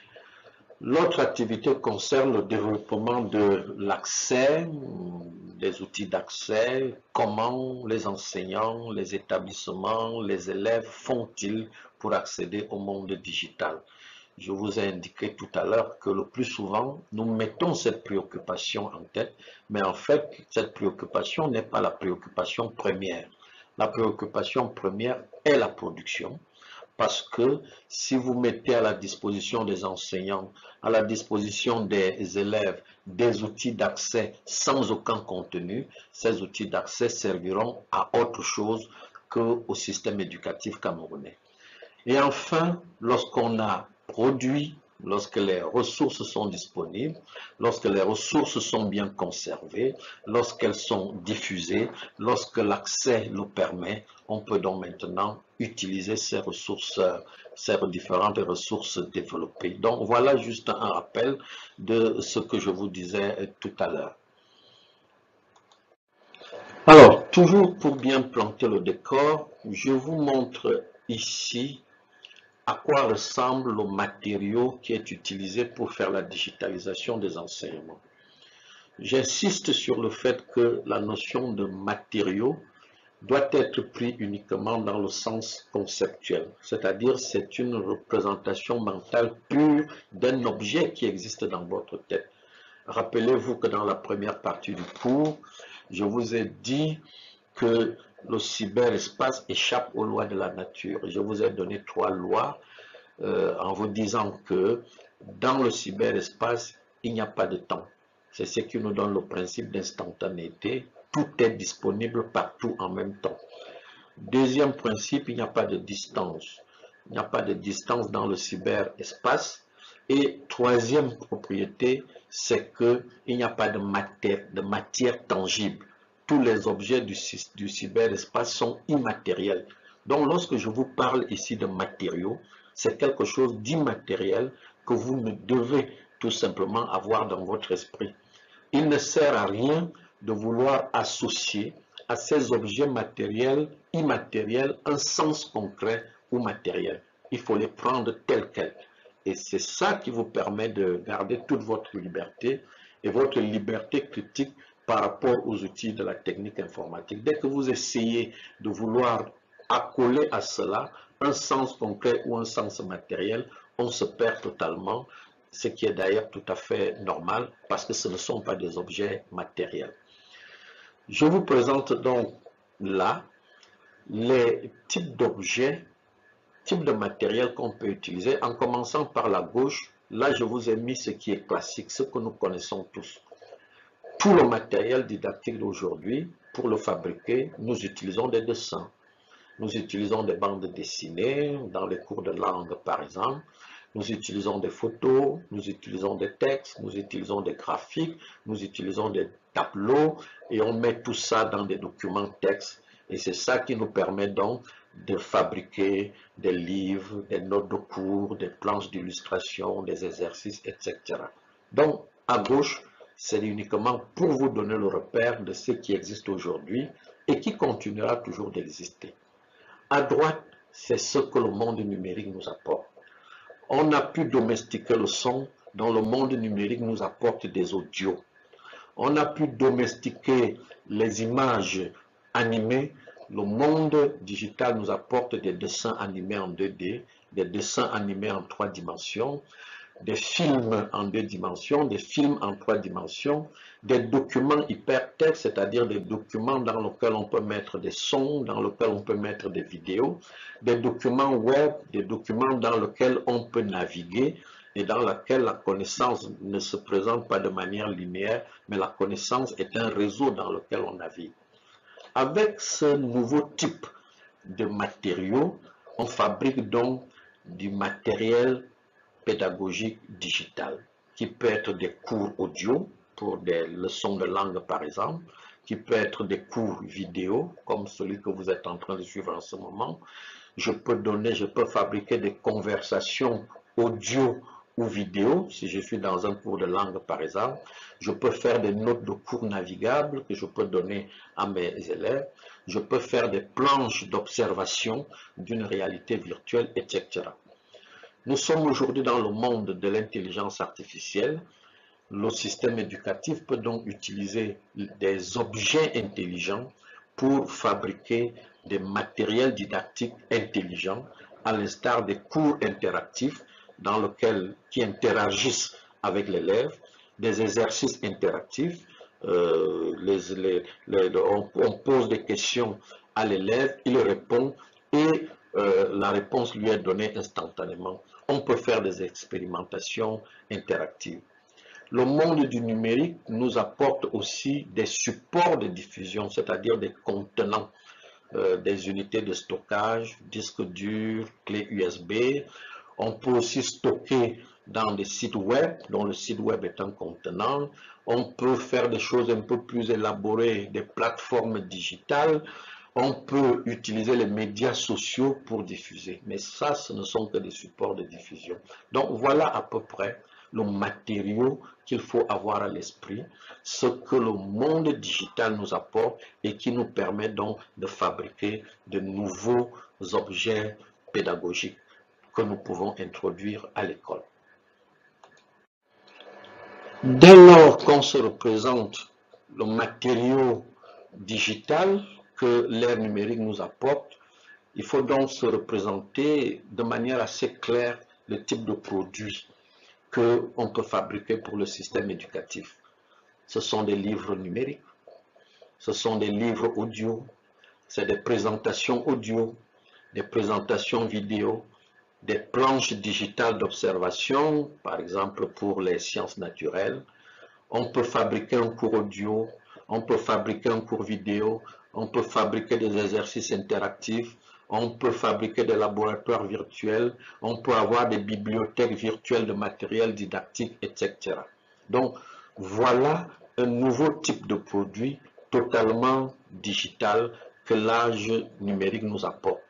L'autre activité concerne le développement de l'accès, des outils d'accès, comment les enseignants, les établissements, les élèves font-ils pour accéder au monde digital. Je vous ai indiqué tout à l'heure que le plus souvent, nous mettons cette préoccupation en tête, mais en fait, cette préoccupation n'est pas la préoccupation première. La préoccupation première est la production. Parce que si vous mettez à la disposition des enseignants, à la disposition des élèves, des outils d'accès sans aucun contenu, ces outils d'accès serviront à autre chose qu'au système éducatif camerounais. Et enfin, lorsqu'on a produit lorsque les ressources sont disponibles, lorsque les ressources sont bien conservées, lorsqu'elles sont diffusées, lorsque l'accès le permet, on peut donc maintenant utiliser ces ressources, ces différentes ressources développées. Donc voilà juste un rappel de ce que je vous disais tout à l'heure. Alors, toujours pour bien planter le décor, je vous montre ici à quoi ressemble le matériau qui est utilisé pour faire la digitalisation des enseignements. J'insiste sur le fait que la notion de matériau doit être prise uniquement dans le sens conceptuel, c'est-à-dire c'est une représentation mentale pure d'un objet qui existe dans votre tête. Rappelez-vous que dans la première partie du cours, je vous ai dit que le cyberespace échappe aux lois de la nature. Je vous ai donné 3 lois en vous disant que dans le cyberespace, il n'y a pas de temps. C'est ce qui nous donne le principe d'instantanéité. Tout est disponible partout en même temps. Deuxième principe, il n'y a pas de distance. Il n'y a pas de distance dans le cyberespace. Et troisième propriété, c'est qu'il n'y a pas de matière tangible. Tous les objets du cyberespace sont immatériels. Donc lorsque je vous parle ici de matériaux, c'est quelque chose d'immatériel que vous ne devez tout simplement avoir dans votre esprit. Il ne sert à rien de vouloir associer à ces objets matériels, immatériels, un sens concret ou matériel. Il faut les prendre tels quels. Et c'est ça qui vous permet de garder toute votre liberté et votre liberté critique par rapport aux outils de la technique informatique. Dès que vous essayez de vouloir accoler à cela un sens concret ou un sens matériel, on se perd totalement, ce qui est d'ailleurs tout à fait normal parce que ce ne sont pas des objets matériels. Je vous présente donc là les types d'objets, types de matériel qu'on peut utiliser, en commençant par la gauche. Là, je vous ai mis ce qui est classique, ce que nous connaissons tous. Tout le matériel didactique d'aujourd'hui, pour le fabriquer, nous utilisons des dessins. Nous utilisons des bandes dessinées dans les cours de langue, par exemple. Nous utilisons des photos, nous utilisons des textes, nous utilisons des graphiques, nous utilisons des tableaux et on met tout ça dans des documents textes. Et c'est ça qui nous permet donc de fabriquer des livres, des notes de cours, des planches d'illustration, des exercices, etc. Donc, à gauche, c'est uniquement pour vous donner le repère de ce qui existe aujourd'hui et qui continuera toujours d'exister. À droite, c'est ce que le monde numérique nous apporte. On a pu domestiquer le son, dont le monde numérique nous apporte des audios. On a pu domestiquer les images animées. Le monde digital nous apporte des dessins animés en 2D, des dessins animés en 3 dimensions, des films en 2 dimensions, des films en 3 dimensions, des documents hypertextes, c'est-à-dire des documents dans lesquels on peut mettre des sons, dans lesquels on peut mettre des vidéos, des documents web, des documents dans lesquels on peut naviguer et dans lesquels la connaissance ne se présente pas de manière linéaire, mais la connaissance est un réseau dans lequel on navigue. Avec ce nouveau type de matériaux, on fabrique donc du matériel pédagogique digital, qui peut être des cours audio pour des leçons de langue par exemple, qui peut être des cours vidéo comme celui que vous êtes en train de suivre en ce moment. Je peux fabriquer des conversations audio ou vidéo si je suis dans un cours de langue par exemple. Je peux faire des notes de cours navigables que je peux donner à mes élèves. Je peux faire des planches d'observation d'une réalité virtuelle, etc. Nous sommes aujourd'hui dans le monde de l'intelligence artificielle. Le système éducatif peut donc utiliser des objets intelligents pour fabriquer des matériels didactiques intelligents, à l'instar des cours interactifs qui interagissent avec l'élève, des exercices interactifs. On pose des questions à l'élève, il répond et la réponse lui est donnée instantanément. On peut faire des expérimentations interactives. Le monde du numérique nous apporte aussi des supports de diffusion, c'est-à-dire des contenants, des unités de stockage, disques durs, clés USB. On peut aussi stocker dans des sites web, dont le site web est un contenant. On peut faire des choses un peu plus élaborées, des plateformes digitales. On peut utiliser les médias sociaux pour diffuser. Mais ça, ce ne sont que des supports de diffusion. Donc voilà à peu près le matériau qu'il faut avoir à l'esprit, ce que le monde digital nous apporte et qui nous permet donc de fabriquer de nouveaux objets pédagogiques que nous pouvons introduire à l'école. Dès lors qu'on se représente le matériau digital que l'ère numérique nous apporte, il faut donc se représenter de manière assez claire le type de produit qu'on peut fabriquer pour le système éducatif. Ce sont des livres numériques, ce sont des livres audio, c'est des présentations audio, des présentations vidéo, des planches digitales d'observation, par exemple pour les sciences naturelles. On peut fabriquer un cours audio, on peut fabriquer un cours vidéo, on peut fabriquer des exercices interactifs, on peut fabriquer des laboratoires virtuels, on peut avoir des bibliothèques virtuelles de matériel didactique, etc. Donc, voilà un nouveau type de produit totalement digital que l'âge numérique nous apporte.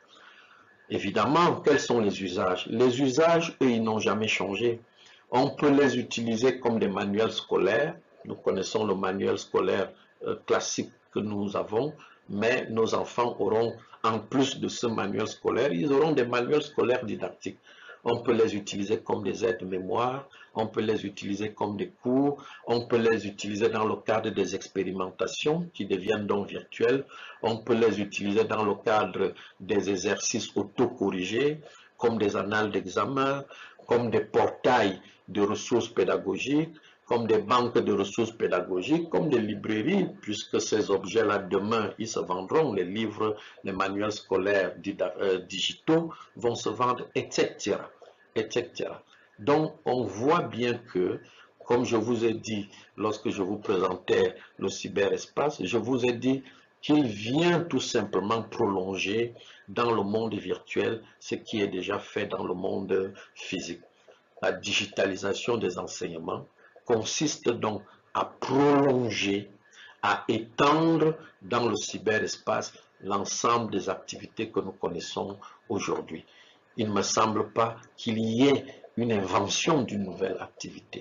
Évidemment, quels sont les usages? Les usages, eux, ils n'ont jamais changé. On peut les utiliser comme des manuels scolaires. Nous connaissons le manuel scolaire classique que nous avons, mais nos enfants auront, en plus de ce manuel scolaire, ils auront des manuels scolaires didactiques. On peut les utiliser comme des aides-mémoire, on peut les utiliser comme des cours, on peut les utiliser dans le cadre des expérimentations qui deviennent donc virtuelles, on peut les utiliser dans le cadre des exercices auto-corrigés, comme des annales d'examen, comme des portails de ressources pédagogiques, comme des banques de ressources pédagogiques, comme des librairies, puisque ces objets-là, demain, ils se vendront, les livres, les manuels scolaires digitaux vont se vendre, etc., etc. Donc, on voit bien que, comme je vous ai dit lorsque je vous présentais le cyberespace, je vous ai dit qu'il vient tout simplement prolonger dans le monde virtuel ce qui est déjà fait dans le monde physique. La digitalisation des enseignements consiste donc à prolonger, à étendre dans le cyberespace l'ensemble des activités que nous connaissons aujourd'hui. Il ne me semble pas qu'il y ait une invention d'une nouvelle activité.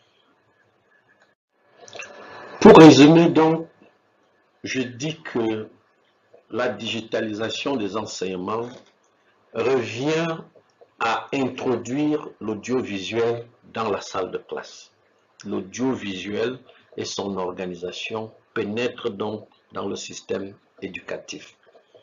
Pour résumer donc, je dis que la digitalisation des enseignements revient à introduire l'audiovisuel dans la salle de classe. L'audiovisuel et son organisation pénètrent donc dans le système éducatif.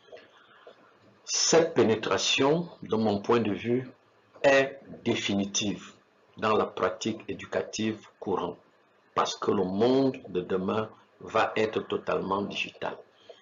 Cette pénétration, de mon point de vue, est définitive dans la pratique éducative courante, parce que le monde de demain va être totalement digital.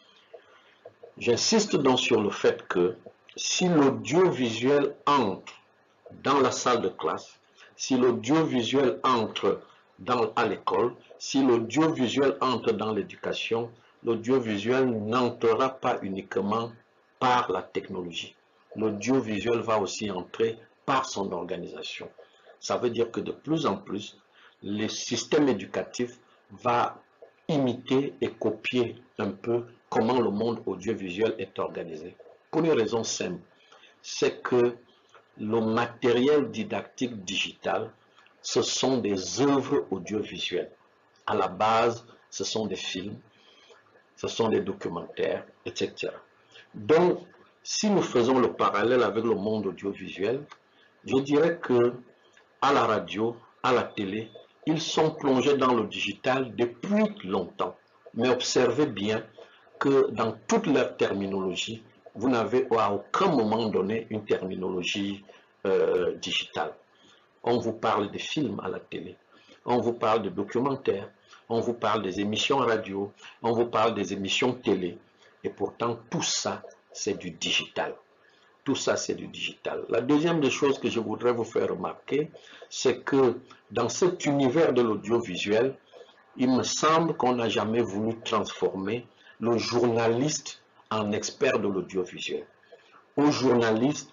J'insiste donc sur le fait que si l'audiovisuel entre dans la salle de classe, si l'audiovisuel entre à l'école, si l'audiovisuel entre dans l'éducation, l'audiovisuel n'entrera pas uniquement par la technologie. L'audiovisuel va aussi entrer par son organisation. Ça veut dire que de plus en plus, le système éducatif va imiter et copier un peu comment le monde audiovisuel est organisé. Pour une raison simple, c'est que le matériel didactique digital, ce sont des œuvres audiovisuelles. À la base, ce sont des films, ce sont des documentaires, etc. Donc, si nous faisons le parallèle avec le monde audiovisuel, je dirais que à la radio, à la télé, ils sont plongés dans le digital depuis longtemps. Mais observez bien que dans toute leur terminologie, vous n'avez à aucun moment donné une terminologie digitale. On vous parle des films à la télé, on vous parle de documentaires, on vous parle des émissions radio, on vous parle des émissions télé. Et pourtant, tout ça, c'est du digital. Tout ça, c'est du digital. La deuxième des choses que je voudrais vous faire remarquer, c'est que dans cet univers de l'audiovisuel, il me semble qu'on n'a jamais voulu transformer le journaliste en expert de l'audiovisuel. Au journaliste,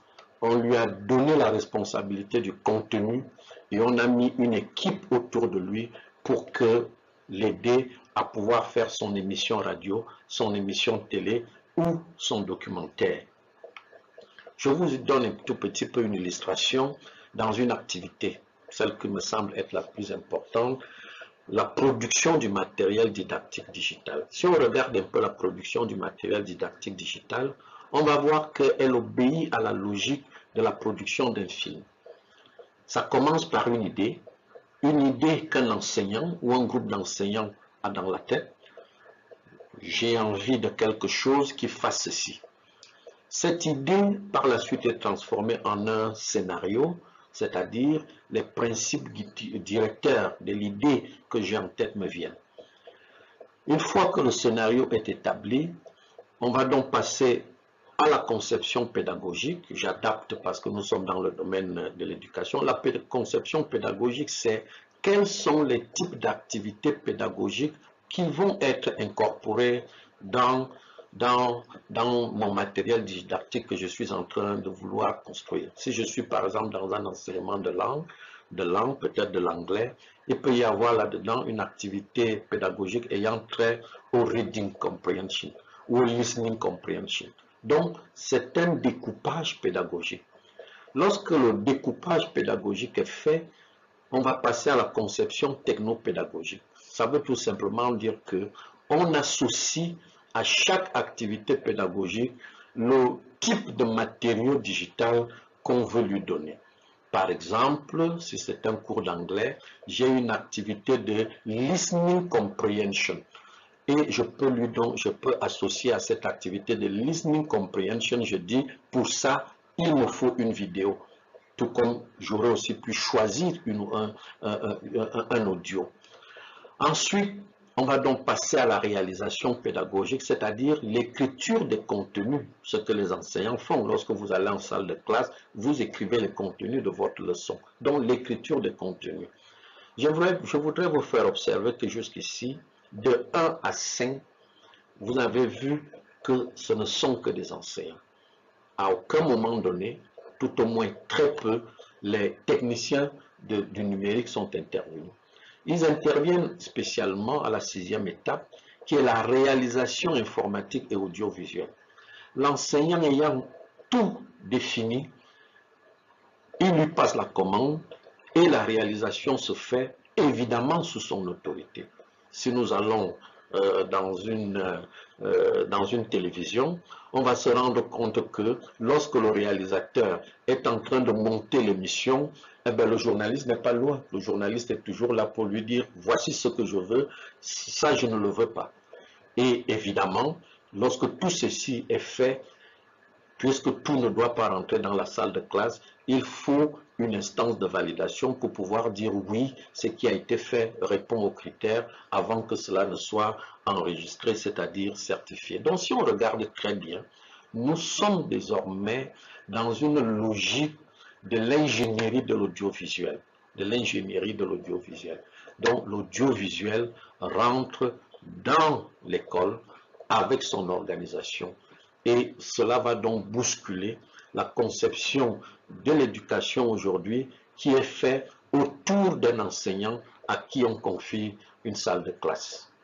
on lui a donné la responsabilité du contenu et on a mis une équipe autour de lui pour que l'aider à pouvoir faire son émission radio, son émission télé ou son documentaire. Je vous donne un tout petit peu une illustration dans une activité, celle qui me semble être la plus importante, la production du matériel didactique digital. Si on regarde un peu la production du matériel didactique digital, on va voir qu'elle obéit à la logique de la production d'un film. Ça commence par une idée qu'un enseignant ou un groupe d'enseignants a dans la tête. J'ai envie de quelque chose qui fasse ceci. Cette idée, par la suite, est transformée en un scénario, c'est-à-dire les principes directeurs de l'idée que j'ai en tête me viennent. Une fois que le scénario est établi, on va donc passer à la conception pédagogique. J'adapte parce que nous sommes dans le domaine de l'éducation. La conception pédagogique, c'est quels sont les types d'activités pédagogiques qui vont être incorporées dans mon matériel didactique que je suis en train de vouloir construire. Si je suis par exemple dans un enseignement de langue, peut-être de l'anglais, il peut y avoir là-dedans une activité pédagogique ayant trait au reading comprehension ou au listening comprehension. Donc, c'est un découpage pédagogique. Lorsque le découpage pédagogique est fait, on va passer à la conception technopédagogique. Ça veut tout simplement dire que on associe à chaque activité pédagogique le type de matériau digital qu'on veut lui donner. Par exemple, si c'est un cours d'anglais, j'ai une activité de listening comprehension. Et je peux associer à cette activité de listening comprehension, je dis, pour ça, il me faut une vidéo. Tout comme j'aurais aussi pu choisir un audio. Ensuite, on va donc passer à la réalisation pédagogique, c'est-à-dire l'écriture des contenus, ce que les enseignants font. Lorsque vous allez en salle de classe, vous écrivez les contenus de votre leçon. Donc, l'écriture des contenus. Je voudrais vous faire observer que jusqu'ici, de 1 à 5, vous avez vu que ce ne sont que des enseignants. À aucun moment donné, tout au moins très peu, les techniciens du numérique sont intervenus. Ils interviennent spécialement à la 6e étape, qui est la réalisation informatique et audiovisuelle. L'enseignant ayant tout défini, il lui passe la commande et la réalisation se fait évidemment sous son autorité. Si nous allons dans une télévision, on va se rendre compte que lorsque le réalisateur est en train de monter l'émission, eh bien, le journaliste n'est pas loin. Le journaliste est toujours là pour lui dire « voici ce que je veux, ça je ne le veux pas ». Et évidemment, lorsque tout ceci est fait, puisque tout ne doit pas rentrer dans la salle de classe, il faut une instance de validation pour pouvoir dire oui, ce qui a été fait répond aux critères avant que cela ne soit enregistré, c'est-à-dire certifié. Donc si on regarde très bien, nous sommes désormais dans une logique de l'ingénierie de l'audiovisuel. Donc l'audiovisuel rentre dans l'école avec son organisation. Et cela va donc bousculer la conception de l'éducation aujourd'hui qui est faite autour d'un enseignant à qui on confie une salle de classe.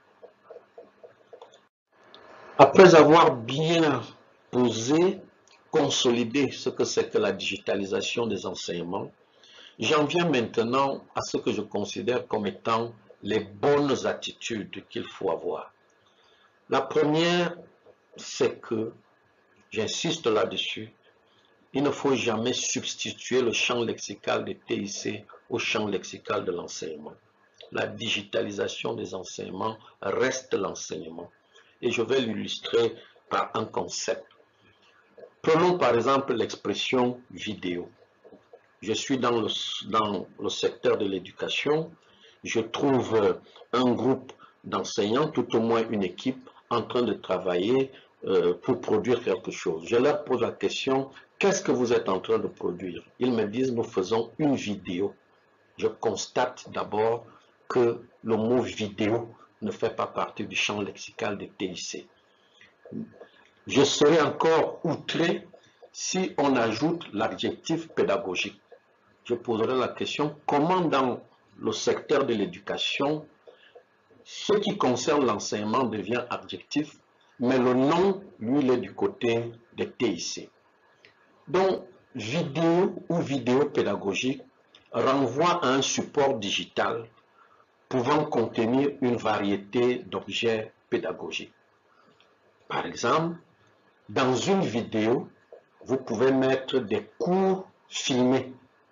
Après avoir bien posé, consolidé ce que c'est que la digitalisation des enseignements, j'en viens maintenant à ce que je considère comme étant les bonnes attitudes qu'il faut avoir. La première, c'est que j'insiste là-dessus, il ne faut jamais substituer le champ lexical des TIC au champ lexical de l'enseignement. La digitalisation des enseignements reste l'enseignement. Et je vais l'illustrer par un concept. Prenons par exemple l'expression vidéo. Je suis dans le secteur de l'éducation, je trouve un groupe d'enseignants, tout au moins une équipe, en train de travailler pour produire quelque chose. Je leur pose la question, qu'est-ce que vous êtes en train de produire? Ils me disent, nous faisons une vidéo. Je constate d'abord que le mot vidéo ne fait pas partie du champ lexical des TIC. Je serais encore outré si on ajoute l'adjectif pédagogique, je poserai la question, comment dans le secteur de l'éducation, ce qui concerne l'enseignement devient adjectif, mais le nom, lui, il est du côté des TIC. Donc, vidéo ou vidéo pédagogique renvoie à un support digital pouvant contenir une variété d'objets pédagogiques. Par exemple, dans une vidéo, vous pouvez mettre des cours filmés.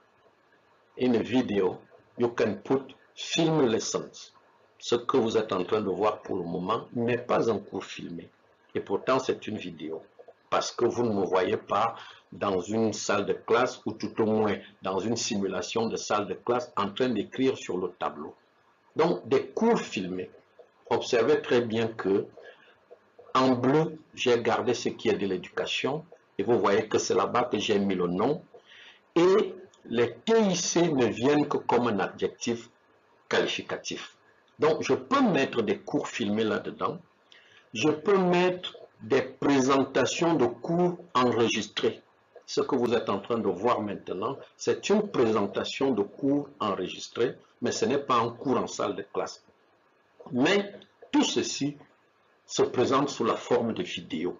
In a video, you can put film lessons. Ce que vous êtes en train de voir pour le moment n'est pas un cours filmé. Et pourtant, c'est une vidéo. Parce que vous ne me voyez pas dans une salle de classe ou tout au moins dans une simulation de salle de classe en train d'écrire sur le tableau. Donc, des cours filmés. Observez très bien que en bleu, j'ai gardé ce qui est de l'éducation. Et vous voyez que c'est là-bas que j'ai mis le nom. Et les TIC ne viennent que comme un adjectif qualificatif. Donc, je peux mettre des cours filmés là-dedans. Je peux mettre des présentations de cours enregistrés. Ce que vous êtes en train de voir maintenant, c'est une présentation de cours enregistrés, mais ce n'est pas un cours en salle de classe. Mais tout ceci se présente sous la forme de vidéo.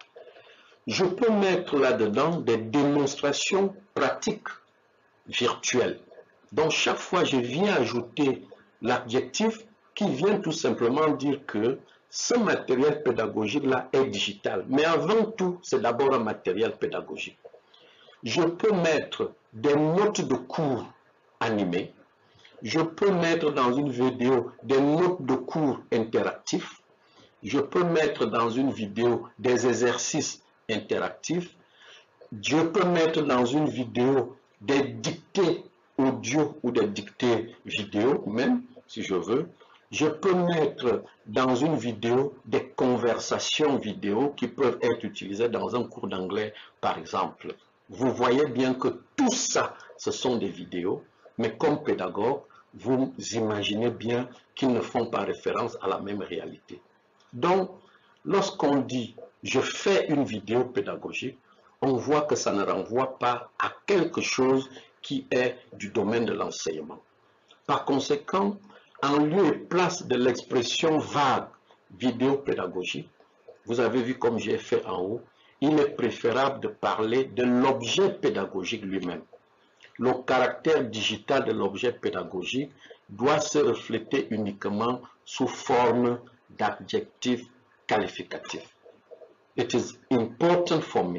Je peux mettre là-dedans des démonstrations pratiques virtuelles. Donc, chaque fois, je viens ajouter l'adjectif qui vient tout simplement dire que ce matériel pédagogique-là est digital. Mais avant tout, c'est d'abord un matériel pédagogique. Je peux mettre des notes de cours animées. Je peux mettre dans une vidéo des notes de cours interactifs. Je peux mettre dans une vidéo des exercices interactifs. Je peux mettre dans une vidéo des dictées audio ou des dictées vidéo, même si je veux. Je peux mettre dans une vidéo des conversations vidéo qui peuvent être utilisées dans un cours d'anglais, par exemple. Vous voyez bien que tout ça, ce sont des vidéos, mais comme pédagogue, vous imaginez bien qu'ils ne font pas référence à la même réalité. Donc, lorsqu'on dit « je fais une vidéo pédagogique », on voit que ça ne renvoie pas à quelque chose qui est du domaine de l'enseignement. Par conséquent, en lieu et place de l'expression vague vidéo pédagogique, vous avez vu comme j'ai fait en haut, il est préférable de parler de l'objet pédagogique lui-même. Le caractère digital de l'objet pédagogique doit se refléter uniquement sous forme d'adjectifs qualificatifs. It is important for me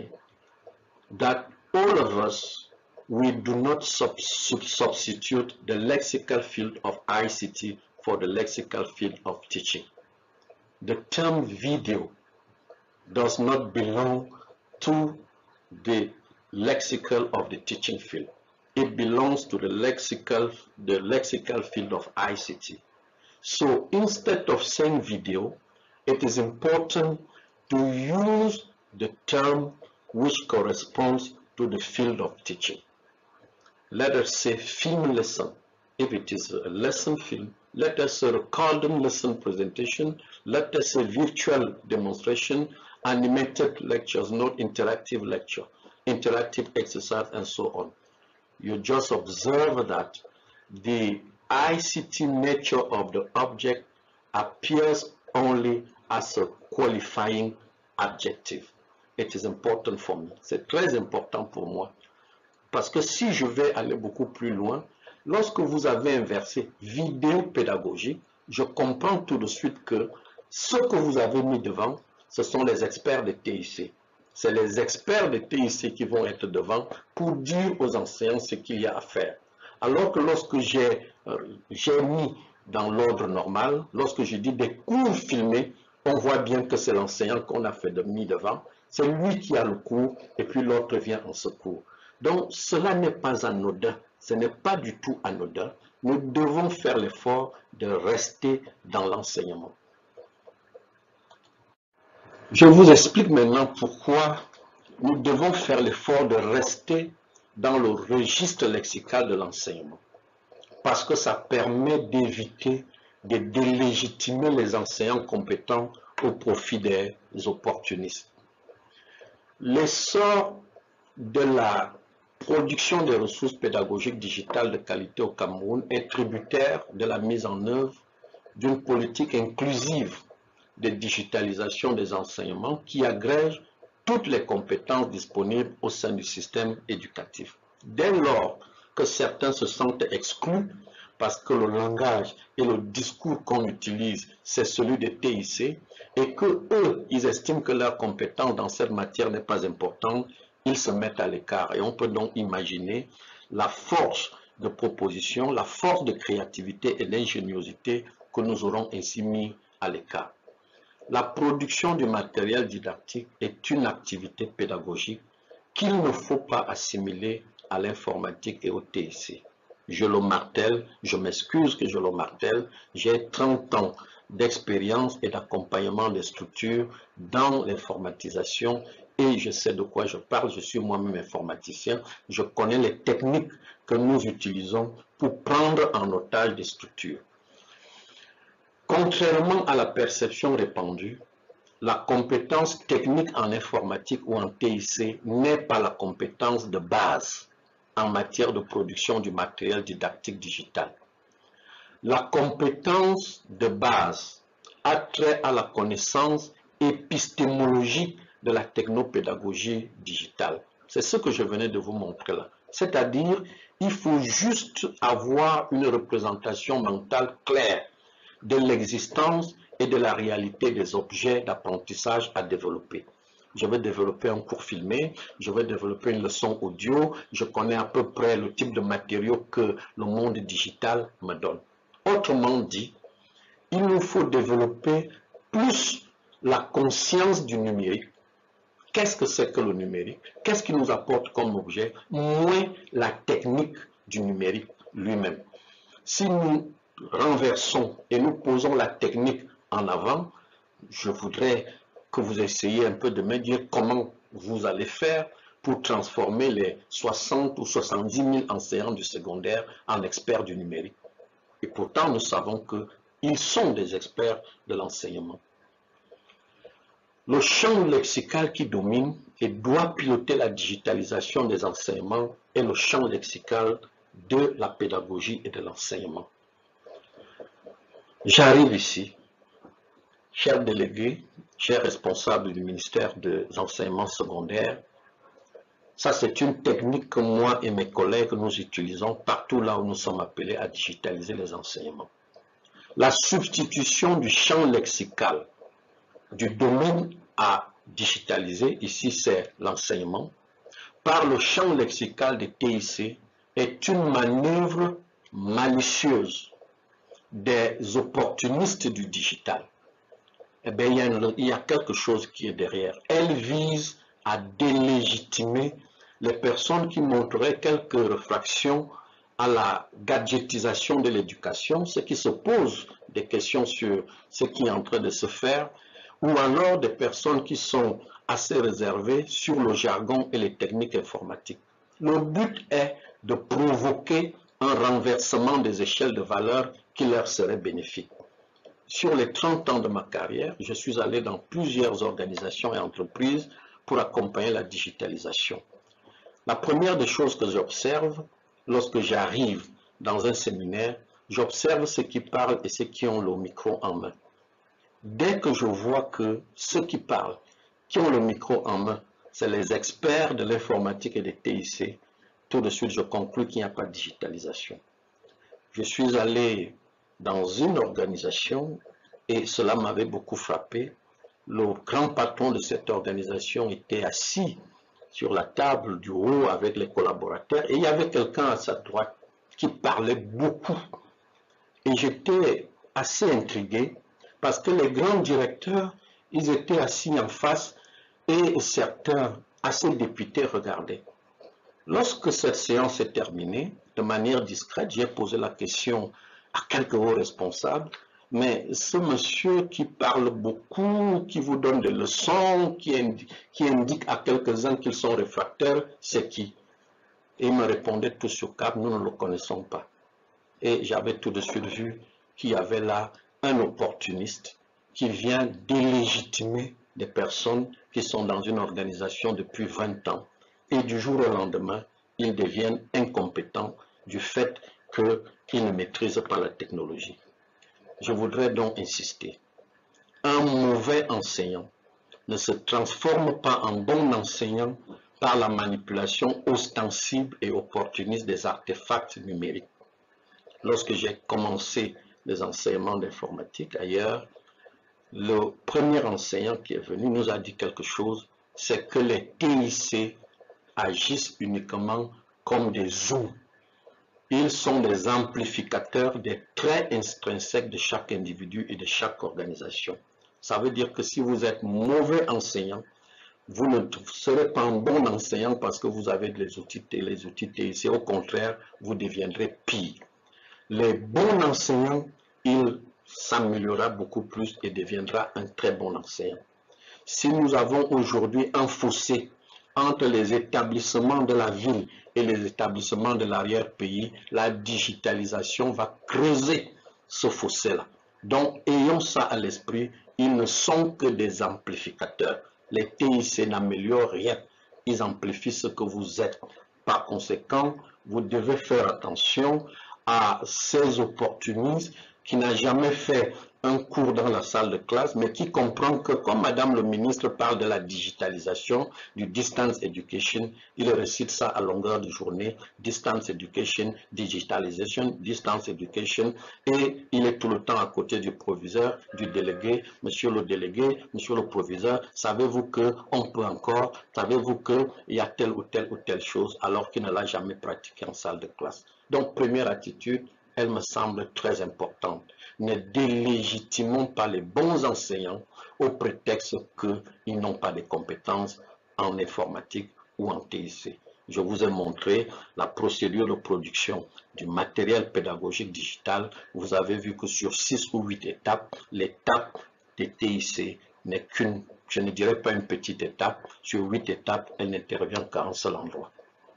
that all of us, we do not substitute the lexical field of ICT for the lexical field of teaching. The term video does not belong to the lexical of the teaching field. It belongs to the lexical field of ICT. So instead of saying video, it is important to use the term which corresponds to the field of teaching. Let us say film lesson. If it is a lesson film, let us say recorded lesson presentation, let us say virtual demonstration, animated lectures, not interactive lecture, interactive exercise, and so on. You just observe that the ICT nature of the object appears only as a qualifying adjective. It is important for me. C'est très important pour moi. Parce que si je vais aller beaucoup plus loin, lorsque vous avez inversé vidéo pédagogique, je comprends tout de suite que ce que vous avez mis devant, ce sont les experts de TIC. C'est les experts de TIC qui vont être devant pour dire aux enseignants ce qu'il y a à faire. Alors que lorsque j'ai mis dans l'ordre normal, lorsque je dis des cours filmés, on voit bien que c'est l'enseignant qu'on a fait mis devant. C'est lui qui a le cours et puis l'autre vient en secours. Donc cela n'est pas anodin. Ce n'est pas du tout anodin. Nous devons faire l'effort de rester dans l'enseignement. Je vous explique maintenant pourquoi nous devons faire l'effort de rester dans le registre lexical de l'enseignement. Parce que ça permet d'éviter de délégitimer les enseignants compétents au profit des opportunistes. L'essor de la production des ressources pédagogiques digitales de qualité au Cameroun est tributaire de la mise en œuvre d'une politique inclusive de digitalisation des enseignements qui agrège toutes les compétences disponibles au sein du système éducatif. Dès lors que certains se sentent exclus parce que le langage et le discours qu'on utilise, c'est celui des TIC, et que eux, ils estiment que leur compétence dans cette matière n'est pas importante, ils se mettent à l'écart. Et on peut donc imaginer la force de proposition, la force de créativité et d'ingéniosité que nous aurons ainsi mis à l'écart. La production du matériel didactique est une activité pédagogique qu'il ne faut pas assimiler à l'informatique et au TIC. Je le martèle, je m'excuse que je le martèle, j'ai 30 ans d'expérience et d'accompagnement des structures dans l'informatisation et je sais de quoi je parle, je suis moi-même informaticien, je connais les techniques que nous utilisons pour prendre en otage des structures. Contrairement à la perception répandue, la compétence technique en informatique ou en TIC n'est pas la compétence de base en matière de production du matériel didactique digital. La compétence de base a trait à la connaissance épistémologique de la technopédagogie digitale. C'est ce que je venais de vous montrer là. C'est-à-dire, il faut juste avoir une représentation mentale claire de l'existence et de la réalité des objets d'apprentissage à développer. Je vais développer un cours filmé, je vais développer une leçon audio, je connais à peu près le type de matériaux que le monde digital me donne. Autrement dit, il nous faut développer plus la conscience du numérique. Qu'est-ce que c'est que le numérique? Qu'est-ce qu'il nous apporte comme objet? Moins la technique du numérique lui-même. Si nous renversons et nous posons la technique en avant, je voudrais que vous essayiez un peu de me dire comment vous allez faire pour transformer les 60 ou 70 000 enseignants du secondaire en experts du numérique. Et pourtant, nous savons qu'ils sont des experts de l'enseignement. Le champ lexical qui domine et doit piloter la digitalisation des enseignements est le champ lexical de la pédagogie et de l'enseignement. J'arrive ici, cher délégué, cher responsable du ministère des enseignements secondaires. Ça, c'est une technique que moi et mes collègues nous utilisons partout là où nous sommes appelés à digitaliser les enseignements. La substitution du champ lexical du domaine à digitaliser, ici c'est l'enseignement, par le champ lexical des TIC est une manœuvre malicieuse des opportunistes du digital. Eh bien, il y a quelque chose qui est derrière. Elle vise à délégitimer les personnes qui montreraient quelques réfractions à la gadgetisation de l'éducation, ceux qui se posent des questions sur ce qui est en train de se faire, ou alors des personnes qui sont assez réservées sur le jargon et les techniques informatiques. Le but est de provoquer un renversement des échelles de valeur qui leur serait bénéfique. Sur les 30 ans de ma carrière, je suis allé dans plusieurs organisations et entreprises pour accompagner la digitalisation. La première des choses que j'observe lorsque j'arrive dans un séminaire, j'observe ceux qui parlent et ceux qui ont le micro en main. Dès que je vois que ceux qui parlent, qui ont le micro en main, c'est les experts de l'informatique et des TIC, tout de suite je conclus qu'il n'y a pas de digitalisation. Je suis allé dans une organisation et cela m'avait beaucoup frappé. Le grand patron de cette organisation était assis sur la table du haut avec les collaborateurs et il y avait quelqu'un à sa droite qui parlait beaucoup. Et j'étais assez intrigué parce que les grands directeurs, ils étaient assis en face et certains assez députés regardaient. Lorsque cette séance est terminée, de manière discrète, j'ai posé la question à quelques hauts responsables, mais ce monsieur qui parle beaucoup, qui vous donne des leçons, qui indique à quelques-uns qu'ils sont réfractaires, c'est qui? Et ils me répondaient tout sur cap, nous ne le connaissons pas. Et j'avais tout de suite vu qu'il y avait là un opportuniste qui vient délégitimer des personnes qui sont dans une organisation depuis 20 ans. et du jour au lendemain, ils deviennent incompétents du fait qu'ils ne maîtrisent pas la technologie. Je voudrais donc insister. Un mauvais enseignant ne se transforme pas en bon enseignant par la manipulation ostensible et opportuniste des artefacts numériques. Lorsque j'ai commencé les enseignements d'informatique ailleurs, le premier enseignant qui est venu nous a dit quelque chose, c'est que les TIC agissent uniquement comme des zooms. Ils sont des amplificateurs des traits intrinsèques de chaque individu et de chaque organisation. Ça veut dire que si vous êtes mauvais enseignant, vous ne serez pas un bon enseignant parce que vous avez les outils TIC. Au contraire, vous deviendrez pire. Les bons enseignants, il s'améliorera beaucoup plus et deviendra un très bon enseignant. Si nous avons aujourd'hui un fossé entre les établissements de la ville et les établissements de l'arrière-pays, la digitalisation va creuser ce fossé-là. Donc, ayons ça à l'esprit, ils ne sont que des amplificateurs. Les TIC n'améliorent rien, ils amplifient ce que vous êtes. Par conséquent, vous devez faire attention à ces opportunistes qui n'a jamais fait un cours dans la salle de classe, mais qui comprend que, comme Madame le ministre parle de la digitalisation, du distance education, il récite ça à longueur de journée, distance education, digitalisation, distance education, et il est tout le temps à côté du proviseur, du délégué, monsieur le proviseur, savez-vous que on peut encore, savez-vous qu'il y a telle ou telle chose, alors qu'il ne l'a jamais pratiqué en salle de classe. Donc, première attitude, elle me semble très importante. Ne délégitimons pas les bons enseignants au prétexte qu'ils n'ont pas de compétences en informatique ou en TIC. Je vous ai montré la procédure de production du matériel pédagogique digital. Vous avez vu que sur 6 ou 8 étapes, l'étape des TIC n'est qu'une, je ne dirais pas une petite étape. Sur 8 étapes, elle n'intervient qu'à un seul endroit.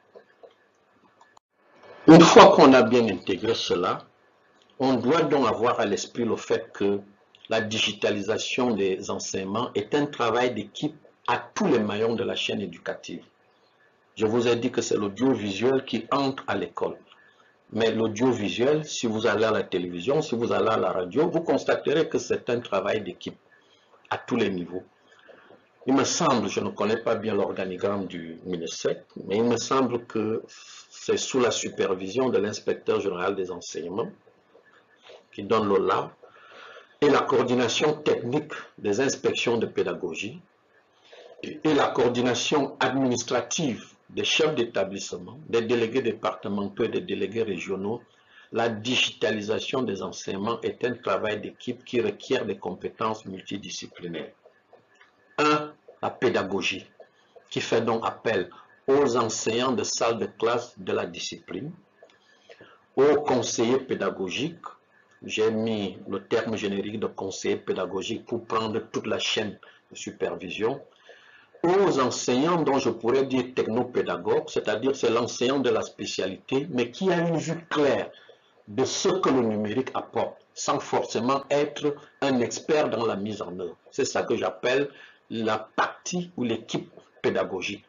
Une fois qu'on a bien intégré cela, on doit donc avoir à l'esprit le fait que la digitalisation des enseignements est un travail d'équipe à tous les maillons de la chaîne éducative. Je vous ai dit que c'est l'audiovisuel qui entre à l'école. Mais l'audiovisuel, si vous allez à la télévision, si vous allez à la radio, vous constaterez que c'est un travail d'équipe à tous les niveaux. Il me semble, je ne connais pas bien l'organigramme du MINESEC, mais il me semble que c'est sous la supervision de l'inspecteur général des enseignements qui donne l'OLA et la coordination technique des inspections de pédagogie et la coordination administrative des chefs d'établissement, des délégués départementaux et des délégués régionaux. La digitalisation des enseignements est un travail d'équipe qui requiert des compétences multidisciplinaires. 1. La pédagogie, qui fait donc appel aux enseignants de salle de classe de la discipline, aux conseillers pédagogiques, j'ai mis le terme générique de conseiller pédagogique pour prendre toute la chaîne de supervision, aux enseignants dont je pourrais dire technopédagogues, c'est-à-dire c'est l'enseignant de la spécialité, mais qui a une vue claire de ce que le numérique apporte, sans forcément être un expert dans la mise en œuvre. C'est ça que j'appelle la partie ou l'équipe pédagogique.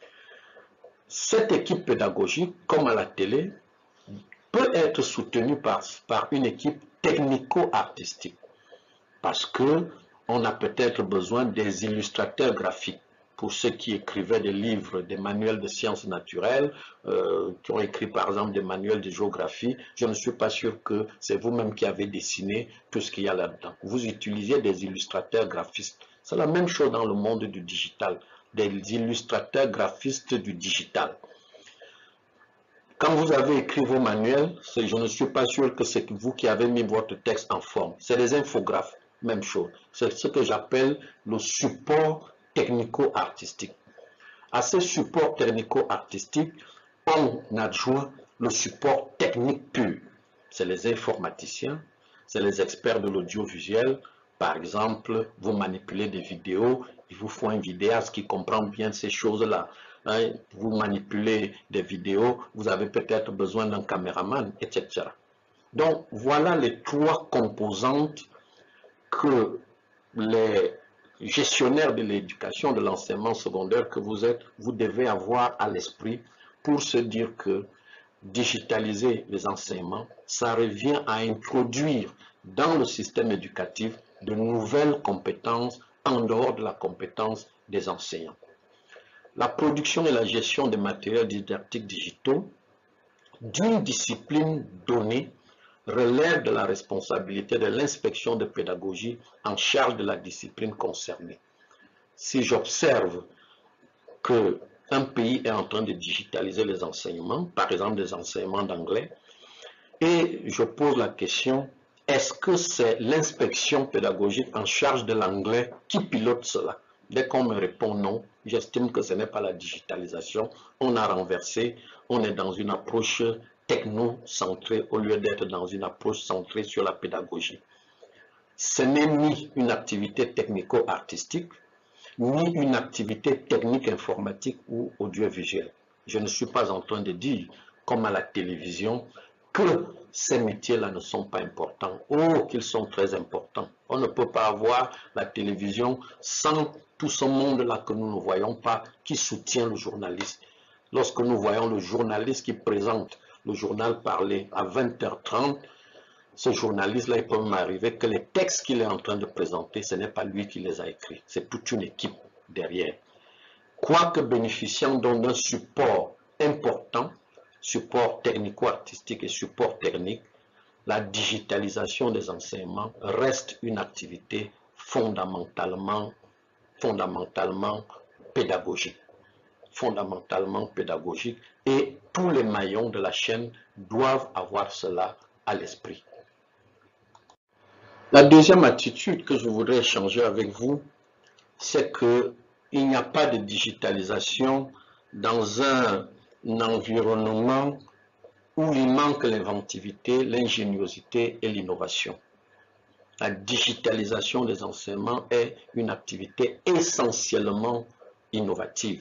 Cette équipe pédagogique, comme à la télé, peut être soutenue par une équipe technico-artistique, parce qu'on a peut-être besoin des illustrateurs graphiques. Pour ceux qui écrivaient des livres, des manuels de sciences naturelles, qui ont écrit par exemple des manuels de géographie, je ne suis pas sûr que c'est vous-même qui avez dessiné tout ce qu'il y a là-dedans. Vous utilisez des illustrateurs graphistes. C'est la même chose dans le monde du digital, des illustrateurs graphistes du digital. Quand vous avez écrit vos manuels, je ne suis pas sûr que c'est vous qui avez mis votre texte en forme. C'est des infographes, même chose. C'est ce que j'appelle le support technico-artistique. À ce support technico-artistique, on adjoint le support technique pur. C'est les informaticiens, c'est les experts de l'audiovisuel. Par exemple, vous manipulez des vidéos, il vous faut un vidéaste qui comprend bien ces choses-là. Vous manipulez des vidéos, vous avez peut-être besoin d'un caméraman, etc. Donc, voilà les trois composantes que les gestionnaire de l'éducation, de l'enseignement secondaire que vous êtes, vous devez avoir à l'esprit pour se dire que digitaliser les enseignements, ça revient à introduire dans le système éducatif de nouvelles compétences en dehors de la compétence des enseignants. La production et la gestion des matériels didactiques digitaux d'une discipline donnée relève de la responsabilité de l'inspection de pédagogie en charge de la discipline concernée. Si j'observe qu'un pays est en train de digitaliser les enseignements, par exemple des enseignements d'anglais, et je pose la question, est-ce que c'est l'inspection pédagogique en charge de l'anglais qui pilote cela? Dès qu'on me répond non, j'estime que ce n'est pas la digitalisation. On a renversé, on est dans une approche techno-centrée au lieu d'être dans une approche centrée sur la pédagogie. Ce n'est ni une activité technico-artistique, ni une activité technique informatique ou audiovisuelle. Je ne suis pas en train de dire, comme à la télévision, que ces métiers-là ne sont pas importants. Oh, qu'ils sont très importants. On ne peut pas avoir la télévision sans tout ce monde-là que nous ne voyons pas, qui soutient le journaliste. Lorsque nous voyons le journaliste qui présente le journal parlé à 20h30, ce journaliste-là, il peut m'arriver que les textes qu'il est en train de présenter, ce n'est pas lui qui les a écrits, c'est toute une équipe derrière. Quoique bénéficiant d'un support important, support technico-artistique et support technique, la digitalisation des enseignements reste une activité fondamentalement pédagogique. Fondamentalement pédagogique, et tous les maillons de la chaîne doivent avoir cela à l'esprit. La deuxième attitude que je voudrais échanger avec vous, c'est qu'il n'y a pas de digitalisation dans un environnement où il manque l'inventivité, l'ingéniosité et l'innovation. La digitalisation des enseignements est une activité essentiellement innovative.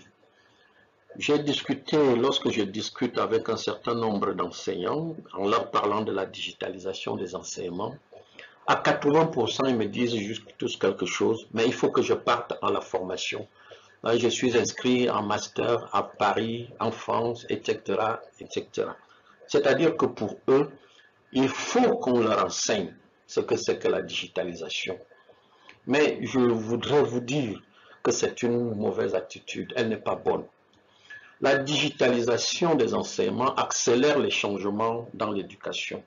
Lorsque je discute avec un certain nombre d'enseignants, en leur parlant de la digitalisation des enseignements, à 80%, ils me disent juste tous quelque chose, mais il faut que je parte à la formation. Je suis inscrit en master à Paris, en France, etc., etc. C'est-à-dire que pour eux, il faut qu'on leur enseigne ce que c'est que la digitalisation. Mais je voudrais vous dire que c'est une mauvaise attitude, elle n'est pas bonne. La digitalisation des enseignements accélère les changements dans l'éducation.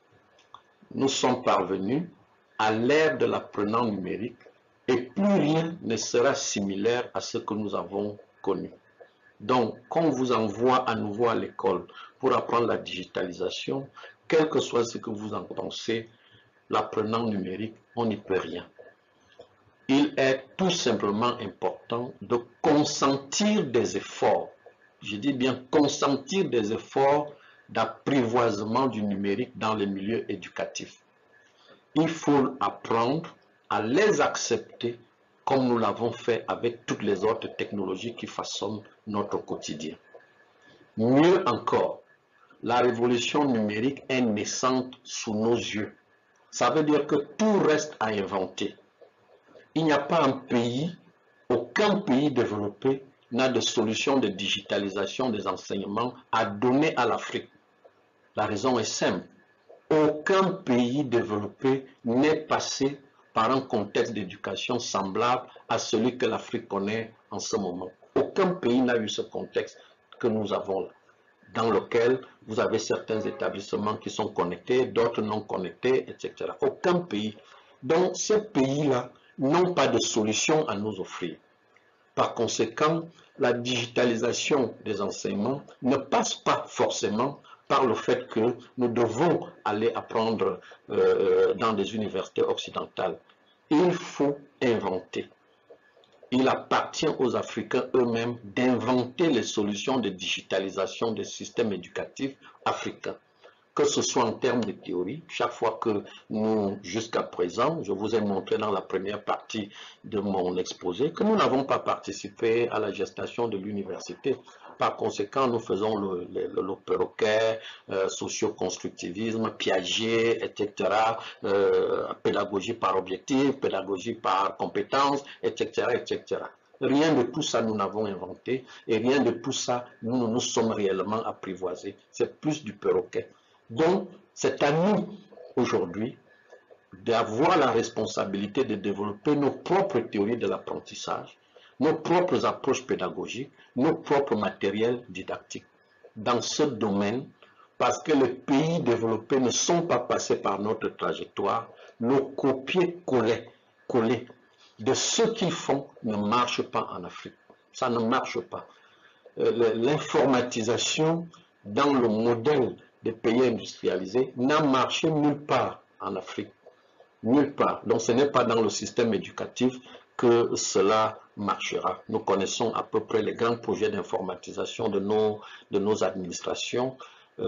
Nous sommes parvenus à l'ère de l'apprenant numérique et plus rien ne sera similaire à ce que nous avons connu. Donc, quand on vous envoie à nouveau à l'école pour apprendre la digitalisation, quel que soit ce que vous en pensez, l'apprenant numérique, on n'y peut rien. Il est tout simplement important de consentir des efforts. Je dis bien consentir des efforts d'apprivoisement du numérique dans les milieux éducatifs. Il faut apprendre à les accepter comme nous l'avons fait avec toutes les autres technologies qui façonnent notre quotidien. Mieux encore, la révolution numérique est naissante sous nos yeux. Ça veut dire que tout reste à inventer. Il n'y a pas un pays, aucun pays développé n'a de solution de digitalisation des enseignements à donner à l'Afrique. La raison est simple. Aucun pays développé n'est passé par un contexte d'éducation semblable à celui que l'Afrique connaît en ce moment. Aucun pays n'a eu ce contexte que nous avons là, dans lequel vous avez certains établissements qui sont connectés, d'autres non connectés, etc. Aucun pays. Donc ces pays-là n'ont pas de solution à nous offrir. Par conséquent, la digitalisation des enseignements ne passe pas forcément par le fait que nous devons aller apprendre dans des universités occidentales. Il faut inventer. Il appartient aux Africains eux-mêmes d'inventer les solutions de digitalisation des systèmes éducatifs africains. que ce soit en termes de théorie. Chaque fois que nous, jusqu'à présent, je vous ai montré dans la première partie de mon exposé, que nous n'avons pas participé à la gestation de l'université. Par conséquent, nous faisons le perroquet, socio-constructivisme, Piaget, etc., pédagogie par objectif, pédagogie par compétence, etc., etc. Rien de tout ça nous n'avons inventé et rien de tout ça nous nous sommes réellement apprivoisés. C'est plus du perroquet. Donc, c'est à nous aujourd'hui d'avoir la responsabilité de développer nos propres théories de l'apprentissage, nos propres approches pédagogiques, nos propres matériels didactiques. Dans ce domaine, parce que les pays développés ne sont pas passés par notre trajectoire, nos copier-coller de ce qu'ils font ne marche pas en Afrique. Ça ne marche pas. L'informatisation dans le modèle des pays industrialisés n'a marché nulle part en Afrique. Nulle part. Donc ce n'est pas dans le système éducatif que cela marchera. Nous connaissons à peu près les grands projets d'informatisation de nos administrations.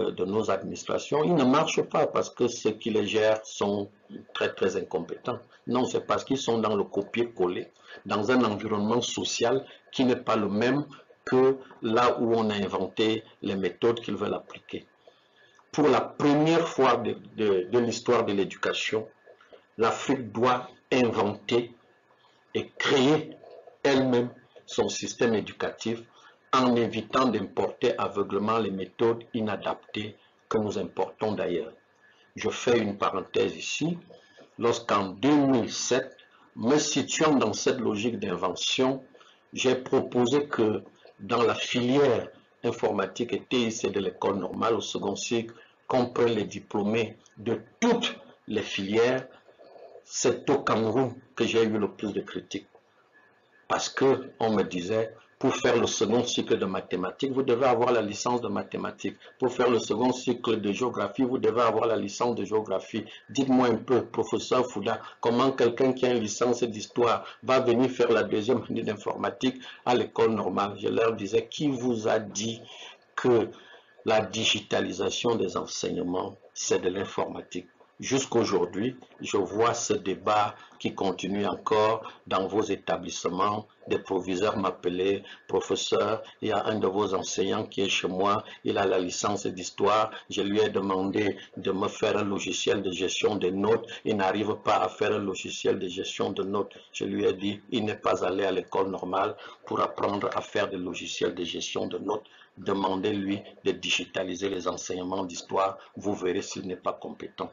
Ils ne marchent pas parce que ceux qui les gèrent sont très très incompétents. Non, c'est parce qu'ils sont dans le copier-coller, dans un environnement social qui n'est pas le même que là où on a inventé les méthodes qu'ils veulent appliquer. Pour la première fois de l'histoire de l'éducation, l'Afrique doit inventer et créer elle-même son système éducatif en évitant d'importer aveuglement les méthodes inadaptées que nous importons d'ailleurs. Je fais une parenthèse ici. Lorsqu'en 2007, me situant dans cette logique d'invention, j'ai proposé que dans la filière informatique et TIC de l'école normale au second cycle, qu'on prenne les diplômés de toutes les filières. C'est au Cameroun que j'ai eu le plus de critiques. Parce qu'on me disait, pour faire le second cycle de mathématiques, vous devez avoir la licence de mathématiques. Pour faire le second cycle de géographie, vous devez avoir la licence de géographie. Dites-moi un peu, professeur Fouda, comment quelqu'un qui a une licence d'histoire va venir faire la deuxième année d'informatique à l'école normale? Je leur disais, qui vous a dit que la digitalisation des enseignements, c'est de l'informatique? Jusqu'aujourd'hui, je vois ce débat qui continue encore dans vos établissements. Des proviseurs m'appelaient, professeur, il y a un de vos enseignants qui est chez moi, il a la licence d'histoire, je lui ai demandé de me faire un logiciel de gestion des notes, il n'arrive pas à faire un logiciel de gestion de notes. Je lui ai dit, il n'est pas allé à l'école normale pour apprendre à faire des logiciels de gestion de notes. Demandez-lui de digitaliser les enseignements d'histoire, vous verrez s'il n'est pas compétent.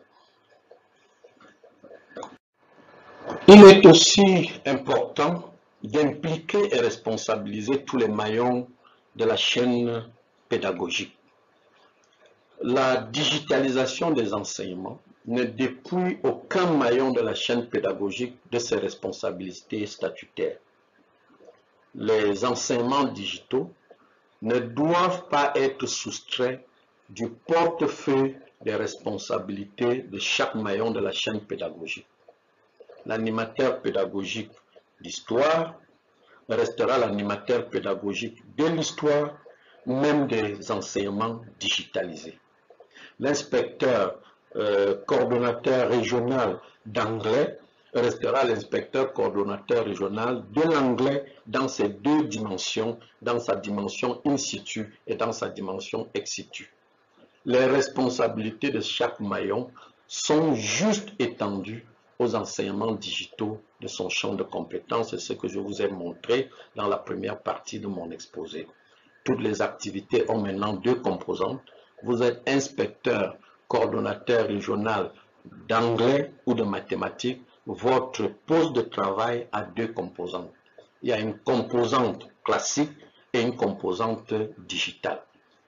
Il est aussi important d'impliquer et responsabiliser tous les maillons de la chaîne pédagogique. La digitalisation des enseignements ne dépouille aucun maillon de la chaîne pédagogique de ses responsabilités statutaires. Les enseignements digitaux ne doivent pas être soustraits du portefeuille des responsabilités de chaque maillon de la chaîne pédagogique. L'animateur pédagogique d'histoire restera l'animateur pédagogique de l'histoire, même des enseignements digitalisés. L'inspecteur coordonnateur régional d'anglais restera l'inspecteur coordonnateur régional de l'anglais dans ses deux dimensions, dans sa dimension in situ et dans sa dimension ex situ. Les responsabilités de chaque maillon sont juste étendues aux enseignements digitaux de son champ de compétences, c'est ce que je vous ai montré dans la première partie de mon exposé. Toutes les activités ont maintenant deux composantes. Vous êtes inspecteur, coordonnateur régional d'anglais ou de mathématiques. Votre poste de travail a deux composantes. Il y a une composante classique et une composante digitale.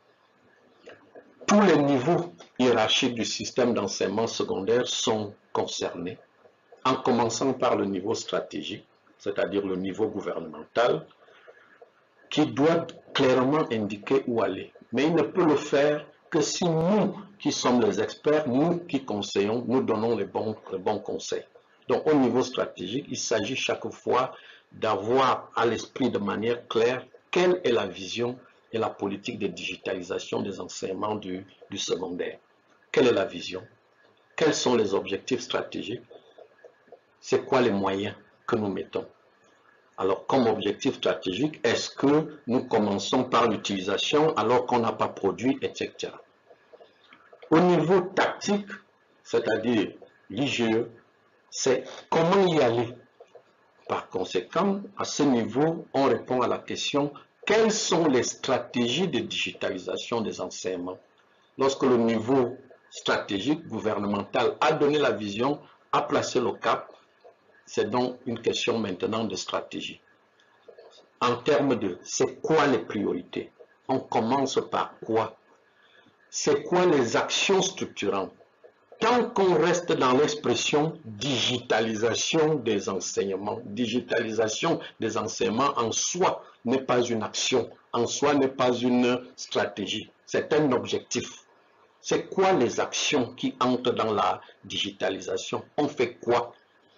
Tous les niveaux hiérarchiques du système d'enseignement secondaire sont concernés, en commençant par le niveau stratégique, c'est-à-dire le niveau gouvernemental, qui doit clairement indiquer où aller. Mais il ne peut le faire que si nous, qui sommes les experts, nous qui conseillons, nous donnons les bons conseils. Donc au niveau stratégique, il s'agit chaque fois d'avoir à l'esprit de manière claire quelle est la vision et la politique de digitalisation des enseignements du secondaire. quelle est la vision, quels sont les objectifs stratégiques, c'est quoi les moyens que nous mettons. Alors, comme objectif stratégique, est-ce que nous commençons par l'utilisation alors qu'on n'a pas produit, etc. Au niveau tactique, c'est-à-dire l'IGE, c'est comment y aller. Par conséquent, à ce niveau, on répond à la question quelles sont les stratégies de digitalisation des enseignements. Lorsque le niveau stratégique gouvernemental a donné la vision, a placé le cap, c'est donc une question maintenant de stratégie. En termes de c'est quoi les priorités? On commence par quoi? C'est quoi les actions structurantes? Tant qu'on reste dans l'expression digitalisation des enseignements en soi n'est pas une action, en soi n'est pas une stratégie, c'est un objectif. C'est quoi les actions qui entrent dans la digitalisation? On fait quoi?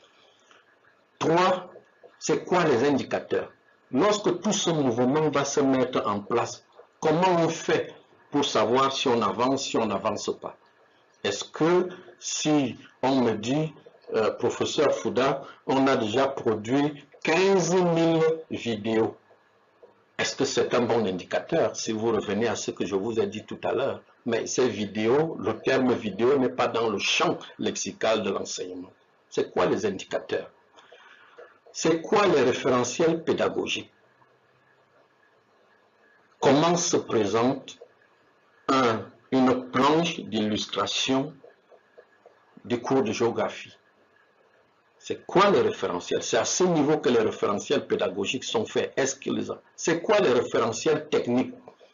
3, c'est quoi les indicateurs? Lorsque tout ce mouvement va se mettre en place, comment on fait pour savoir si on avance, si on n'avance pas? Est-ce que si on me dit, professeur Fouda, on a déjà produit 15 000 vidéos, est-ce que c'est un bon indicateur si vous revenez à ce que je vous ai dit tout à l'heure? Mais ces vidéos, le terme vidéo n'est pas dans le champ lexical de l'enseignement. C'est quoi les indicateurs? C'est quoi les référentiels pédagogiques? Comment se présente une planche d'illustration des cours de géographie? C'est quoi les référentiels? C'est à ce niveau que les référentiels pédagogiques sont faits. C'est quoi les référentiels techniques?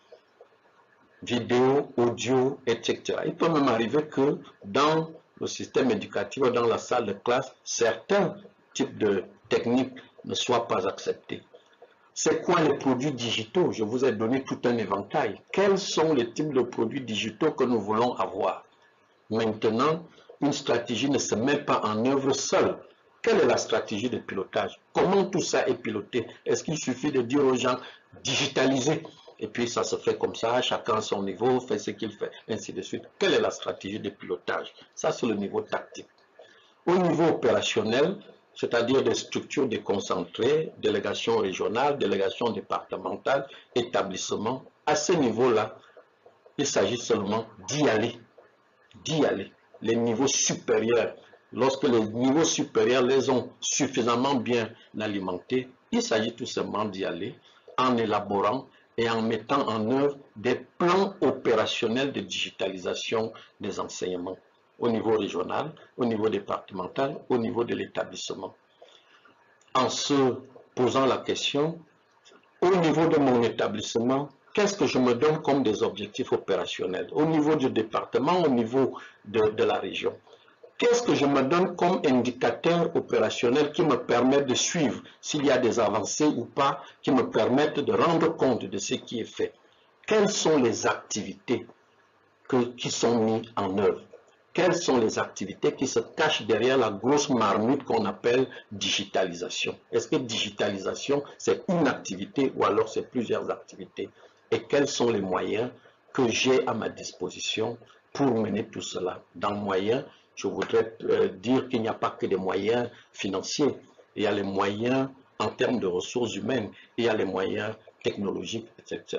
Vidéo, audio, etc. Il peut même arriver que dans le système éducatif, dans la salle de classe, certains types de techniques ne soient pas acceptés. C'est quoi les produits digitaux? Je vous ai donné tout un éventail. Quels sont les types de produits digitaux que nous voulons avoir? Maintenant, une stratégie ne se met pas en œuvre seule. Quelle est la stratégie de pilotage? Comment tout ça est piloté? Est-ce qu'il suffit de dire aux gens digitaliser? Et puis ça se fait comme ça, chacun à son niveau fait ce qu'il fait, ainsi de suite. Quelle est la stratégie de pilotage? Ça, c'est le niveau tactique. Au niveau opérationnel, c'est-à-dire des structures déconcentrées, délégations régionales, délégations départementales, établissements, à ce niveau-là, il s'agit seulement d'y aller. D'y aller. Les niveaux supérieurs, lorsque les niveaux supérieurs les ont suffisamment bien alimentés, il s'agit tout simplement d'y aller en élaborant et en mettant en œuvre des plans opérationnels de digitalisation des enseignements au niveau régional, au niveau départemental, au niveau de l'établissement. En se posant la question, au niveau de mon établissement, qu'est-ce que je me donne comme des objectifs opérationnels? Au niveau du département, au niveau de la région. Qu'est-ce que je me donne comme indicateur opérationnel qui me permet de suivre s'il y a des avancées ou pas, qui me permettent de rendre compte de ce qui est fait? Quelles sont les activités qui sont mises en œuvre? Quelles sont les activités qui se cachent derrière la grosse marmite qu'on appelle digitalisation? Est-ce que digitalisation, c'est une activité ou alors c'est plusieurs activités? Et quels sont les moyens que j'ai à ma disposition pour mener tout cela? Dans moyens, je voudrais dire qu'il n'y a pas que des moyens financiers. Il y a les moyens en termes de ressources humaines, il y a les moyens technologiques, etc.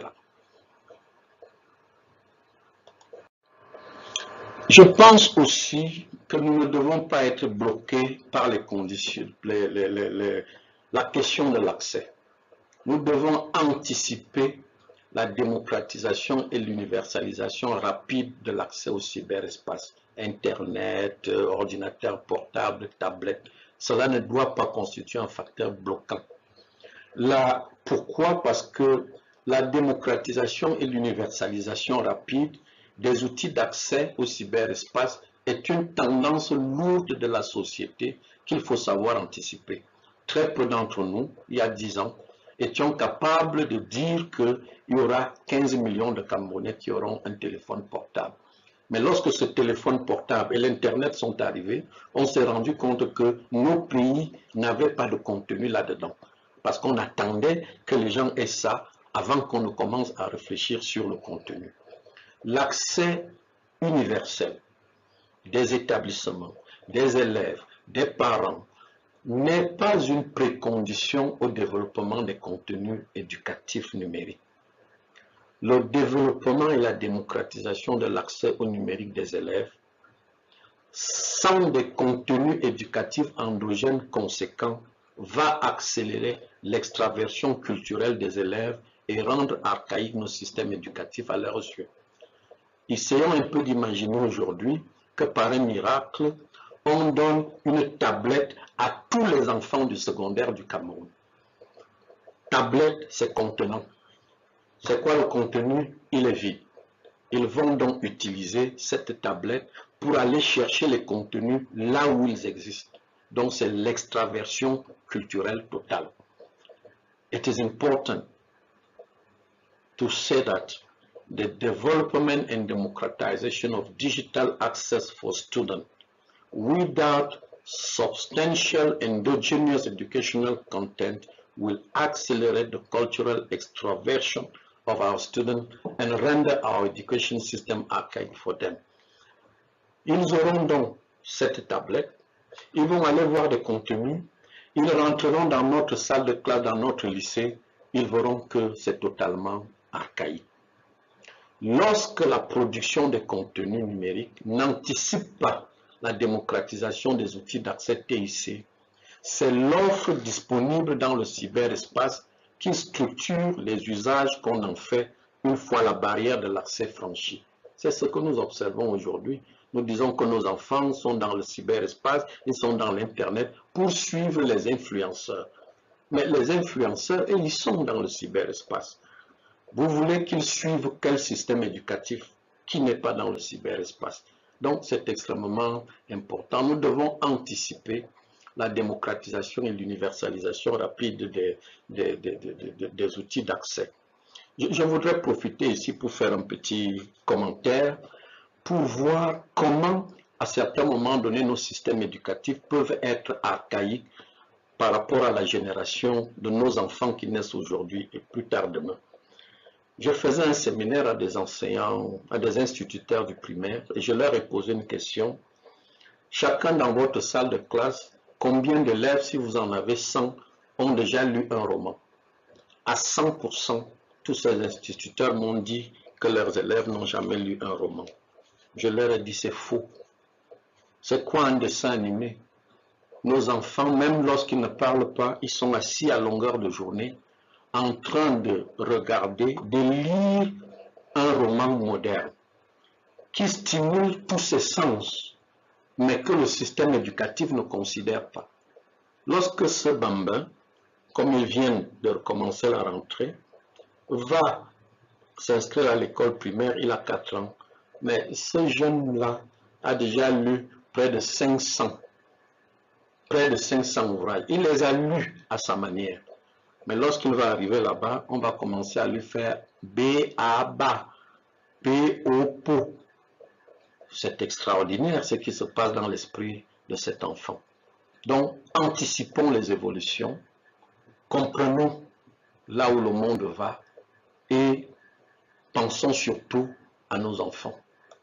Je pense aussi que nous ne devons pas être bloqués par les conditions, la question de l'accès. Nous devons anticiper la démocratisation et l'universalisation rapide de l'accès au cyberespace. Internet, ordinateur portable, tablette. Cela ne doit pas constituer un facteur bloquant. Pourquoi? Parce que la démocratisation et l'universalisation rapide des outils d'accès au cyberespace est une tendance lourde de la société qu'il faut savoir anticiper. Très peu d'entre nous, il y a 10 ans, étions capables de dire qu'il y aura 15 millions de Camerounais qui auront un téléphone portable. Mais lorsque ce téléphone portable et l'Internet sont arrivés, on s'est rendu compte que nos pays n'avaient pas de contenu là-dedans. Parce qu'on attendait que les gens aient ça avant qu'on ne commence à réfléchir sur le contenu. L'accès universel des établissements, des élèves, des parents, n'est pas une précondition au développement des contenus éducatifs numériques. Le développement et la démocratisation de l'accès au numérique des élèves sans des contenus éducatifs endogènes conséquents va accélérer l'extraversion culturelle des élèves et rendre archaïques nos systèmes éducatifs à leurs yeux. Essayons un peu d'imaginer aujourd'hui que par un miracle, on donne une tablette à tous les enfants du secondaire du Cameroun. Tablette, c'est contenant. C'est quoi le contenu? Il est vide. Ils vont donc utiliser cette tablette pour aller chercher les contenus là où ils existent. Donc c'est l'extraversion culturelle totale. It is important to say that the development and democratization of digital access for students without substantial endogenous educational content will accelerate the cultural extraversion of our students and render our education system archaic for them. Ils auront donc cette tablette, ils vont aller voir des contenus, ils rentreront dans notre salle de classe, dans notre lycée, ils verront que c'est totalement archaïque. Lorsque la production des contenus numériques n'anticipe pas la démocratisation des outils d'accès TIC, c'est l'offre disponible dans le cyberespace qui structure les usages qu'on en fait une fois la barrière de l'accès franchie. C'est ce que nous observons aujourd'hui. Nous disons que nos enfants sont dans le cyberespace, ils sont dans l'Internet pour suivre les influenceurs. Mais les influenceurs, ils sont dans le cyberespace. Vous voulez qu'ils suivent quel système éducatif qui n'est pas dans le cyberespace? Donc c'est extrêmement important. Nous devons anticiper la démocratisation et l'universalisation rapide des outils d'accès. Je voudrais profiter ici pour faire un petit commentaire pour voir comment, à certains moments donnés, nos systèmes éducatifs peuvent être archaïques par rapport à la génération de nos enfants qui naissent aujourd'hui et plus tard demain. Je faisais un séminaire à des enseignants, à des instituteurs du primaire, et je leur ai posé une question. Chacun dans votre salle de classe, combien d'élèves, si vous en avez 100, ont déjà lu un roman? À 100%, tous ces instituteurs m'ont dit que leurs élèves n'ont jamais lu un roman. Je leur ai dit, c'est faux. C'est quoi un dessin animé? Nos enfants, même lorsqu'ils ne parlent pas, ils sont assis à longueur de journée en train de regarder, de lire un roman moderne qui stimule tous ses sens, mais que le système éducatif ne considère pas. Lorsque ce bambin, comme il vient de recommencer la rentrée, va s'inscrire à l'école primaire, il a 4 ans, mais ce jeune-là a déjà lu près de 500 ouvrages. Il les a lus à sa manière. Mais lorsqu'il va arriver là-bas, on va commencer à lui faire B-A-B-A, P-O-P-O. C'est extraordinaire ce qui se passe dans l'esprit de cet enfant. Donc, anticipons les évolutions, comprenons là où le monde va et pensons surtout à nos enfants.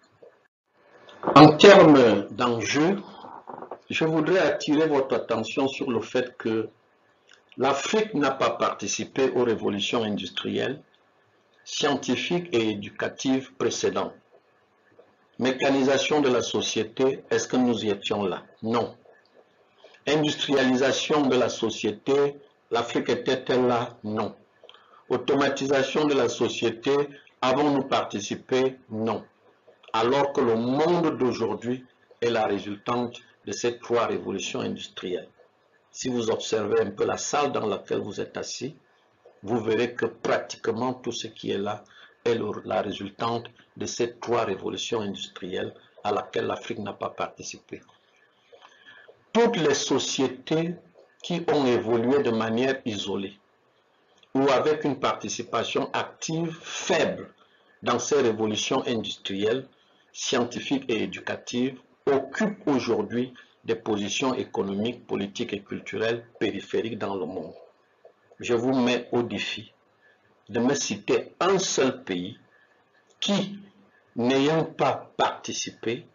En termes d'enjeux, je voudrais attirer votre attention sur le fait que l'Afrique n'a pas participé aux révolutions industrielles, scientifiques et éducatives précédentes. Mécanisation de la société, est-ce que nous y étions là? Non. Industrialisation de la société, l'Afrique était-elle là? Non. Automatisation de la société, avons-nous participé? Non. Alors que le monde d'aujourd'hui est la résultante de ces 3 révolutions industrielles. Si vous observez un peu la salle dans laquelle vous êtes assis, vous verrez que pratiquement tout ce qui est là est la résultante de ces 3 révolutions industrielles à laquelle l'Afrique n'a pas participé. Toutes les sociétés qui ont évolué de manière isolée ou avec une participation active faible dans ces révolutions industrielles, scientifiques et éducatives occupent aujourd'hui des positions économiques, politiques et culturelles périphériques dans le monde. Je vous mets au défi de me citer un seul pays qui, n'ayant pas participé,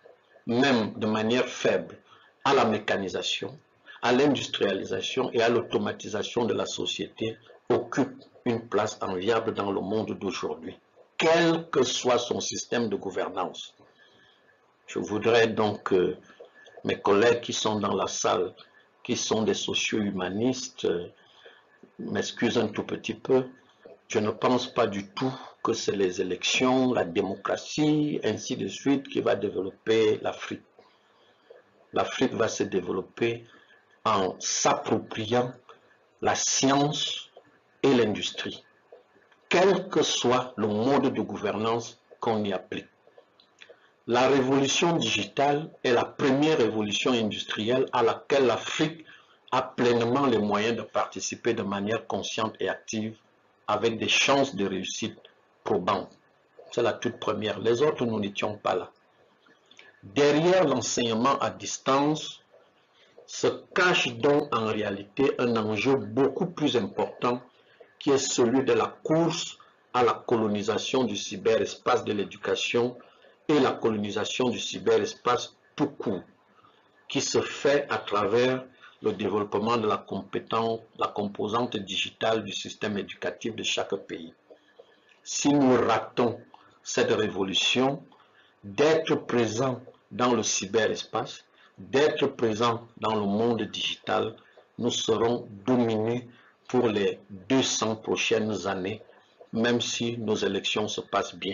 même de manière faible, à la mécanisation, à l'industrialisation et à l'automatisation de la société occupe une place enviable dans le monde d'aujourd'hui, quel que soit son système de gouvernance. Je voudrais donc que mes collègues qui sont dans la salle, qui sont des socio-humanistes, m'excusent un tout petit peu. Je ne pense pas du tout que c'est les élections, la démocratie, ainsi de suite, qui va développer l'Afrique. L'Afrique va se développer en s'appropriant la science et l'industrie, quel que soit le mode de gouvernance qu'on y applique. La révolution digitale est la première révolution industrielle à laquelle l'Afrique a pleinement les moyens de participer de manière consciente et active avec des chances de réussite probantes. C'est la toute première. Les autres, nous n'étions pas là. Derrière l'enseignement à distance se cache donc en réalité un enjeu beaucoup plus important qui est celui de la course à la colonisation du cyberespace de l'éducation et la colonisation du cyberespace tout court, qui se fait à travers le développement de la composante digitale du système éducatif de chaque pays. Si nous ratons cette révolution, d'être présent dans le cyberespace, d'être présent dans le monde digital, nous serons dominés pour les 200 prochaines années, même si nos élections se passent bien.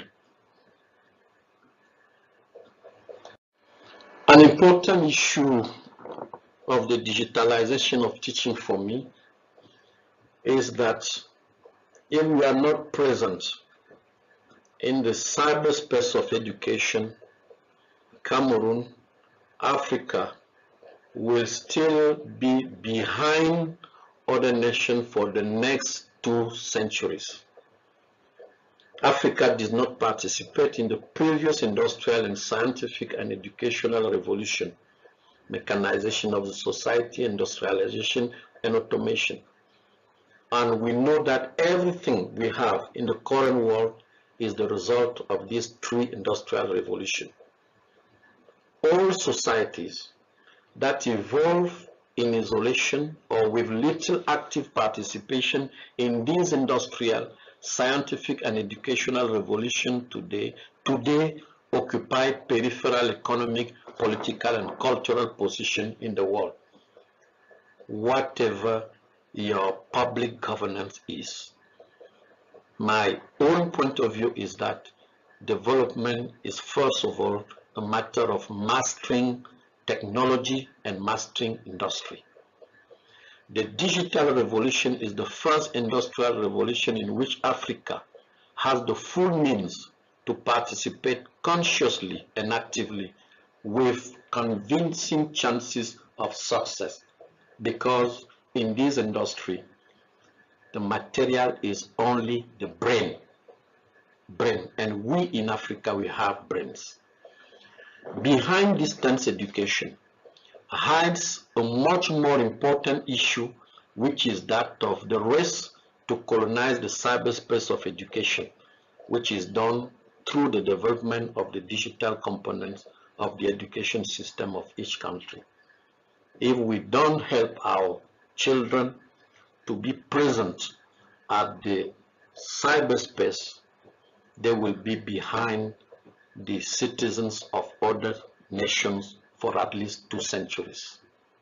An important issue of the digitalization of teaching for me is that if we are not present in the cyberspace of education, Cameroon, Africa will still be behind other nations for the next 2 centuries. Africa did not participate in the previous industrial and scientific and educational revolution, mechanization of the society, industrialization, and automation. And we know that everything we have in the current world is the result of these 3 industrial revolutions. All societies that evolve in isolation or with little active participation in these industrial, scientific, and educational revolution today occupy peripheral economic, political, and cultural position in the world. Whatever your public governance is. My own point of view is that development is first of all a matter of mastering technology and mastering industry. The digital revolution is the first industrial revolution in which Africa has the full means to participate consciously and actively with convincing chances of success, because in this industry, the material is only the brain, and we in Africa, we have brains. Behind distance education hides a much more important issue, which is that of the race to colonize the cyberspace of education, which is done through the development of the digital components of the education system of each country. If we don't help our children to be present at the cyberspace, they will be behind the citizens of other nations for at least 2 centuries.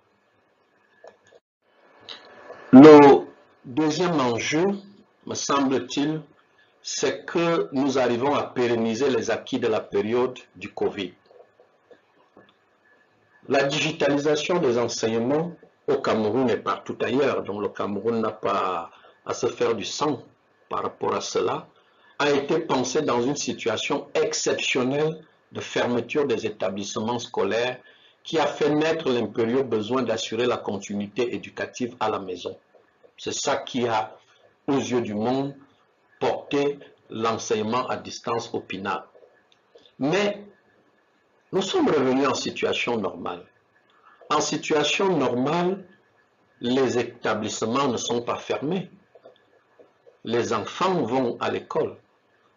Le deuxième enjeu, me semble-t-il, c'est que nous arrivons à pérenniser les acquis de la période du Covid. La digitalisation des enseignements au Cameroun et partout ailleurs, dont le Cameroun n'a pas à se faire du sang par rapport à cela, a été pensée dans une situation exceptionnelle de fermeture des établissements scolaires qui a fait naître l'impérieux besoin d'assurer la continuité éducative à la maison. C'est ça qui a, aux yeux du monde, porté l'enseignement à distance au PINAC. Mais nous sommes revenus en situation normale. En situation normale, les établissements ne sont pas fermés. Les enfants vont à l'école.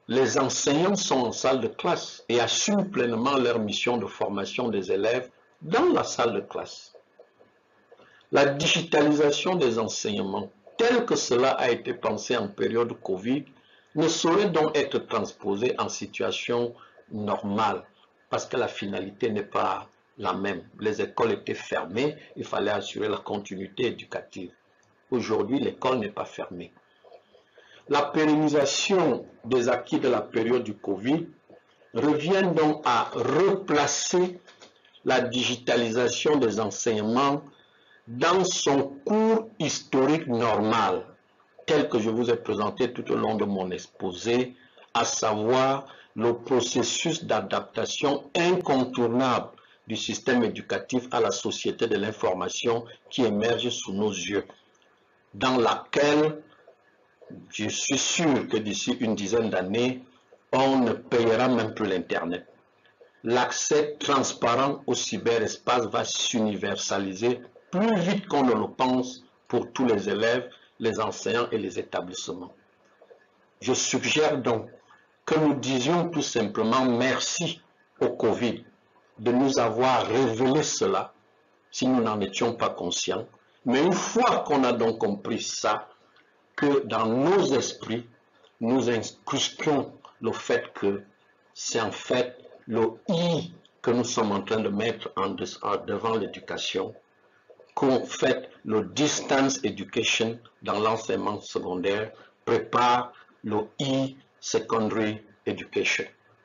les enseignants sont en salle de classe et assument pleinement leur mission de formation des élèves dans la salle de classe. La digitalisation des enseignements, tel que cela a été pensé en période Covid, ne saurait donc être transposée en situation normale, parce que la finalité n'est pas la même. Les écoles étaient fermées, il fallait assurer la continuité éducative. Aujourd'hui, l'école n'est pas fermée. La pérennisation des acquis de la période du Covid revient donc à replacer la digitalisation des enseignements dans son cours historique normal, tel que je vous ai présenté tout au long de mon exposé, à savoir le processus d'adaptation incontournable du système éducatif à la société de l'information qui émerge sous nos yeux, dans laquelle je suis sûr que d'ici une dizaine d'années, on ne payera même plus l'Internet. L'accès transparent au cyberespace va s'universaliser plus vite qu'on ne le pense pour tous les élèves, les enseignants et les établissements. Je suggère donc que nous disions tout simplement merci au Covid de nous avoir révélé cela, si nous n'en étions pas conscients. Mais une fois qu'on a donc compris ça, que dans nos esprits, nous incrustions le fait que c'est en fait le I que nous sommes en train de mettre devant l'éducation, qu'en fait le distance education dans l'enseignement secondaire prépare le e-secondary education.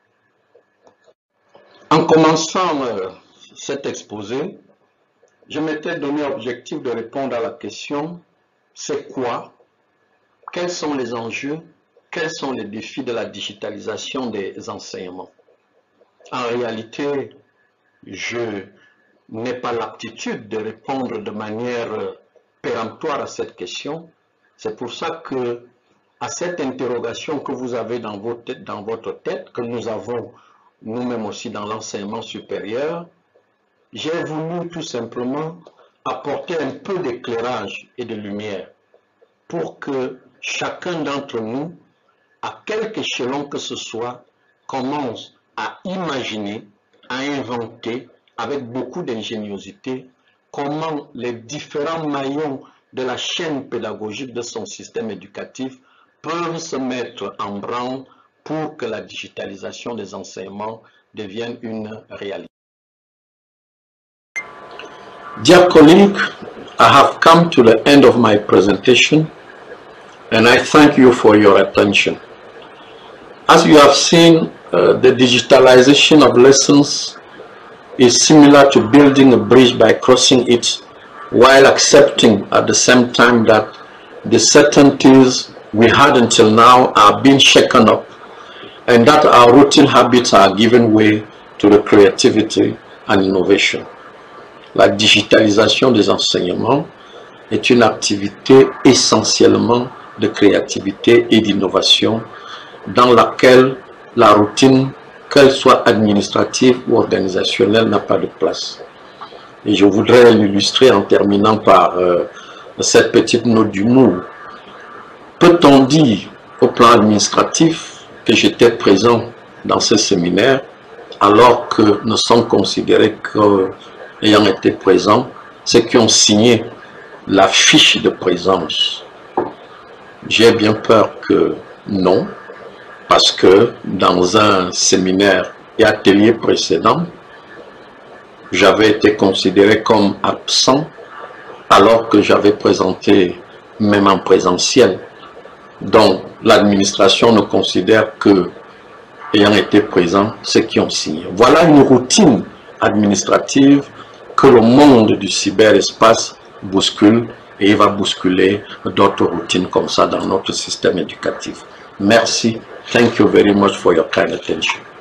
En commençant cet exposé, je m'étais donné l'objectif de répondre à la question « c'est quoi ? Quels sont les enjeux? Quels sont les défis de la digitalisation des enseignements ?» En réalité, je n'ai pas l'aptitude de répondre de manière péremptoire à cette question. C'est pour ça que, à cette interrogation que vous avez dans votre tête, que nous avons nous-mêmes aussi dans l'enseignement supérieur, j'ai voulu tout simplement apporter un peu d'éclairage et de lumière pour que chacun d'entre nous, à quelque échelon que ce soit, commence à imaginer, à inventer, avec beaucoup d'ingéniosité, comment les différents maillons de la chaîne pédagogique de son système éducatif peuvent se mettre en branle pour que la digitalisation des enseignements devienne une réalité. Dear colleagues, I have come to the end of my presentation and I thank you for your attention. As you have seen, the digitalization of lessons is similar to building a bridge by crossing it while accepting at the same time that the certainties we had until now are being shaken up and that our routine habits are giving way to the creativity and innovation. La digitalisation des enseignements est une activité essentiellement de créativité et d'innovation dans laquelle la routine, qu'elle soit administrative ou organisationnelle, n'a pas de place. Et je voudrais l'illustrer en terminant par cette petite note d'humour. Peut-on dire au plan administratif que j'étais présent dans ce séminaire alors que nous sommes considérés qu'ayant été présents, ceux qui ont signé la fiche de présence? J'ai bien peur que non, parce que dans un séminaire et atelier précédent, j'avais été considéré comme absent alors que j'avais présenté même en présentiel. Donc l'administration ne considère que, ayant été présent, ceux qui ont signé. Voilà une routine administrative que le monde du cyberespace bouscule, et il va bousculer d'autres routines comme ça dans notre système éducatif. Merci. Thank you very much for your kind attention.